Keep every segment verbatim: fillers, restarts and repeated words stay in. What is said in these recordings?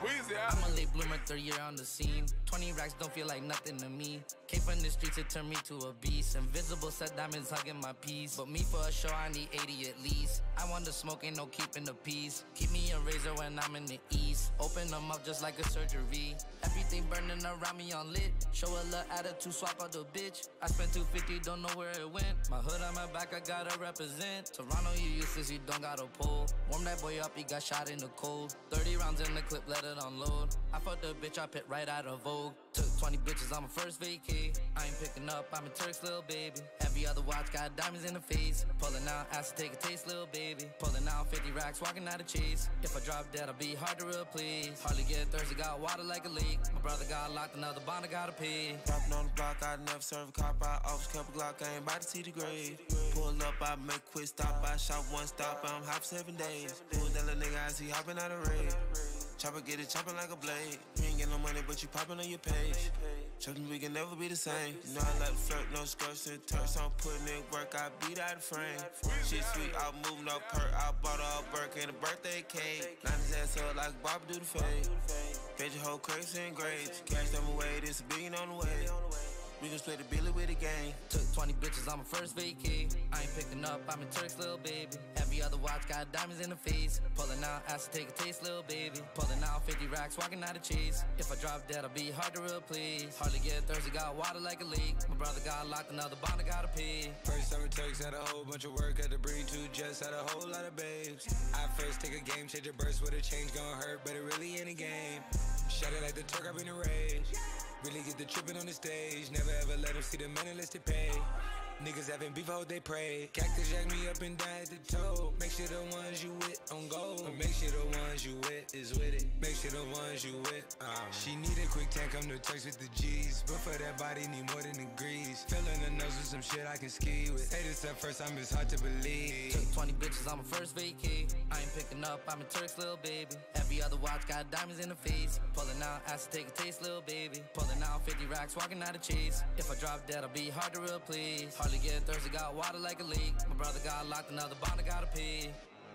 I'm a late bloomer, third year on the scene. twenty racks don't feel like nothing to me. Came from the streets, it turned me to a beast. Invisible set diamonds hugging my piece. But me for a show, I need eighty at least. I want the smoke, ain't no keeping the peace. Keep me a razor when I'm in the east. Open them up just like a surgery. Everything burning around me on lit. Show a little attitude, swap out the bitch. I spent two fifty, don't know where it went. My hood on my back, I gotta represent. Toronto, you useless, you don't got a pole. Warm that boy up, he got shot in the cold. thirty rounds in the clip, let it unload. I fucked the bitch, I pit right out of Vogue. Took twenty bitches on my first vacay. I ain't picking up, I'm a Turk's little baby. Every other watch got diamonds in the face. Pulling out, asked to take a taste, little baby. Pulling out fifty racks, walking out of chase. If I drop dead, I'll be hard to replace. Hardly get thirsty, got water like a lake. My brother got locked, another bond I gotta pay. Dropping on the block, I never serve a cop. I office couple Glock, I ain't about to see the grave. Pull up, I make quick stop. I shot one stop, I'm hop seven days. Pull that little nigga, I see hopping out of raid. Chopper get it chopping like a blade. You ain't get no money, but you popping on your page. Something we can never be the same. You know I like to flirt, no skirts and turks. I'm putting in work, I beat out the frame. Shit sweet, I move no perk. I bought all Burke and a birthday cake. Line his ass up like Bob do the fade. Fed your whole crates and grades. Cash them away, this a billion on the way. We gon' split the billy with the gang. Took twenty bitches on my first vacay. I ain't picking up, I'm a Turk's little baby. Every other watch got diamonds in the face. Pulling out, asked to take a taste, little baby. Pulling out fifty racks, walking out of chase. If I drop dead, I'll be hard to replace. Hardly get thirsty, got water like a lake. My brother got locked, another bond I gotta pay. First time it Turks, had a whole bunch of work. Had to breed two jets, had a whole lot of babes. I first take a game, change a burst with a change, gon' hurt, but it really ain't a game. Shut it like the Turk, I've been in rage. Really get the trippin' on the stage. Never ever let them see the men unless they pay. Niggas having beef, I hope they pray. Cactus jack me up and down at the toe. Make sure the ones you with on go. Make sure the ones you with is with it. Make sure the ones you with. Um. She need a quick tank, come to Turks with the G's. But for that body, need more than the grease. Filling the nose with some shit I can ski with. Hey, this at first time, it's hard to believe. Took twenty bitches on my first vacay. I ain't picking up, I'm a Turk's little baby. Every other watch got diamonds in the face. Pulling out, asked to take a taste, little baby. Pulling out fifty racks, walking out of chase. If I drop dead, I'll be hard to replace. Hardly get thirsty, got water like a lake. My brother got locked, another bond I gotta pay.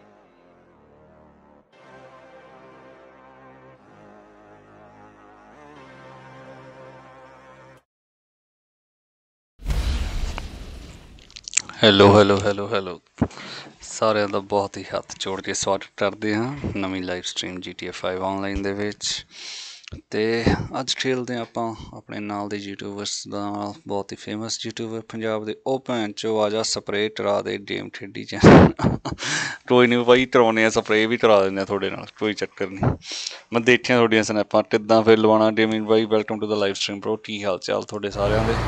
Hello hello hello hello ਸਾਰਿਆਂ ਦਾ ਬਹੁਤ ਹੀ ਹੱਥ ਜੋੜ ਕੇ ਸਵਾਗਤ ਕਰਦੇ ਹਾਂ ਨਵੀਂ live stream GTA five ਏ ਫਾਈਵ ਆਨਲਾਈਨ ਦੇ ਵਿੱਚ। ਅਤੇ ਅੱਜ ਖੇਡਦੇ ਹਾਂ ਆਪਾਂ ਆਪਣੇ ਨਾਲ ਦੇ ਯੂਟਿਊਬਰਸ ਦਾ ਨਾਲ, ਬਹੁਤ ਹੀ ਫੇਮਸ ਯੂਟਿਊਬਰ ਪੰਜਾਬ ਦੇ। ਉਹ ਭੈਣ ਚੋ ਆ ਜਾ ਸਪਰੇਅ ਕਰਾ ਦੇ, ਗੇਮ ਖੇਡੀ ਚ ਕੋਈ ਨਹੀਂ ਬਾਈ, ਕਰਾਉਂਦੇ ਹਾਂ ਸਪਰੇਅ ਵੀ ਕਰਾ ਦਿੰਦੇ ਹਾਂ ਤੁਹਾਡੇ ਨਾਲ, ਕੋਈ ਚੱਕਰ ਨਹੀਂ। ਮੈਂ ਦੇਖਿਆ ਤੁਹਾਡੀਆਂ ਸਨੈਪਾਂ, ਕਿੱਦਾਂ ਫਿਰ ਲਵਾਉਣਾ ਗੇਮਿੰਗ ਬਾਈ। Welcome to the live stream bro, ਕੀ ਹਾਲ ਚਾਲ ਤੁਹਾਡੇ ਸਾਰਿਆਂ ਦੇ?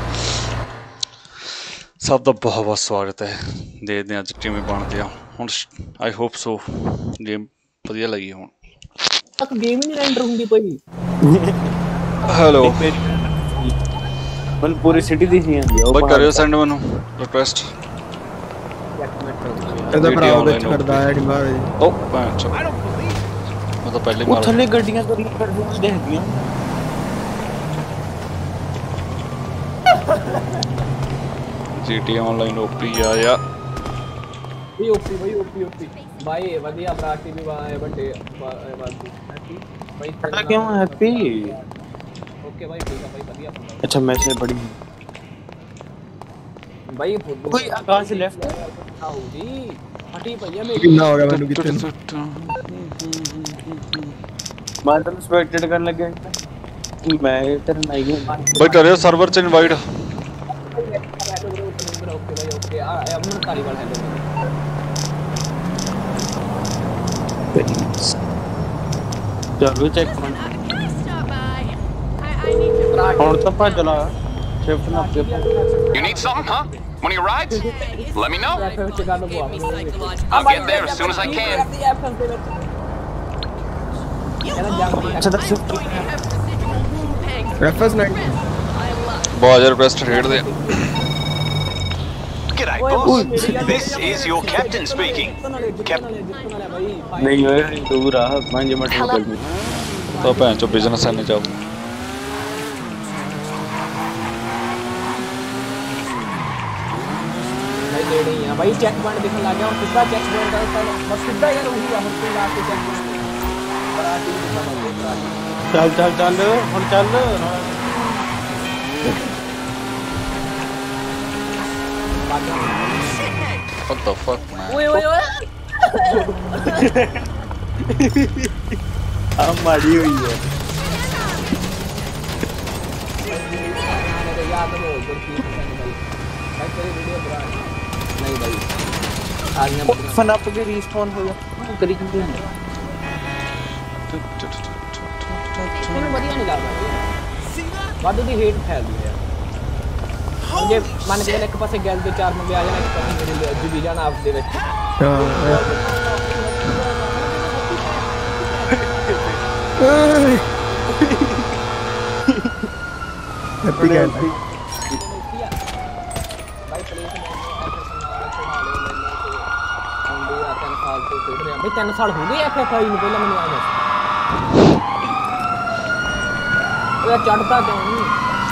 ਸਭ ਦਾ ਬਹੁਤ ਬਹੁਤ ਸਵਾਗਤ ਹੈ। ਦੇਖਦੇ ਹਾਂ ਅੱਜ ਕਿਵੇਂ ਬਣਦੇ ਆ ਹੁਣ। ਆਈ ਹੋਪ ਸੋ ਗੇਮ ਵਧੀਆ ਲੱਗੀ ਹੁਣ ਤੱਕ। ਗੇਮ ਹੀ ਨਹੀਂ ਰੈਂਡਰ ਹੁੰਦੀ ਪਈ। ਹੈਲੋ ਮਨ ਪੂਰੀ ਸਿਟੀ ਦੀ ਸੀ ਆਂਦੀ ਉਹ। ਬਾਈ ਕਰਿਓ ਸੈਂਡ ਮੈਨੂੰ ਰਿਕੁਐਸਟ। ਇਹਦਾ ਭਰਾ ਵਿੱਚ ਕਰਦਾ ਹੈ ਕਿ ਬਾਹਰ ਉਹ ਭੈਣ ਚੋ ਮੈਂ ਤਾਂ ਪਹਿਲੇ ਮਾਰ ਥੱਲੇ ਗੱਡੀਆਂ ਤੋਂ ਰਿਕਾਰਡ ਦੇਖਦੀਆਂ। ਜੀ ਟੀ ਆਨਲਾਈਨ ਓਪੀ ਆ ਯਾ ਵੀ ਓਪੀ ਬਈ ਓਪੀ ਓਪੀ ਬਾਈ ਵਧੀਆ ਭਰਾ ਟੀ ਵੀ ਵਾਏ ਵੱਡੇ ਬਾਤ ਹੈਪੀ ਬਾਈ ਪਤਾ ਕਿਉਂ ਹੈਪੀ। ਓਕੇ ਬਾਈ ਠੀਕ ਆ ਬਾਈ ਵਧੀਆ। ਅੱਛਾ ਮੈਸੇਜ ਬੜੀ ਬਾਈ ਕੋਈ ਆਕਾਸ਼ ਲੈਫਟ ਆਉ ਜੀ ਹਟੀ ਭਈਆ ਮੇਰੀ ਕਿੰਨਾ ਹੋ ਗਿਆ ਮੈਨੂੰ ਕਿਤੇ ਮੈਂ ਤਾਂ ਸਪੈਕਟੇਟ ਕਰਨ ਲੱਗਿਆ ਮੈਂ ਤੇਰੇ ਨਾਲ ਹੀ ਬਾਈ ਕਰਿਓ ਸਰਵਰ ਚ ਇਨਵਾਈਟ। ओके भाई ओके आ अमन कालीवाल हेलो चलो चेक और तो पा चला शिफ्ट ना पे। You need something, huh? One of your rides? Let me know. I'll get there as soon as I can. अच्छा तो शिफ्ट रेफरेंस नाइन बहुत रिक्वेस्ट रेड दे। G'day, boss. This is your captain speaking. नहीं है दूर आ पांच मिनट हो गए तो भैन चो बिजनेस आने जाओ। भाई ले नहीं है भाई चेक पॉइंट दिखने लग गया और सीधा चेक पॉइंट है बस सीधा यार वही बाहर से लाके चेक पॉइंट चल चल चल हुण चल What the fuck man? ओए ओए ओए अब मारी हुई है नहीं भाई आज मैं फन अप के रिस्पॉन हो गया करी क्यों नहीं ਮੈਨੂੰ ਵਧੀਆ ਨਹੀਂ ਲੱਗਦਾ ਵਾਧੂ ਦੀ ਹੇਟ ਫੈਲਦੀ ਹੈ ਜੇ ਮੰਨ ਕੇ ਇੱਕ ਪਾਸੇ ਗੈਲ ਦੇ ਚਾਰ ਮੁੰਡੇ ਆ ਜਾਣ ਇੱਕ ਪਾਸੇ ਮੇਰੇ ਲਈ ਅੱਜ ਵੀ ਜਾਣਾ ਆਪ ਦੇ ਵਿੱਚ ਹੈਪੀ ਗੱਲ भाई तीन साल हो गए एफ एफ आई ਨੂੰ ਪਹਿਲਾਂ ਮੈਨੂੰ ਆ ਗਿਆ ਉਹ ਚੜਦਾ ਕਿਉਂ ਨਹੀਂ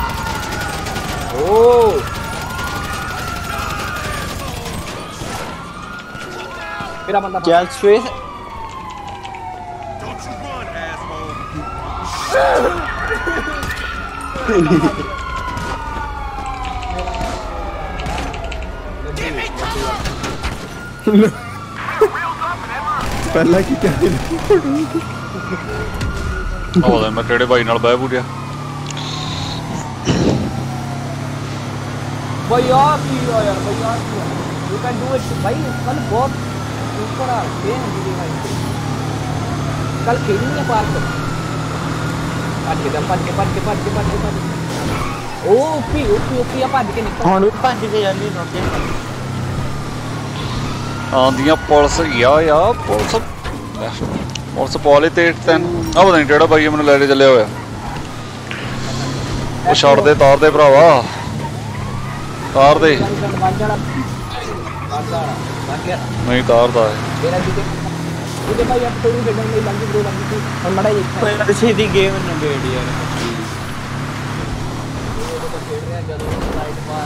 ਓ ਮੇਰਾ ਬੰਦਾ ਚੱਲ ਸਵੇ ਪਹਿਲਾਂ ਕੀ ਕਹਿੰਦੇ ਉਹਦੇ ਮੈਂ ਤੇਰੇ ਭਾਈ ਨਾਲ ਬਹਿ ਬੁੜਿਆ भाई यार की यार भाई यार यू कैन डू इट भाई कल बहुत ऊपर आ गए हैं दीदी भाई कल खेलनी है पार्क पार्क के पार्क के पार्क के पार्क के पार्क के पार्क ओ ओपी ओपी ओपी आ पार्क के निकल ਹੁਣ ਭੱਜ ਕੇ ਜਾਂਦੀ ਰੋਕੇ ਆਂਦੀਆਂ ਪੁਲਿਸ ਗਿਆ ਆ ਪੁਲਿਸ ਪੁਲਿਸ ਪੌਲੇ ਤੇ ਤੈਨ ਆ ਪਤਾ ਨਹੀਂ ਕਿਹੜਾ ਬਾਈ ਮੈਨੂੰ ਲੈ ਕੇ ਚੱਲਿਆ ਹੋਇਆ ਉਹ ਛੱਡ ਦੇ ਤਾਰ ਦੇ ਭਰਾਵਾ ਤਾਰ ਦੇ ਨਹੀਂ ਤਾਰਦਾ ਹੈ ਉਹਦੇ ਭਾਈ ਆਪ ਥੋੜੀ ਖੇਡਣ ਲਈ ਲੱਗੀ ਬ్రో ਲੱਗੀ ਸੀ ਹੁਣ ਮੜਾ ਇੱਕ ਅੱਛੀ ਦੀ ਗੇਮ ਨੂੰ ਗੇੜ ਯਾਰ ਉਹ ਤਾਂ ਖੇਡ ਰਿਹਾ ਜਦੋਂ ਲਾਈਟ ਮਾਰ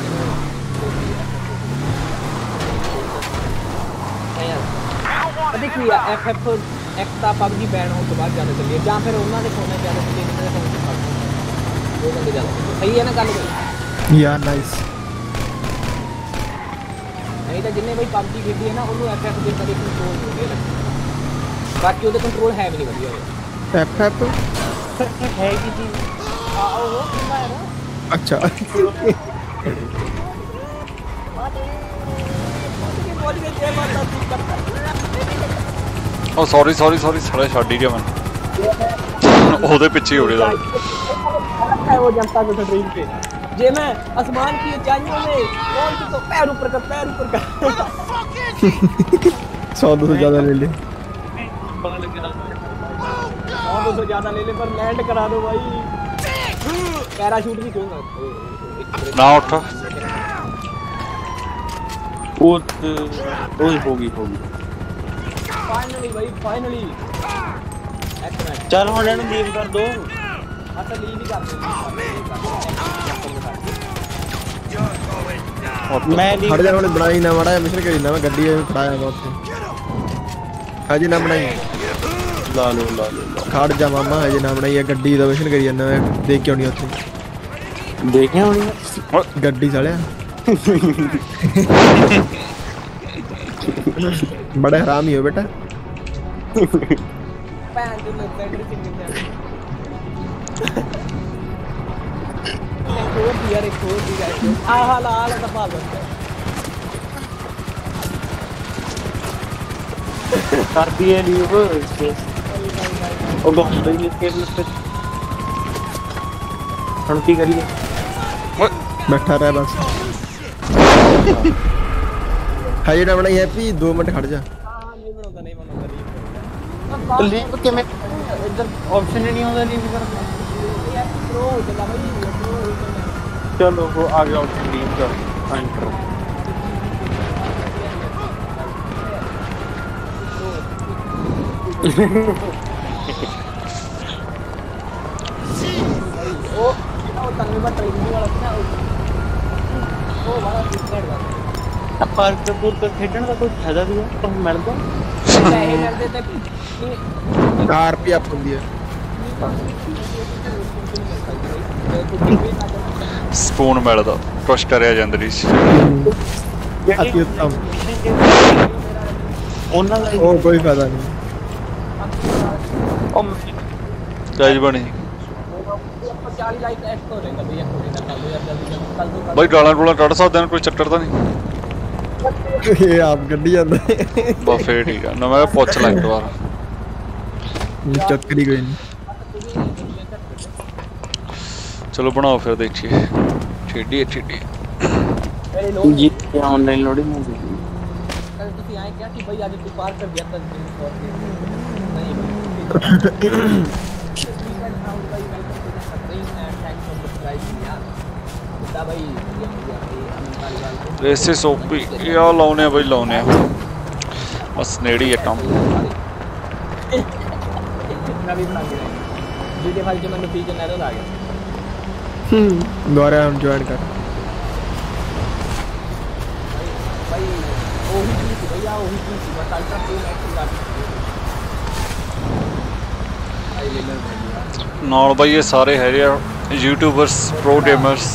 ਪਤਾ ਕੀ ਆ ਐਫ ਐਫ ਇੱਕ ਤਾਂ ਪਬਜੀ ਬੈਨ ਹੋਣ ਤੋਂ ਬਾਅਦ ਜ਼ਿਆਦਾ ਚੱਲੀ ਜਾਂ ਫਿਰ ਉਹਨਾਂ ਦੇ ਫੋਨਾਂ ਜ਼ਿਆਦਾ ਚੱਲੀ ਇਹਨਾਂ ਦੇ ਫੋਨ ਉਹ ਬੰਦੇ ਜ਼ਿਆਦਾ ਸਹੀ ਹੈ ਨਾ ਗੱਲ ਬਈ ਯਾਰ ਨਾਈਸ नहीं तो जिन्हें भाई पबजी खेली है ना उन्होंने एफ एफ के कभी कंट्रोल नहीं है बाकी उधर कंट्रोल है भी नहीं बढ़िया एफ एफ है की चीज हां वो कितना है ना अच्छा ਉਹ ਸੌਰੀ ਸੌਰੀ ਸੌਰੀ ਸਾਰਾ ਛੱਡ ਹੀ ਗਿਆ ਮੈਂ ਉਹਦੇ ਪਿੱਛੇ ਹੋ ਰਿਹਾ है वो जनता को ड्रीम पे जे मैं आसमान की ऊंचाइयों में कौन तो पैर ऊपर कर पैर ऊपर कर सौ दो सौ ज्यादा ले ले सौ दो सौ ज्यादा ले ले पर लैंड करा दो भाई पैराशूट भी क्यों ना उठ वो ओए होगी होगी फाइनली भाई फाइनली चल ਹੁਣ ਇਹਨੂੰ ਲੀਵ ਕਰ ਦੋ अच्छा लीव ही कर दो मैं खड़ जा ਉਹਨੇ ਬਣਾਈ ਨਾ ਮਾੜਾ ਮਿਸ਼ਨ ਕਰੀ ਨਾ ਮੈਂ ਗੱਡੀ ਨੂੰ ਖੜਾਇਆ ਵਾ ਉੱਥੇ ਹਜੇ ਨਾ ਬਣਾਈ ਲਾ ਲੋ ਲਾ ਲੋ ਖੜ ਜਾ ਮਾਮਾ ਹਜੇ ਨਾ ਬਣਾਈ ਹੈ ਗੱਡੀ ਦਾ ਮਿਸ਼ਨ ਕਰੀ ਜਾਂਦਾ ਦੇਖ ਕੇ ਆਉਣੀ ਉੱਥੇ ਦੇਖਿਆ ਹੋਣੀ ਗੱਡੀ ਸਾਲਿਆ बड़ा हरामी हो बेटा पैन जो लगता है कि चिंता एक और यार एक और दिया आ हाल हाल का पाल कर दिए लीव ओ बहुत बड़ी स्केप पे हम की करिए बैठा रहा बस हाय ना बनाई हैप्पी दो मिनट खड़ जा नहीं बनाता नहीं बनाता लीव के मैं इधर ऑप्शन ही नहीं होता लीव कर यार प्रो हो चला भाई प्रो हो चला चलो वो आ गया ऑप्शन लीव का एंटर ओ ओ तन्वी में ट्रेनिंग वाला था ओ वाला डिस्प्ले वाला ਪਾਰਕ ਪੂਰ ਕੇ ਖੇਡਣ ਦਾ ਕੋਈ ਫਾਇਦਾ ਵੀ ਹੈ ਤੁਹਾਨੂੰ ਮਿਲਦਾ ਪੈਸੇ ਮਿਲਦੇ ਤੇ ਕਾਰ ਰੁਪਏ ਆਪ ਹੁੰਦੀ ਹੈ ਸਪੂਨ ਮਿਲਦਾ ਕੁਛ ਕਰਿਆ ਜਾਂਦਾ ਨਹੀਂ ਅਤੀ ਉੱਤਮ ਉਹਨਾਂ ਦਾ ਉਹ ਕੋਈ ਫਾਇਦਾ ਨਹੀਂ ਉਹ ਜਾਇਜ਼ ਬਣੀ ਚਾਲੀ ਲਾਈਕ ਐਕਟ ਹੋ ਜਾਂਦਾ ਬਈ ਇੱਕ ਹੋਣਾ ਕੱਲ ਯਾਰ ਜਲਦੀ ਕੱਲ ਤੋਂ ਬਈ ਗਾਲਾਂ ਗੋਲਾਂ ਕੱਢ ਸਕਦੇ ਨੇ ਕੋਈ ਚੱਕਰ ਤਾਂ ਨਹੀਂ ਇਹ ਆਪ ਗੱਡੀ ਜਾਂਦਾ ਬਾ ਫੇਰ ਠੀਕ ਆ ਨਾ ਮੈਂ ਪੁੱਛ ਲਾਂ ਇੱਕ ਵਾਰ ਚੱਕਰੀ ਕੋਈ ਨਹੀਂ ਚਲੋ ਬਣਾਓ ਫਿਰ ਦੇਖੀਏ ਠੇਡੀ ਠੇਡੀ ਮੇਰੇ ਲੋਕ ਜੀ ਆਨਲਾਈਨ ਲੋਡਿੰਗ ਹੋ ਗਈ ਕੱਲ ਤੁਸੀਂ ਆਏ ਕਿਹਾ ਕਿ ਬਈ ਅੱਜ ਤੂੰ ਪਾਰ ਕਰ ਗਿਆ ਤਾਂ ਨਹੀਂ ਰੇਸੇ ਸੋਪੀ ਇਹ ਆ ਲਾਉਨੇ ਆ ਬਈ ਲਾਉਨੇ ਆ ਬਸ ਨੇੜੀ ਆ ਕੰਮ ਮੈਂ ਵੀ ਬਣਾ ਕੇ ਜੀ ਦੇ ਭਾਈ ਜੇ ਮੈਨੂੰ ਪੀ ਕੇ ਨੈਰੋ ਆ ਗਿਆ ਹਮ ਦੁਬਾਰਾ ਹਮ ਜੁਆਇਨ ਕਰ ਭਾਈ ਉਹੀ ਚੀਜ਼ ਸੀ ਭਈਆ ਉਹੀ ਚੀਜ਼ ਸੀ ਬਸ ਅਲਟਰਾ ਟੂ ਮੈਕਸ ਲਾ ਆਈ ਲੈਣਾ ਨਾਲ ਬਈ ਇਹ ਸਾਰੇ ਹੈਗੇ ਆ ਯੂਟਿਊਬਰਸ ਪ੍ਰੋ ਗੇਮਰਸ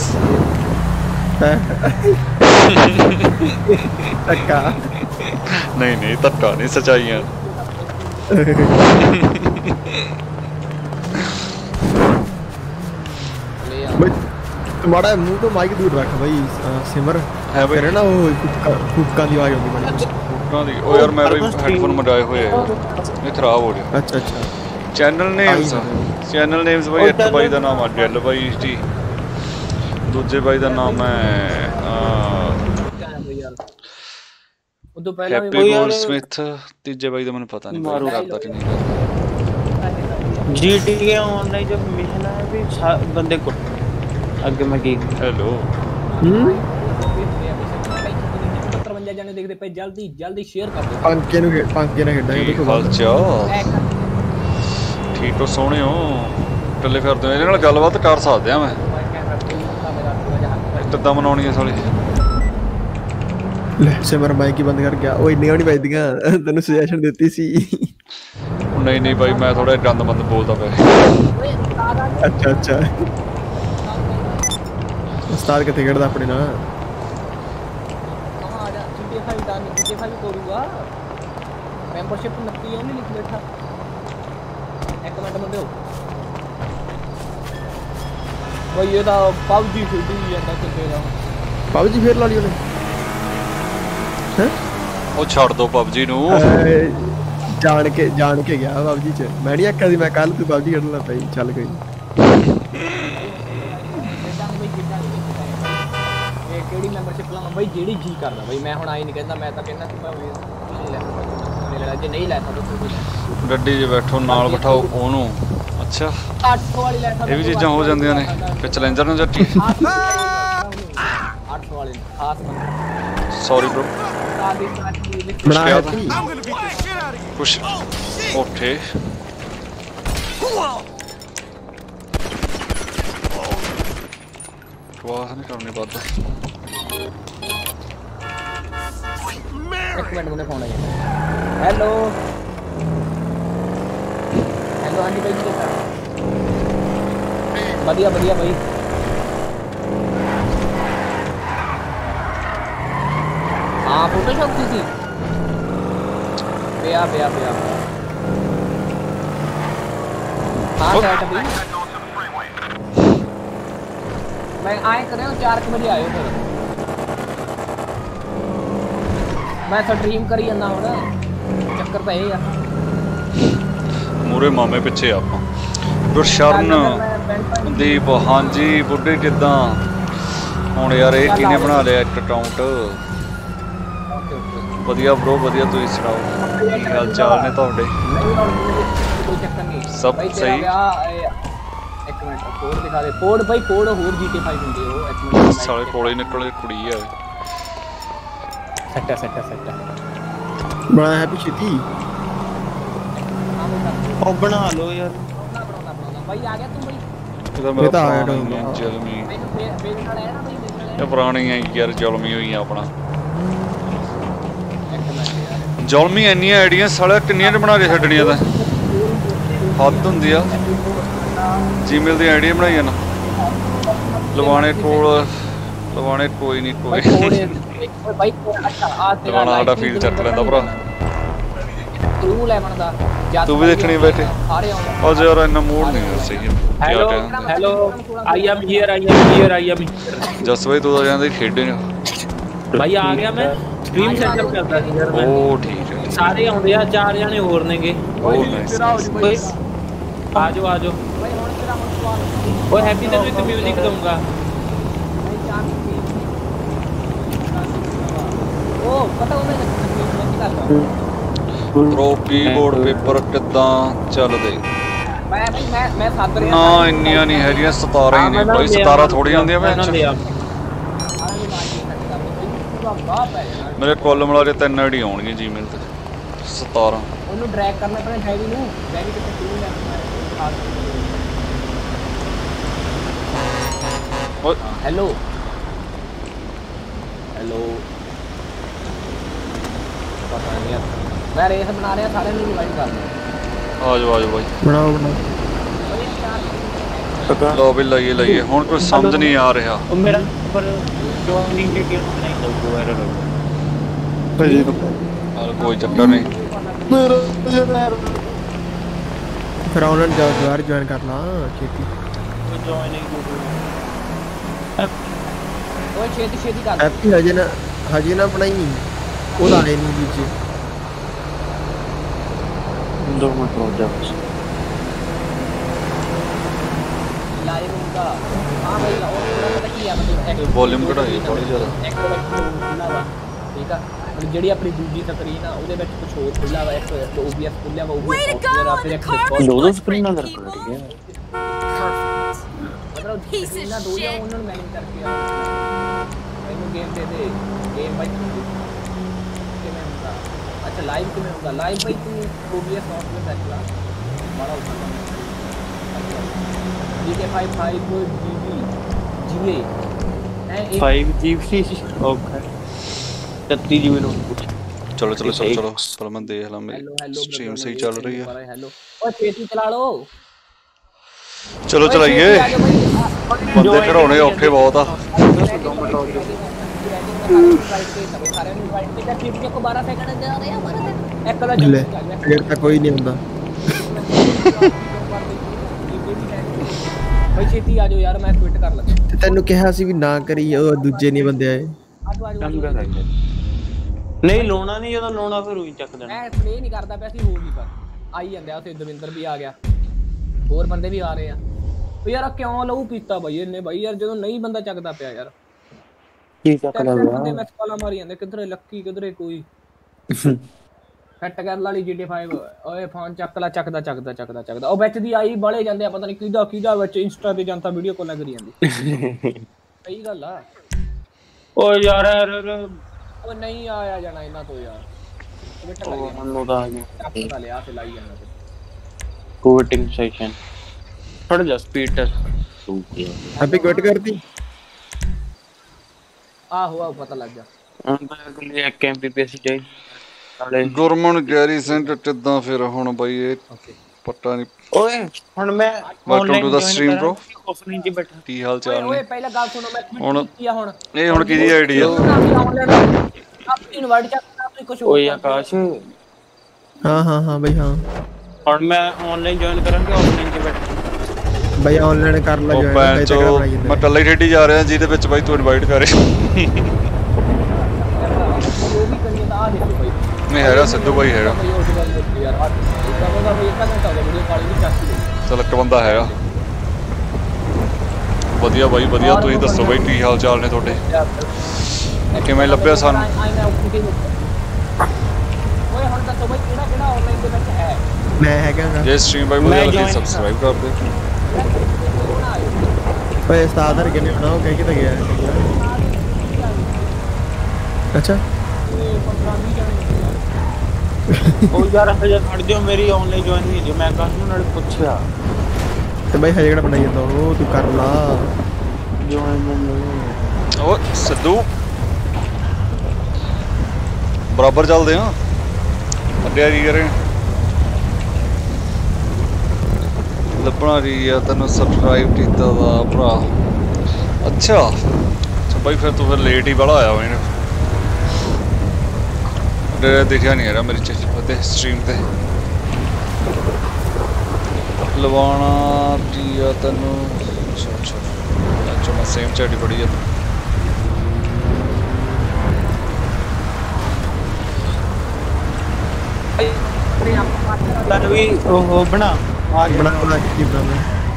ਧੱਕਾ ਨਹੀਂ ਨਹੀਂ ਧੱਕਾ ਨਹੀਂ ਸੱਚਾਈਆਂ ਬਈ ਤੁਹਾਡਾ ਮੂੰਹ ਤੋਂ ਮਾਈਕ ਦੂਰ ਰੱਖ ਬਈ ਸਿਮਰ ਹੈ ਬਈ ਤੇਰੇ ਨਾ ਉਹ ਫੁੱਕਾਂ ਦੀ ਆਵਾਜ਼ ਆਉਂਦੀ ਬੜੀ ਫੁੱਕਾਂ ਦੀ ਉਹ ਯਾਰ ਮੈਂ ਬਈ ਹੈਡਫੋਨ ਮੰਗਾਏ ਹੋਏ ਆ ਇਹ ਖਰਾਬ ਹੋ ਗਿਆ ਅੱਛਾ ਅੱਛਾ ਚੈਨਲ ਨੇਮਸ ਚੈਨਲ ਨੇਮਸ ਬਈ ਇੱਕ ਬਾਈ ਦਾ ਨਾਮ ਆ ਡੈਲ ਬਾਈ ਜੀ ਦੂਜੇ ਬਾਈ ਦਾ ਨਾਮ ਹੈ ਉਦੋਂ ਪਹਿਲਾਂ ਵੀ ਹੈਪੀ ਗੋਲਡ ਸਮਿਥ ਤੀਜੇ ਬਾਈ ਦਾ ਮੈਨੂੰ ਪਤਾ ਨਹੀਂ ਬਾਈ ਕਰਦਾ ਕਿ ਨਹੀਂ जीटी के ऑनलाइन जब मिशन आया भी बंदे को आगे मैं की हेलो पचपन जने देखते पे जल्दी जल्दी शेयर कर दो पंके नु पंके ना खेडा देखो हाल चाल ठीक तो सोहणे हो टल्ले फिरदे ਇਹਦੇ ਨਾਲ ਗੱਲਬਾਤ ਕਰ ਸਕਦੇ ਆ ਮੈਂ ਕਿੱਦਾਂ ਮਨਾਉਣੀ ਹੈ ਸਾਲੀ ਲੈ ਸਿਮਰ ਮਾਈਕ ਹੀ ਬੰਦ ਕਰ ਗਿਆ ਉਹ ਇੰਨੀਆਂ ਨਹੀਂ ਵੱਜਦੀਆਂ ਤੈਨੂੰ ਸੁਜੈਸ਼ਨ ਦਿੱਤੀ ਸੀ ਨਹੀਂ ਨਹੀਂ ਭਾਈ ਮੈਂ ਥੋੜਾ ਗੰਦ ਬੰਦ ਬੋਲਦਾ ਪਿਆ ਅੱਛਾ ਅੱਛਾ ਉਸਤਾਦ ਕਿੱਥੇ ਖੇਡਦਾ ਆਪਣੇ ਨਾਲ ਕਹਾਂ ਆ ਜਾ ਜੀਟੀ ਫਾਈਵ ਦਾ ਜੀਟੀ ਫਾਈਵ ਕਰੂਗਾ ਮੈਂਬਰਸ਼ਿਪ ਨੱਤੀ ਉਹਨੇ ਲਿਖ ਬੈਠਾ ਇੱਕ ਮਿੰਟ ਮੰਨਿਓ ਬਈ ਇਹ ਤਾਂ ਪਬਜੀ ਖੇਡੀ ਜਾਂਦਾ ਕਿਤੇ ਦਾ ਪਬਜੀ ਫੇਰ ਲਾ ਲਈ ਉਹਨੇ ਹੈ ਉਹ ਛੱਡ ਦੋ ਪਬਜੀ ਨੂੰ ਜਾਣ ਕੇ ਜਾਣ ਕੇ ਗਿਆ ਪਬਜੀ ਚ ਮੈਂ ਨਹੀਂ ਆਖਿਆ ਸੀ ਮੈਂ ਕੱਲ ਤੂੰ ਪਬਜੀ ਖੇਡਣਾ ਪਈ ਚੱਲ ਕੋਈ ਇਹ ਕਿਹੜੀ ਮੈਂਬਰਸ਼ਿਪ ਲਾਵਾਂ ਬਈ ਜਿਹੜੀ ਜੀ ਕਰਦਾ ਬਈ ਮੈਂ ਹੁਣ ਆਈ ਨਹੀਂ ਕਹਿੰਦਾ ਮੈਂ ਤਾਂ ਕਹਿੰਦਾ ਕਿ ਭਾਵੇਂ ਲੈ ਲੈ ਜੇ ਨਹੀਂ ਲੈ ਸਕਦਾ ਤੂੰ ਗੱਡੀ 'ਚ ਬੈਠੋ ਨਾਲ ਬਿਠਾਓ ਉਹਨੂੰ ਅੱਛਾ ਅੱਠ ਸੌ ਵਾਲੀ ਲੈ ਸਕਦਾ ਇਹ ਵੀ ਚੀਜ਼ਾਂ ਹੋ ਜਾਂਦੀਆਂ ਨੇ ਫਿਰ ਚੈਲੰਜਰ ਨੂੰ ਜੱਟੀ ਅੱਠ ਸੌ ਵਾਲੀ ਖਾਸ ਬੰਦਾ ਸੌਰੀ ਬ్రో ਬਣਾਇਆ ਪੁਸ਼ ਓਕੇ ਵਾਹ ਨਹੀਂ ਕਰਨੀ ਬਾਤ ਇੱਕ ਮਿੰਟ ਮੈਨੂੰ ਫੋਨ ਆਇਆ ਹੈਲੋ ਹੈਲੋ ਹਾਂਜੀ ਬਾਈ ਜੀ ਵਧੀਆ ਵਧੀਆ ਬਾਈ हाँ फोटोशॉप की थी पिया पिया पिया हाँ सेट भी मैं आए कर रहा हूँ चार बजे आयो फिर मैं तो ड्रीम करी जाना हूँ चक्कर तो यही है मूरे मामे पिछे आप गुरशरण दीप हाँ जी बुढ़े किदा हुण यार ये किने बना लिया एक अकाउंट ਵਧੀਆ ਬ్రో ਵਧੀਆ ਤੁਸੀਂ ਸੁਣਾਓ ਕੀ ਹਾਲ ਚਾਲ ਨੇ ਤੁਹਾਡੇ ਕੋਈ ਚੱਕਰ ਨਹੀਂ ਸਭ ਸਹੀ ਇੱਕ ਮਿੰਟ ਕੋਡ ਦਿਖਾ ਦੇ ਕੋਡ ਭਾਈ ਕੋਡ ਹੋਰ ਜੀਟੀ ਫਾਈਵ ਹੁੰਦੇ ਉਹ ਇੱਕ ਮਿੰਟ ਸਾਲੇ ਕੋਲੇ ਨਿਕਲੇ ਕੁੜੀ ਆ ਸੱਟਾ ਸੱਟਾ ਸੱਟਾ ਬਣਾ ਹੈਪੀ ਛੇਤੀ ਉਹ ਬਣਾ ਲਓ ਯਾਰ ਬਣਾਉਣਾ ਬਣਾਉਣਾ ਭਾਈ ਆ ਗਿਆ ਤੂੰ ਭਾਈ ਇਹਦਾ ਮੇਰਾ ਪੁਰਾਣਾ ਜਲਮੀ ਮੈਨੂੰ ਫੇਰ ਫੇਰ ਨਾਲ ਆਇਆ ਨਾ ਭਾਈ ਮੇਰੇ ਨਾਲ ਇਹ ਪੁਰਾਣੀਆਂ ਯਾਰ ਜਲਮੀ ਹੋਈਆਂ ਆਪਣਾ ਜ਼ੁਲਮੀ ਇੰਨੀਆਂ ਆਈਡੀਆਂ ਸਾਲਾ ਕਿੰਨੀਆਂ ਨੇ ਬਣਾ ਕੇ ਛੱਡਣੀਆਂ ਤਾਂ ਹੱਦ ਹੁੰਦੀ ਆ। ਜੀਮੇਲ ਦੀ ਆਈਡੀ ਬਣਾਈਆਂ ਨਾ ਲਵਾਣੇ ਕੋਲ ਲਵਾਣੇ ਕੋਈ ਨਹੀਂ ਕੋਈ ਲਵਾਣਾ ਸਾਡਾ ਫੀਲ ਚੱਟ ਲੈਂਦਾ ਭਰਾ। ਤੂੰ ਲੈਵਣ ਦਾ ਤੂੰ ਵੀ ਦੇਖਣੀ ਬੈਠੇ ਅੱਜ ਯਾਰ ਇੰਨਾ ਮੂਡ ਨਹੀਂ ਸਹੀ। Hello hello I am here I am here I am Jas ਬਾਈ ਤੂੰ ਤਾਂ ਜਾਂਦੇ ਖੇਡੇ ਨੇ ਭਾਈ ਆ ਗਿਆ ਮੈਂ ਸਟ੍ਰੀਮ ਸੈਟਅਪ ਕਰਦਾ ਸੀ ਯਾਰ। ਉਹ ਠੀਕ ਹੈ ਸਾਰੇ ਆਉਂਦੇ ਆ ਚਾਰ ਜਣੇ ਹੋਰ ਨੇਗੇ। ਉਹ ਨਾਈਸ ਆ ਜਾਓ ਆ ਜਾਓ ਓਏ ਹੈਪੀ ਤੈਨੂੰ ਇੱਕ ਮਿਊਜ਼ਿਕ ਦਊਂਗਾ। ਉਹ ਪਤਾ ਉਹਨੇ ਕੀ ਕਰਦਾ ਪ੍ਰੋ ਕੀਬੋਰਡ ਪੇਪਰ ਕਿੱਦਾਂ ਚੱਲਦੇ? ਮੈਂ ਬਈ ਮੈਂ ਮੈਂ ਸਾਦਰ ਨਾ ਇੰਨੀਆਂ ਨਹੀਂ ਹੈਗੀਆਂ ਸਤਾਰਾਂ ਹੀ ਨੇ ਬਾਈ। ਸਤਾਰਾਂ ਥੋੜੀਆਂ ਹੁੰਦੀਆਂ ਭੈਣ ਚ। ਮੇਰੇ ਕਾਲਮ ਵਾਲੇ ਤਿੰਨ ਆਈਡੀ ਆਉਣਗੇ ਜੀਮੇਲ ਤੇ ਸਤਾਰਾਂ। ਉਹਨੂੰ ਡਰੈਗ ਕਰਨਾ ਪੈਣਾ ਡਾਇਰੀ ਨੂੰ ਡਾਇਰੀ ਕਿਤੇ ਕਿਉਂ ਲੈਣਾ। ਹੈਲੋ ਹੈਲੋ ਪਤਾ ਨਹੀਂ ਯਾਰ ਮੈਂ ਰੇਸ ਬਣਾ ਰਿਹਾ ਸਾਰਿਆਂ ਨੂੰ ਇਨਵਾਈਟ ਕਰ ਦਿਓ। ਆ ਜਾਓ ਆ ਜਾਓ ਬਾਈ ਬਣਾਓ ਬਣਾਓ। ਲੋ ਵੀ ਲਈਏ ਲਈਏ ਹੁਣ ਕੋਈ ਸਮਝ ਨਹੀਂ ਆ ਰਿਹਾ। ਉਹ ਮੇਰਾ ਪਰ ਜੋਇਨਿੰਗ ਡਿਟੇਲ ਨਹੀਂ ਦਊਗਾ ਵਾਇਰਲ ਹੋਊਗਾ ਭਾਜੀ ਨੂੰ। ਹਾਲ ਕੋਈ ਚੱਕਰ ਨਹੀਂ ਫਿਰ ਉਹਨਾਂ ਜਾ ਦੁਆਰ ਜੁਆਇਨ ਕਰ ਲਾ ਛੇਤੀ ਜੋਇਨਿੰਗ ਓਏ ਛੇਤੀ ਛੇਤੀ ਕਰ ਹੈਪੀ ਹਜੇ ਨਾ ਹਜੇ ਨਾ ਬਣਾਈ ਉਹਦਾ ਆਏ ਨਹੀਂ ਵਿੱਚ ਦੋ ਮਿੰਟ ਰੁਕ ਜਾ ਬਸ ਲਾਈਵ ਹੁੰਦਾ। ਹਾਂ ਬਈ ਉਹ ਪਤਾ ਕੀ ਆ ਮਤਲਬ ਵੋਲਿਊਮ ਘਟਾਈ ਥੋੜੀ ਜ਼ਿਆਦਾ ਠੀਕ ਆ। ਜਿਹੜੀ ਆਪਣੀ ਦੂਜੀ ਸਕਰੀਨ ਆ ਉਹਦੇ ਵਿੱਚ ਕੁਝ ਹੋਰ ਖੁੱਲਾ ਵਾ ਇੱਕ ਓਬੀਐਸ ਖੁੱਲਿਆ ਵਾ ਉਹ ਵੀ ਸੌਫਟਵੇਅਰ ਆ ਫਿਰ ਇੱਕ ਦੋ ਦੋ ਸਕਰੀਨਾਂ ਕਰ ਠੀਕ ਹੈ ਮਤਲਬ ਸਕਰੀਨਾਂ ਦੋ ਜਾਂ ਉਹਨਾਂ ਨੂੰ ਮੈਨੇਜ ਕਰਕੇ ਆ ਮੈਨੂੰ ਗੇਮ ਦੇ ਦੇ ਗੇਮ ਬਾਈ ਕਿਵੇਂ ਹੁੰਦਾ। ਅੱਛਾ ਲਾਈਵ ਕਿਵੇਂ ਹੁੰਦਾ ਲਾਈਵ ਬਾਈ ਤੂੰ ਓਬੀਐਸ ਸੌਫਟਵੇਅਰ ਦੇਖ ਲਾ ਬੜਾ ਹੁੰਦਾ ਜੀ ਕੇ फाइव जीबी जीए है five GB okay thirty GB ਨੂੰ चलो चलो चलो चलो पर मैं देख ला मेरी स्ट्रीम सही चल रही है। हेलो ओए छेती चला लो चलो चलाइए बंदे खड़ाने औखे बहुत आ। ਕੋਈ ਨਹੀਂ ਹੁੰਦਾ ਭਾਈ ਛੇਤੀ ਆ ਜਾਓ ਯਾਰ ਮੈਂ ਕੁਇਟ ਕਰ ਲੱਗਾ। ਤੇ ਤੈਨੂੰ ਕਿਹਾ ਸੀ ਵੀ ਨਾ ਕਰੀ ਉਹ ਦੂਜੇ ਨਹੀਂ ਬੰਦੇ ਆਏ। ਨਹੀਂ ਲੋਣਾ ਨਹੀਂ ਜਦੋਂ ਲੋਣਾ ਫਿਰ ਉਹੀ ਚੱਕ ਦੇਣਾ। ਮੈਂ ਪਲੇ ਨਹੀਂ ਕਰਦਾ ਪਿਆ ਸੀ ਹੋਰ ਵੀ ਪਰ ਆਈ ਜਾਂਦੇ ਆ ਉੱਥੇ ਦਵਿੰਦਰ ਵੀ ਆ ਗਿਆ ਹੋਰ ਬੰਦੇ ਵੀ ਆ ਰਹੇ ਆ। ਉਹ ਯਾਰ ਕਿਉਂ ਲਹੂ ਪੀਤਾ ਬਾਈ ਇਹਨੇ ਬਾਈ ਯਾਰ ਜਦੋਂ ਨਹੀਂ ਬੰਦਾ ਚੱਕਦਾ ਪਿਆ ਯਾਰ ਕੀ ਚੱਕ ਲਿਆ ਬੰਦੇ ਮੈਚ ਕਾਲਾ ਮਾਰੀ ਜਾਂਦੇ ਕਿਧਰੇ ਲੱਕੀ ਕਿਧਰੇ ਕੋਈ ਫੱਟ ਕਰ ਵਾਲੀ ਜੀ ਟੀ फाइव ਓਏ ਫੋਨ ਚੱਕ ਲਾ ਚੱਕਦਾ ਚੱਕਦਾ ਚੱਕਦਾ ਚੱਕਦਾ ਉਹ ਵਿੱਚ ਦੀ ਆਈ ਬਾਲੇ ਜਾਂਦੇ ਆ ਪਤਾ ਨਹੀਂ ਕਿਹਦਾ ਕਿਹਦਾ ਵਿੱਚ ਇੰਸਟਾ ਤੇ ਜਨਤਾ ਵੀਡੀਓ ਕਾਲ ਕਰੀ ਜਾਂਦੀ ਸਹੀ ਗੱਲ ਆ। ਓ ਯਾਰ ਉਹ ਨਹੀਂ ਆਇਆ ਜਾਣਾ ਇਹਨਾਂ ਤੋਂ ਯਾਰ ਉਹ ਮੈਨੂੰ ਤਾਂ ਆ ਗਿਆ ਚੱਕਦਾ ਲਿਆ ਤੇ ਲਾਈ ਜਾਂਦਾ ਕੋਟਿੰਗ ਸੈਸ਼ਨ ਥੋੜਾ ਜਿਹਾ ਸਪੀਡ ਟੈਸਟ ਹੈਪੀ ਕੁਇਟ ਕਰਤੀ ਆਹੋ ਆਹੋ ਪਤਾ ਲੱਗ ਗਿਆ ਹਾਂ ਤਾਂ ਅਗਲੇ ਇੱਕ ਐਮਪੀਪੀਐਸ ਚਾਹੀਦੀ ਨਾਲੇ ਗੁਰਮਨ ਗੈਰੀ ਸੈਂਟਰ ਕਿੱਦਾਂ ਫਿਰ ਹੁਣ ਬਾਈ ਇਹ ਪੱਟਾ ਨਹੀਂ। ਓਏ ਹੁਣ ਮੈਂ welcome to the stream bro offline ਚ ਬੈਠਾ ਕੀ ਹਾਲ ਚਾਲ ਨੇ। ਓਏ ਪਹਿਲਾਂ ਗੱਲ ਸੁਣੋ ਮੈਂ ਹੁਣ ਕੀ ਆ ਹੁਣ ਇਹ ਹੁਣ ਕਿਹਦੀ ਆਈਡੀ ਆ ਆਪਣੀ ਇਨਵਾਈਟ ਚੱਕ ਆਪਣੀ ਕੁਝ ਓਏ ਆਕਾਸ਼ ਹਾਂ ਹਾਂ ਹਾਂ ਬਈ ਹਾਂ ਹੁਣ ਮੈਂ ਆਨਲਾਈਨ ਜੁਆਇਨ ਕਰਾਂਗਾ ਆਫਲਾਈਨ ਚ ਬੈਠਾ ਬਈ ਆਨਲਾਈਨ ਕਰ ਲਾ ਜੁਆਇਨ ਮੈਂ ਕੱਲਾ ਹੀ ਰੈਡੀ ਜਾ ਰਿਹਾ ਜਿਹਦੇ ਵਿੱਚ ਬਾਈ ਤੂੰ ਇਨਵਾਈਟ ਕਰੇ ਨਹੀਂ ਹੈਗਾ ਸਿੱਧੂ ਬਾਈ ਹੈਗਾ ਚਲ ਇੱਕ ਬੰਦਾ ਹੈਗਾ ਵਧੀਆ ਬਾਈ ਵਧੀਆ ਤੁਸੀਂ ਦੱਸੋ ਬਾਈ ਕੀ ਹਾਲ ਚਾਲ ਨੇ ਤੁਹਾਡੇ ਕਿਵੇਂ ਲੱਭਿਆ ਸਾਨੂੰ। ਮੈਂ ਹੈਗਾ ਜੇ ਸਟ੍ਰੀਮ ਬਾਈ ਵਧੀਆ ਲੱਗੀ ਸਬਸਕ੍ਰਾਈਬ ਕਰ ਦੇ। ਓਏ ਉਸਤਾਦ ਹਰ ਕਿਨੇ ਬਣਾਓ ਕਹਿ ਕਿਤੇ ਗਿਆ ਅੱਛਾ ਉਹ ਯਾਰ ਹਜੇ ਖੜ ਜਾਓ ਮੇਰੀ ਆਨਲਾਈਨ ਜੁਆਇਨ ਨਹੀਂ ਜੋ ਮੈਂ ਕਾਸ਼ ਨੂੰ ਨਾਲ ਪੁੱਛਿਆ ਤੇ ਬਾਈ ਹਜੇ ਕਿਹੜਾ ਬਣਾਈ ਜਾਂਦਾ ਉਹ ਤੂੰ ਕਰ ਲਾ ਜੁਆਇਨ ਓ ਸਿੱਧੂ ਬਰਾਬਰ ਚੱਲਦੇ ਆ ਅੱਡਿਆ ਕੀ ਕਰੇ ਲੱਭਣਾ ਰਹੀ ਆ ਤੈਨੂੰ ਸਬਸਕ੍ਰਾਈਬ ਕੀਤਾ ਵਾ ਭਰਾ। ਅੱਛਾ ਅੱਛਾ ਬਾਈ ਫਿਰ ਤੂੰ ਫਿਰ ਲੇਟ ਹੀ ਬੜਾ ਆਇਆ ਵਾ ਇਹਨੇ ਦੇਖਿਆ ਨਹੀਂ ਯਾਰ ਮੇਰੀ ਤੇ ਸਟ੍ਰੀਮ ਤੇ ਲਵਾਉਣਾ ਕੀ ਆ ਤੈਨੂੰ। ਅੱਛਾ ਅੱਛਾ ਅੱਛਾ ਮੈਂ ਸੇਮ ਚੈਟ ਹੀ ਪੜੀ ਆ ਤਨ ਵੀ ਉਹ ਬਣਾ ਆ ਬਣਾ ਬਣਾ ਕੀ ਬਣਾ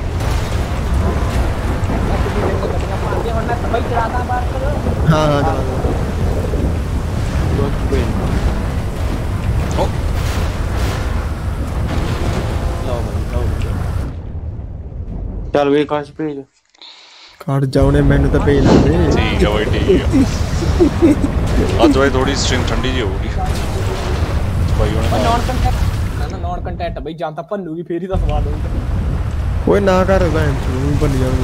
ਹਾਂ ਹਾਂ ਚਲਾ ਚੱਲ ਵੇ ਕਾਸ਼ ਭੇਜ ਕਾਰਡ ਜਾਉਣੇ ਮੈਨੂੰ ਤਾਂ ਭੇਜ ਲੈਂਦੇ। ਠੀਕ ਆ ਬਾਈ ਠੀਕ ਆ ਅੱਜ ਬਾਈ ਥੋੜੀ ਸਟ੍ਰੀਮ ਠੰਡੀ ਜੀ ਹੋਊਗੀ ਬਾਈ ਹੁਣ ਨੌਨ ਕੰਟੈਕਟ ਨਾ ਨਾ ਨੌਨ ਕੰਟੈਕਟ ਬਈ ਜਾਂ ਤਾਂ ਭੰਨੂਗੀ ਫੇਰ ਹੀ ਤਾਂ ਸਵਾਦ ਹੋਊਗਾ। ਓਏ ਨਾ ਕਰ ਭੈਣ ਤੂੰ ਭੰਨ ਜਾਊਗੀ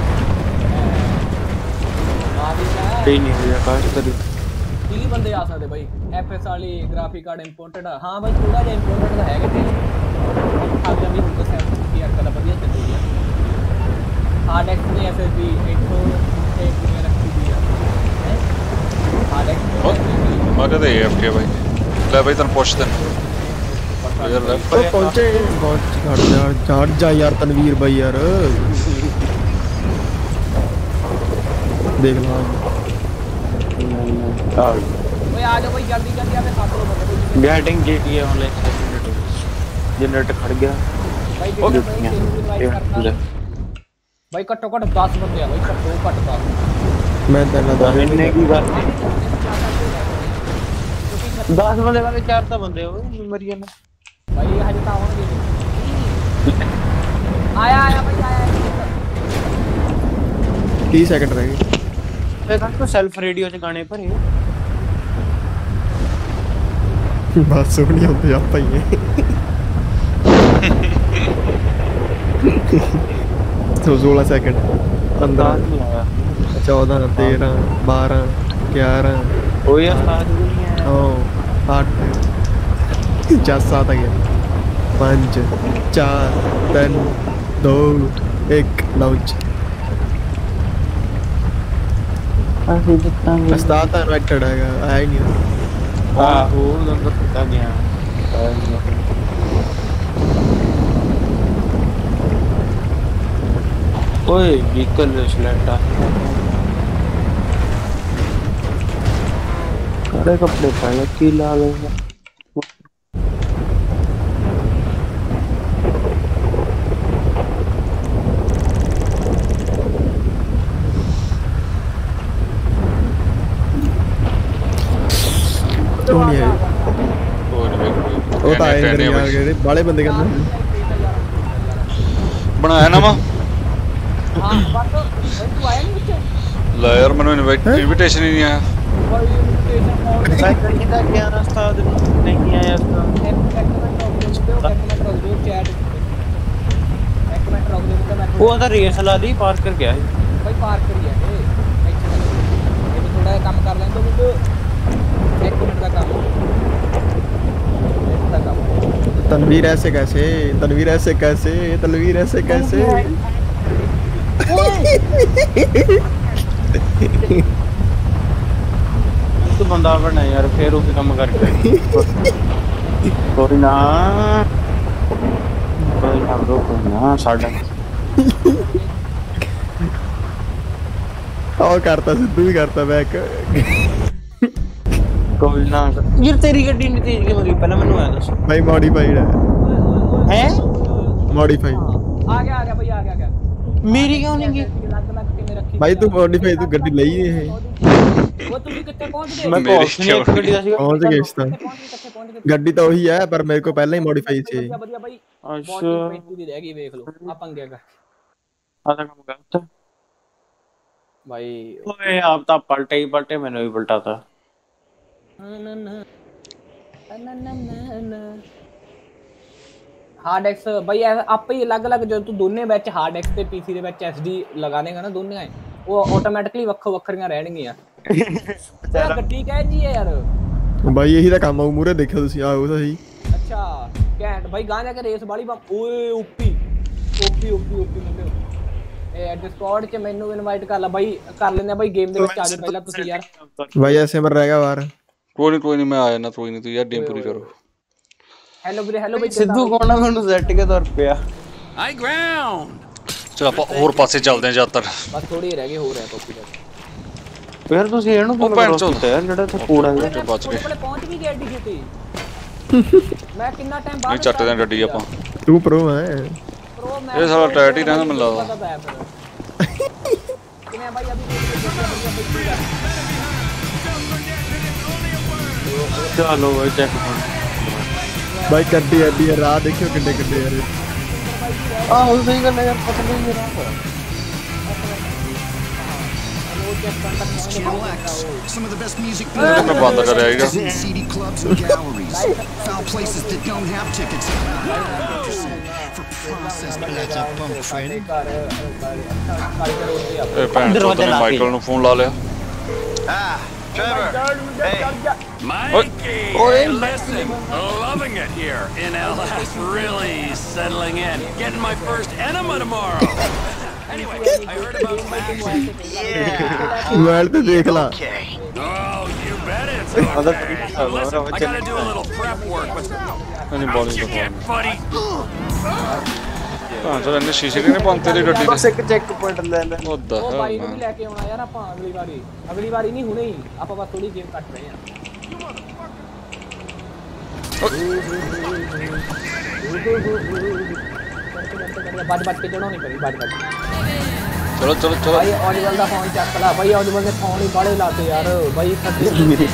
ਤੇ ਨਹੀਂ ਹੋਇਆ ਕਾਸ਼ ਤੇਰੀ ਤੀਹ ਬੰਦੇ ਆ ਸਕਦੇ ਬਾਈ ਐਫਐਸ ਵਾਲੀ ਗ੍ਰਾਫਿਕ ਕਾਰਡ ਇੰਪੋਰਟਡ ਆ। ਹਾਂ ਬਾਈ ਥੋੜਾ ਜਿਹਾ ਇੰਪੋਰਟਡ ਤਾਂ ਹੈਗਾ ਤੇ ਆਪ ਵੀ ਹੁਣ ਤਾਂ ਸੈਵਨਟੀ ਯਾਰ ਕਲਾ ਵਧੀਆ ਚੱਲਦੀ ਆ। ਹਾਰਡ ਐਕਸ ਨੇ ਐਸਐਸਡੀ ਇੱਕ ਸੌ ਛੇ ਦੁਨੀਆ ਰੱਖੀ ਦੀ ਆ ਹੈ ਹਾਰਡ ਐਕਸ ਮੈਂ ਕਹਦੇ ਐਫਕੇ ਬਾਈ ਲੈ ਬਾਈ ਤੈਨੂੰ ਪੁੱਛ ਤੈਨੂੰ ਯਾਰ ਲੈ ਪਹੁੰਚੇ ਬਹੁਤ ਛੱਡ ਜਾ ਛੱਡ ਜਾ ਯਾਰ ਤਨਵੀਰ ਬਾਈ ਯਾਰ ਦੇਖ ਲਾ ਓਏ ਆ ਜਾ ਬਾਈ ਜਲਦੀ ਜਲਦੀ ਆਵੇ ਸਾਥ ਲੋ ਬੰਦੇ ਗੈਟਿੰਗ ਜੀਟੀ ਆਨਲਾਈਨ ਜਨਰੇਟਰ ਖੜ ਗਿਆ ਬਾਈ ਘੱਟੋ ਘੱਟ ਦਸ ਬੰਦੇ ਆ ਬਾਈ ਘੱਟੋ ਘੱਟ ਦਸ ਮੈਂ ਤੈਨੂੰ ਦੱਸ ਇੰਨੇ ਕੀ ਗੱਲ ਦਸ ਬੰਦੇ ਵਾਲੇ ਚਾਰ ਤਾਂ ਬੰਦੇ ਹੋ ਮਰੀਆਂ ਨੇ ਬਾਈ ਹਜੇ ਤਾਂ ਆਉਣਗੇ ਆਇਆ ਆਇਆ ਬਾਈ ਆਇਆ तीस सेकंड रह गए तो सेल्फ रेडियो च गाने भरे बस नहीं होते आप ही तो सोलह सेकंड पंद्रह चौदह तेरह बारह ग्यारह आठ दस सात आ गया पाँच चार तीन दो एक लॉन्च स्टार्ट इन्वाइटेड है आया ही नहीं हां वो नंबर पता गया ओए व्हीकल स्लेटा काले कपड़े पहले की ला लेगा नहीं है वो तो आए यार यार बाले बंदे करना बनाया ना मां हां बस तू आया नहीं नीचे ला यार मैंने इनविटेशन ही नहीं आया भाई कहीं तक क्या रास्ता नहीं आया उसका एक मिनट रुक चैट एक मिनट रुक दे मैं वो तो रेस ला दी पार कर गया भाई पार कर गया ये थोड़ा काम कर लें तो मुझे एक मिनट का काम तनवीर ऐसे कैसे तनवीर ऐसे कैसे तनवीर ऐसे कैसे तू बंदा बना यार फिर उसे काम करके कोई ना कोई ना रोको ना साडा और करता सिद्धू भी करता बैक कोई ना यार तेरी गड्डी नहीं तेज क्यों गई पहले मैंने आया दस भाई मॉडिफाइड है हैं मॉडिफाइड आ गया आ गया भाई आ गया आ गया मेरी क्यों नहीं गई लग लग के मैं रखी भाई तू मॉडिफाइड तू गड्डी ले ही है वो तू भी कितने पहुंच गए मैं पहुंच नहीं एक गड्डी दा पहुंच गया इस तरह गड्डी तो वही है पर मेरे को पहले ही मॉडिफाई चाहिए बढ़िया भाई अच्छा दी रह गई देख लो आ पंगे का आधा काम करता भाई ओए आप तो पलटे ही पलटे मैंने भी पलटा था हार्ड एक्स भाई आप ही अलग अलग जो तू दोने ਵਿੱਚ ਹਾਰਡ ਐਕਸ ਤੇ ਪੀਸੀ ਦੇ ਵਿੱਚ ਐਸਡੀ ਲਗਾ ਦੇਗਾ ਨਾ ਦੋਨੇ ਉਹ ਆਟੋਮੈਟਿਕਲੀ ਵੱਖੋ ਵੱਖਰੀਆਂ ਰਹਿਣਗੀਆਂ ਯਾਰ ਗੱਡੀ ਕਹਿ ਜੀ ਯਾਰ ਬਾਈ ਇਹੀ ਤਾਂ ਕੰਮ ਆਉ ਮੂਰੇ ਦੇਖਿਓ ਤੁਸੀਂ ਆਓ ਸਹੀ ਘੈਂਟ ਬਾਈ ਗਾਂ ਜਾ ਕੇ ਰੇਸ ਵਾਲੀ ਬਾ ਓਏ ਓਪੀ ਓਪੀ ਓਪੀ ਓਪੀ ਮੁੰਡੇ ਇਹ ਡਿਸਕਾਰਡ 'ਚ ਮੈਨੂੰ ਇਨਵਾਈਟ ਕਰ ਲਾ ਬਾਈ ਕਰ ਲੈਂਦੇ ਆ ਬਾਈ ਗੇਮ ਦੇ ਵਿੱਚ ਆ ਜਾਓ ਪਹਿਲਾਂ ਤੁਸੀਂ ਯਾਰ ਬਾਈ ਐਸੇ ਮਰ ਰਹਿ ਗਿਆ ਬਾਹਰ ਕੋਈ ਨਹੀਂ ਕੋਈ ਨਹੀਂ ਮੈਂ ਆ ਜਾਣਾ ਕੋਈ ਨਹੀਂ ਤੂੰ ਯਾਰ ਗੇਮ ਪੂਰੀ ਕਰੋ ਹੈਲੋ ਵੀਰੇ ਹੈਲੋ ਬਾਈ ਸਿੱਧੂ ਕੌਣ ਆ ਮੈਨੂੰ ਸੈੱਟ ਕੇ ਤੁਰ ਪਿਆ High ground. ਚਲ ਆਪਾਂ ਹੋਰ ਪਾਸੇ ਚੱਲਦੇ ਹਾਂ ਜ਼ਿਆਦਾਤਰ ਬਸ ਥੋੜੀ ਰਹਿ ਗਏ ਹੋਰ ਹੈ ਕਾਪੀ ਦਾ ਫਿਰ ਤੁਸੀਂ ਇਹਨੂੰ ਉਹ ਭੈਣ ਚੋਦ ਜਿਹੜਾ ਇੱਥੇ ਕੂੜਾ ਹੈ ਬਚ ਗਏ ਕੋਲੇ ਪਹੁੰਚ ਵੀ ਗਿਆ ਏਡੀ ਛੇਤੀ ਮੈਂ ਕਿੰਨਾ ਟਾਈਮ ਬਾਅਦ ਨਹੀਂ ਚੱਟਦੇ ਆਂ ਗੱਡੀ ਆਪਾਂ ਤੂੰ ਪ੍ਰੋ ਹੈ ਪ੍ਰੋ ਮੈਂ ਇਹ ਸਾਲਾ ਟਾਇਟ ਹੀ ਰਹਿੰਦਾ ਮੈਨੂੰ ਲੱਗਦਾ ਕਿਵੇਂ ਬਾਈ ਅਭੀ ਚਲੋ ਚੈੱਕ ਬਾਈ ਗੱਡੀ ਐਡੀ ਹੈ ਰਾਹ ਦੇਖਿਓ ਕਿੰਨੇ ਕਿੰਨੇ ਯਾਰ ਆਹੋ ਸਹੀ ਗੱਲ ਹੈ ਯਾਰ ਪਤਾ ਨਹੀਂ ਮੇਰਾ Some of the best music ਮੈਂ ਬੰਦ ਕਰਿਆ ਹੈਗਾ in C D clubs and galleries. Found places that don't have tickets. For processed platter bump friend. ਇਹ ਭੈਣ ਚੋਦ ਨੇ ਮਾਈਕਲ ਨੂੰ ਫੋਨ ਲਾ ਲਿਆ Ah, Trevor. Hey. Mikey. Hey, listen. Loving it here in L S. Really settling in. Getting my first enema tomorrow. Anyway, I heard about Max. Yeah. Mobile ਤੇ ਦੇਖ ਲਾ Okay. Oh, you bet it's okay. Listen, I gotta do a little prep work, but ਨਹੀਂ ਬੋਲੀ you get, buddy. ਹਾਂ ਚਲ ਇਹਨੇ ਸ਼ੀਸ਼ੇ ਕਿਨੇ ਬੰਦ ਤੇਰੀ ਗੱਡੀ ਬਸ ਦੇ ਇੱਕ ਚੈੱਕ ਪੁਆਇੰਟ ਲੈ ਲੈ ਉਹ ਦਾ ਉਹ ਬਾਈ ਨੂੰ ਵੀ ਲੈ ਕੇ ਆਉਣਾ ਯਾਰ ਆਪਾਂ ਅਗਲੀ ਵਾਰੀ ਅਗਲੀ ਵਾਰੀ ਨਹੀਂ ਹੁਣੇ ਹੀ ਆਪਾਂ ਬਸ ਥੋੜੀ ਗੇਮ ਕੱਟ ਰਹੇ ਆ ਬੱਜ ਬੱਜ ਕੇ ਚੜਾਉਣੀ ਪਈ ਬੱਜ ਬੱਜ ਚਲੋ ਚਲੋ ਚਲੋ ਬਾਈ ਔਡੀਬਲ ਦਾ ਫੋਨ ਚੱਕ ਲਾ ਬਾਈ ਔਡੀਬਲ ਦੇ ਫੋਨ ਹੀ ਬਾਲੇ ਲਾਤੇ ਯਾਰ ਬਾਈ ਫੱਟੇ ਮੇਰੇ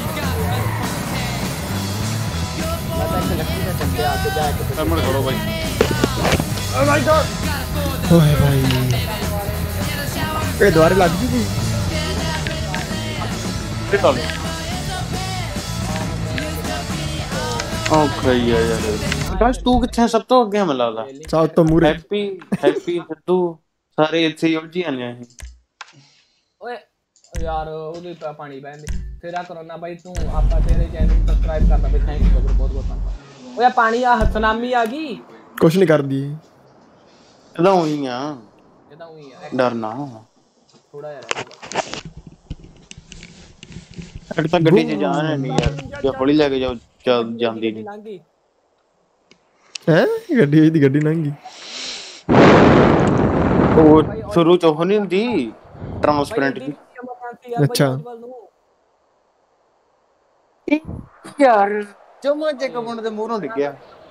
ਮੈਂ ਤਾਂ ਇੱਕ ਲੱਕੀ ਦਾ ਚੱਕਿਆ ਤੇ ਜਾ ਕੇ ਸਾਹਮਣੇ ਖੜੋ ਬਾਈ ਓ ਮਾਈ ਗॉड ਓਏ ਭਾਈ ਇਹ ਦੁਆਰੇ ਲੱਗ ਗਈ ਸੀ ਤੇ ਚੱਲ ਓਕੇ ਯਾਰ ਗਾਇਸ ਤੂੰ ਕਿੱਥੇ ਸਭ ਤੋਂ ਅੱਗੇ ਮੈਨੂੰ ਲੱਗਦਾ ਸਭ ਤੋਂ ਮੂਰੇ ਹੈਪੀ ਹੈਪੀ ਸਿੱਧੂ ਸਾਰੇ ਇੱਥੇ ਹੀ ਉਲਝੀ ਜਾਂਦੇ ਆ ਓਏ ਯਾਰ ਉਹਦੇ ਪਾਣੀ ਬਹਿੰਦੇ ਤੇਰਾ ਕਰੋਨਾ ਬਾਈ ਤੂੰ ਆਪਾਂ ਤੇਰੇ ਚੈਨਲ ਨੂੰ ਸਬਸਕ੍ਰਾਈਬ ਕਰਦਾ ਬਈ ਥੈਂਕ ਯੂ ਬਹੁਤ ਬਹੁਤ ਧੰਨਵਾਦ ਓਏ ਪਾਣੀ ਆ ਸੁਨਾਮੀ ਆ ਗਈ ਕੁਛ ਨਹੀਂ ਕਰਦੀ ਇਹਦਾ ਉਹੀ ਆ ਇਹਦਾ ਉਹੀ ਆ ਡਰਨਾ ਥੋੜਾ ਜਿਹਾ ਇੱਕ ਤਾਂ ਗੱਡੀ 'ਚ ਜਾਣ ਨਹੀਂ ਯਾਰ ਜੇ ਹੌਲੀ ਲੈ ਕੇ ਜਾਓ ਚੱਲ ਜਾਂਦੀ ਨਹੀਂ ਹੈ ਗੱਡੀ ਦੀ ਗੱਡੀ ਲੰਘੀ ਉਹ ਸ਼ੁਰੂ ਚ ਉਹ ਨਹੀਂ ਹੁੰਦੀ ਟ੍ਰਾਂਸਪੇਰੈਂਟ ਦੀ ਅੱਛਾ ਯਾਰ ਜਮਾ ਚੈੱਕ ਪੁਆਇੰਟ ਦੇ ਮੂਹਰੋਂ ਡਿੱਗਿਆ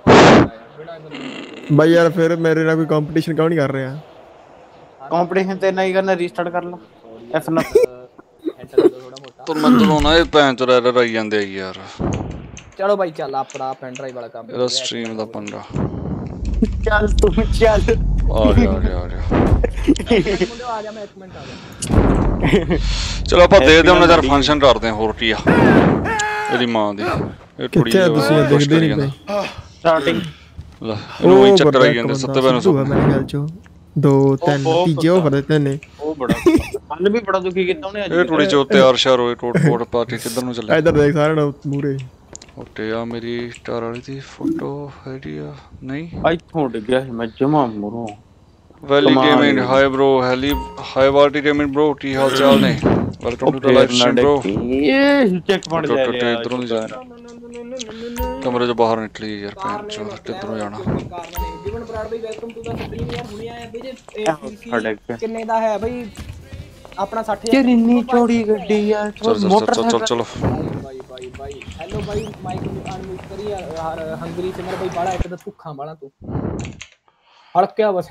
ਬਾਈ ਯਾਰ ਫਿਰ ਮੇਰੇ ਨਾਲ ਕੋਈ ਕੰਪੀਟੀਸ਼ਨ ਕਿਉਂ ਨਹੀਂ ਕਰ ਰਿਹਾ ਕੰਪੀਟੀਸ਼ਨ ਤੇ ਨਹੀਂ ਕਰਨਾ ਰੀਸਟਾਰਟ ਕਰ ਲਾ ਐਫ ਨਾ ਤੁਰ ਮੈਂ ਚਲਾਉਣਾ ਇਹ ਭੈਣ ਚੋਦ ਐਰਰ ਆਈ ਜਾਂਦੇ ਆ ਯਾਰ ਚਲੋ ਬਾਈ ਚੱਲ ਆਪਣਾ ਪੈਨ ਡਰਾਈਵ ਵਾਲਾ ਕੰਮ ਇਹਦਾ ਸਟ੍ਰੀਮ ਦਾ ਪੰਗਾ ਚੱਲ ਤੂੰ ਚੱਲ ਆ ਗਿਆ ਆ ਗਿਆ ਆ ਗਿਆ ਮੁੰਡੇ ਆ ਜਾ ਮੈਂ ਇੱਕ ਮਿੰਟ ਆ ਜਾ ਚਲੋ ਆਪਾਂ ਦੇ ਦੇ ਉਹਨਾਂ ਦਾ ਫੰਕਸ਼ਨ ਕਰਦੇ ਹਾਂ ਹੋਰ ਕੀ ਆ ਇਹਦੀ ਮਾਂ ਦੀ ਇਹ ਕੁੜੀ ਕਿੱਥੇ ਤੁਸੀਂ ਦੇਖਦੇ ਨਹੀਂ ਪਏ ਸਟਾਰਟਿੰਗ ਲੈ ਇਹਨੂੰ ਹੀ ਚੱਕਰ ਆਈ ਜਾਂਦੇ ਸੱਤੇ ਪੈਨ ਸੌ ਮੇਰੇ ਖਿਆਲ ਚੋਂ ਦੋ ਤਿੰਨ ਤੀਜੇ ਉਹ ਫੜੇ ਤਿੰਨ ਉਹ ਬੜਾ ਮਨ ਵੀ ਬੜਾ ਦੁਖੀ ਕੀਤਾ ਉਹਨੇ ਅੱਜ ਇਹ ਟੁੜੀ ਚੋ ਤਿਆਰ ਸ਼ਾਰ ਹੋਏ ਟੋਟ ਟੋਟ ਪਾਰਟੀ ਕਿੱਧਰ ਨੂੰ ਚੱਲੇ ਇੱਧਰ ਦੇਖ ਸਾਰਿਆਂ ਨੂੰ ਮੂਰੇ ਓਕੇ ਆ ਮੇਰੀ ਸਟਾਰ ਵਾਲੀ ਦੀ ਫੋਟੋ ਹੈਗੀ ਆ ਨਹੀਂ ਇੱਥੋਂ ਡਿੱਗਿਆ ਸੀ ਮੈਂ ਜਮਾ ਮੂਰੋਂ ਵੈਲੀ ਗੇਮਿੰਗ ਹਾਈ ਬ੍ਰੋ ਹੈਲੀ ਹਾਈ ਵਾਰਟੀ ਗੇਮਿੰਗ ਬ੍ਰੋ ਕੀ ਹਾਲ ਚਾਲ ਨੇ welcome to the live stream bro ਇਹ ਚੈੱਕ ਪੁਆਇੰਟ ਲੈ ਲਿਆ ਇਧਰੋਂ ਨਹੀਂ ਜਾਣਾ ਕਮਰੇ ਤੋਂ ਬਾਹਰ ਨਿਕਲੀ ਯਾਰ ਭੈਣ ਚੋ ਕਿੱਧਰੋਂ ਜਾਣਾ ਜੀਵਨ ਬਰਾੜ ਬਈ ਵੈਲਕਮ ਟੂ ਦਾ ਸਟ੍ਰੀਮ ਯਾਰ ਹੁਣੇ ਆਇਆ ਬਈ ਜੇ ਕਿੰਨੇ ਦਾ ਹੈ ਬਈ ਆਪਣਾ ਸੱਠ ਹਜ਼ਾਰ ਇੰਨੀ ਚੌੜੀ ਗੱਡੀ ਯਾਰ ਚਲ ਚਲ ਚਲੋ ਬਾਈ ਬਾਈ ਬਾਈ ਹੈਲੋ ਬਾਈ ਮਾਈਕ ਨੂੰ ਅਨਮਿਊਟ ਕਰੀ ਯਾਰ ਹੰਗਰੀ ਚ ਮੇਰਾ ਬਾਈ ਬਾਲਾ ਇੱਕ ਤਾਂ ਭੁੱਖਾਂ ਬਾਲਾ ਤੂੰ ਹਲਕਿਆ ਬਸ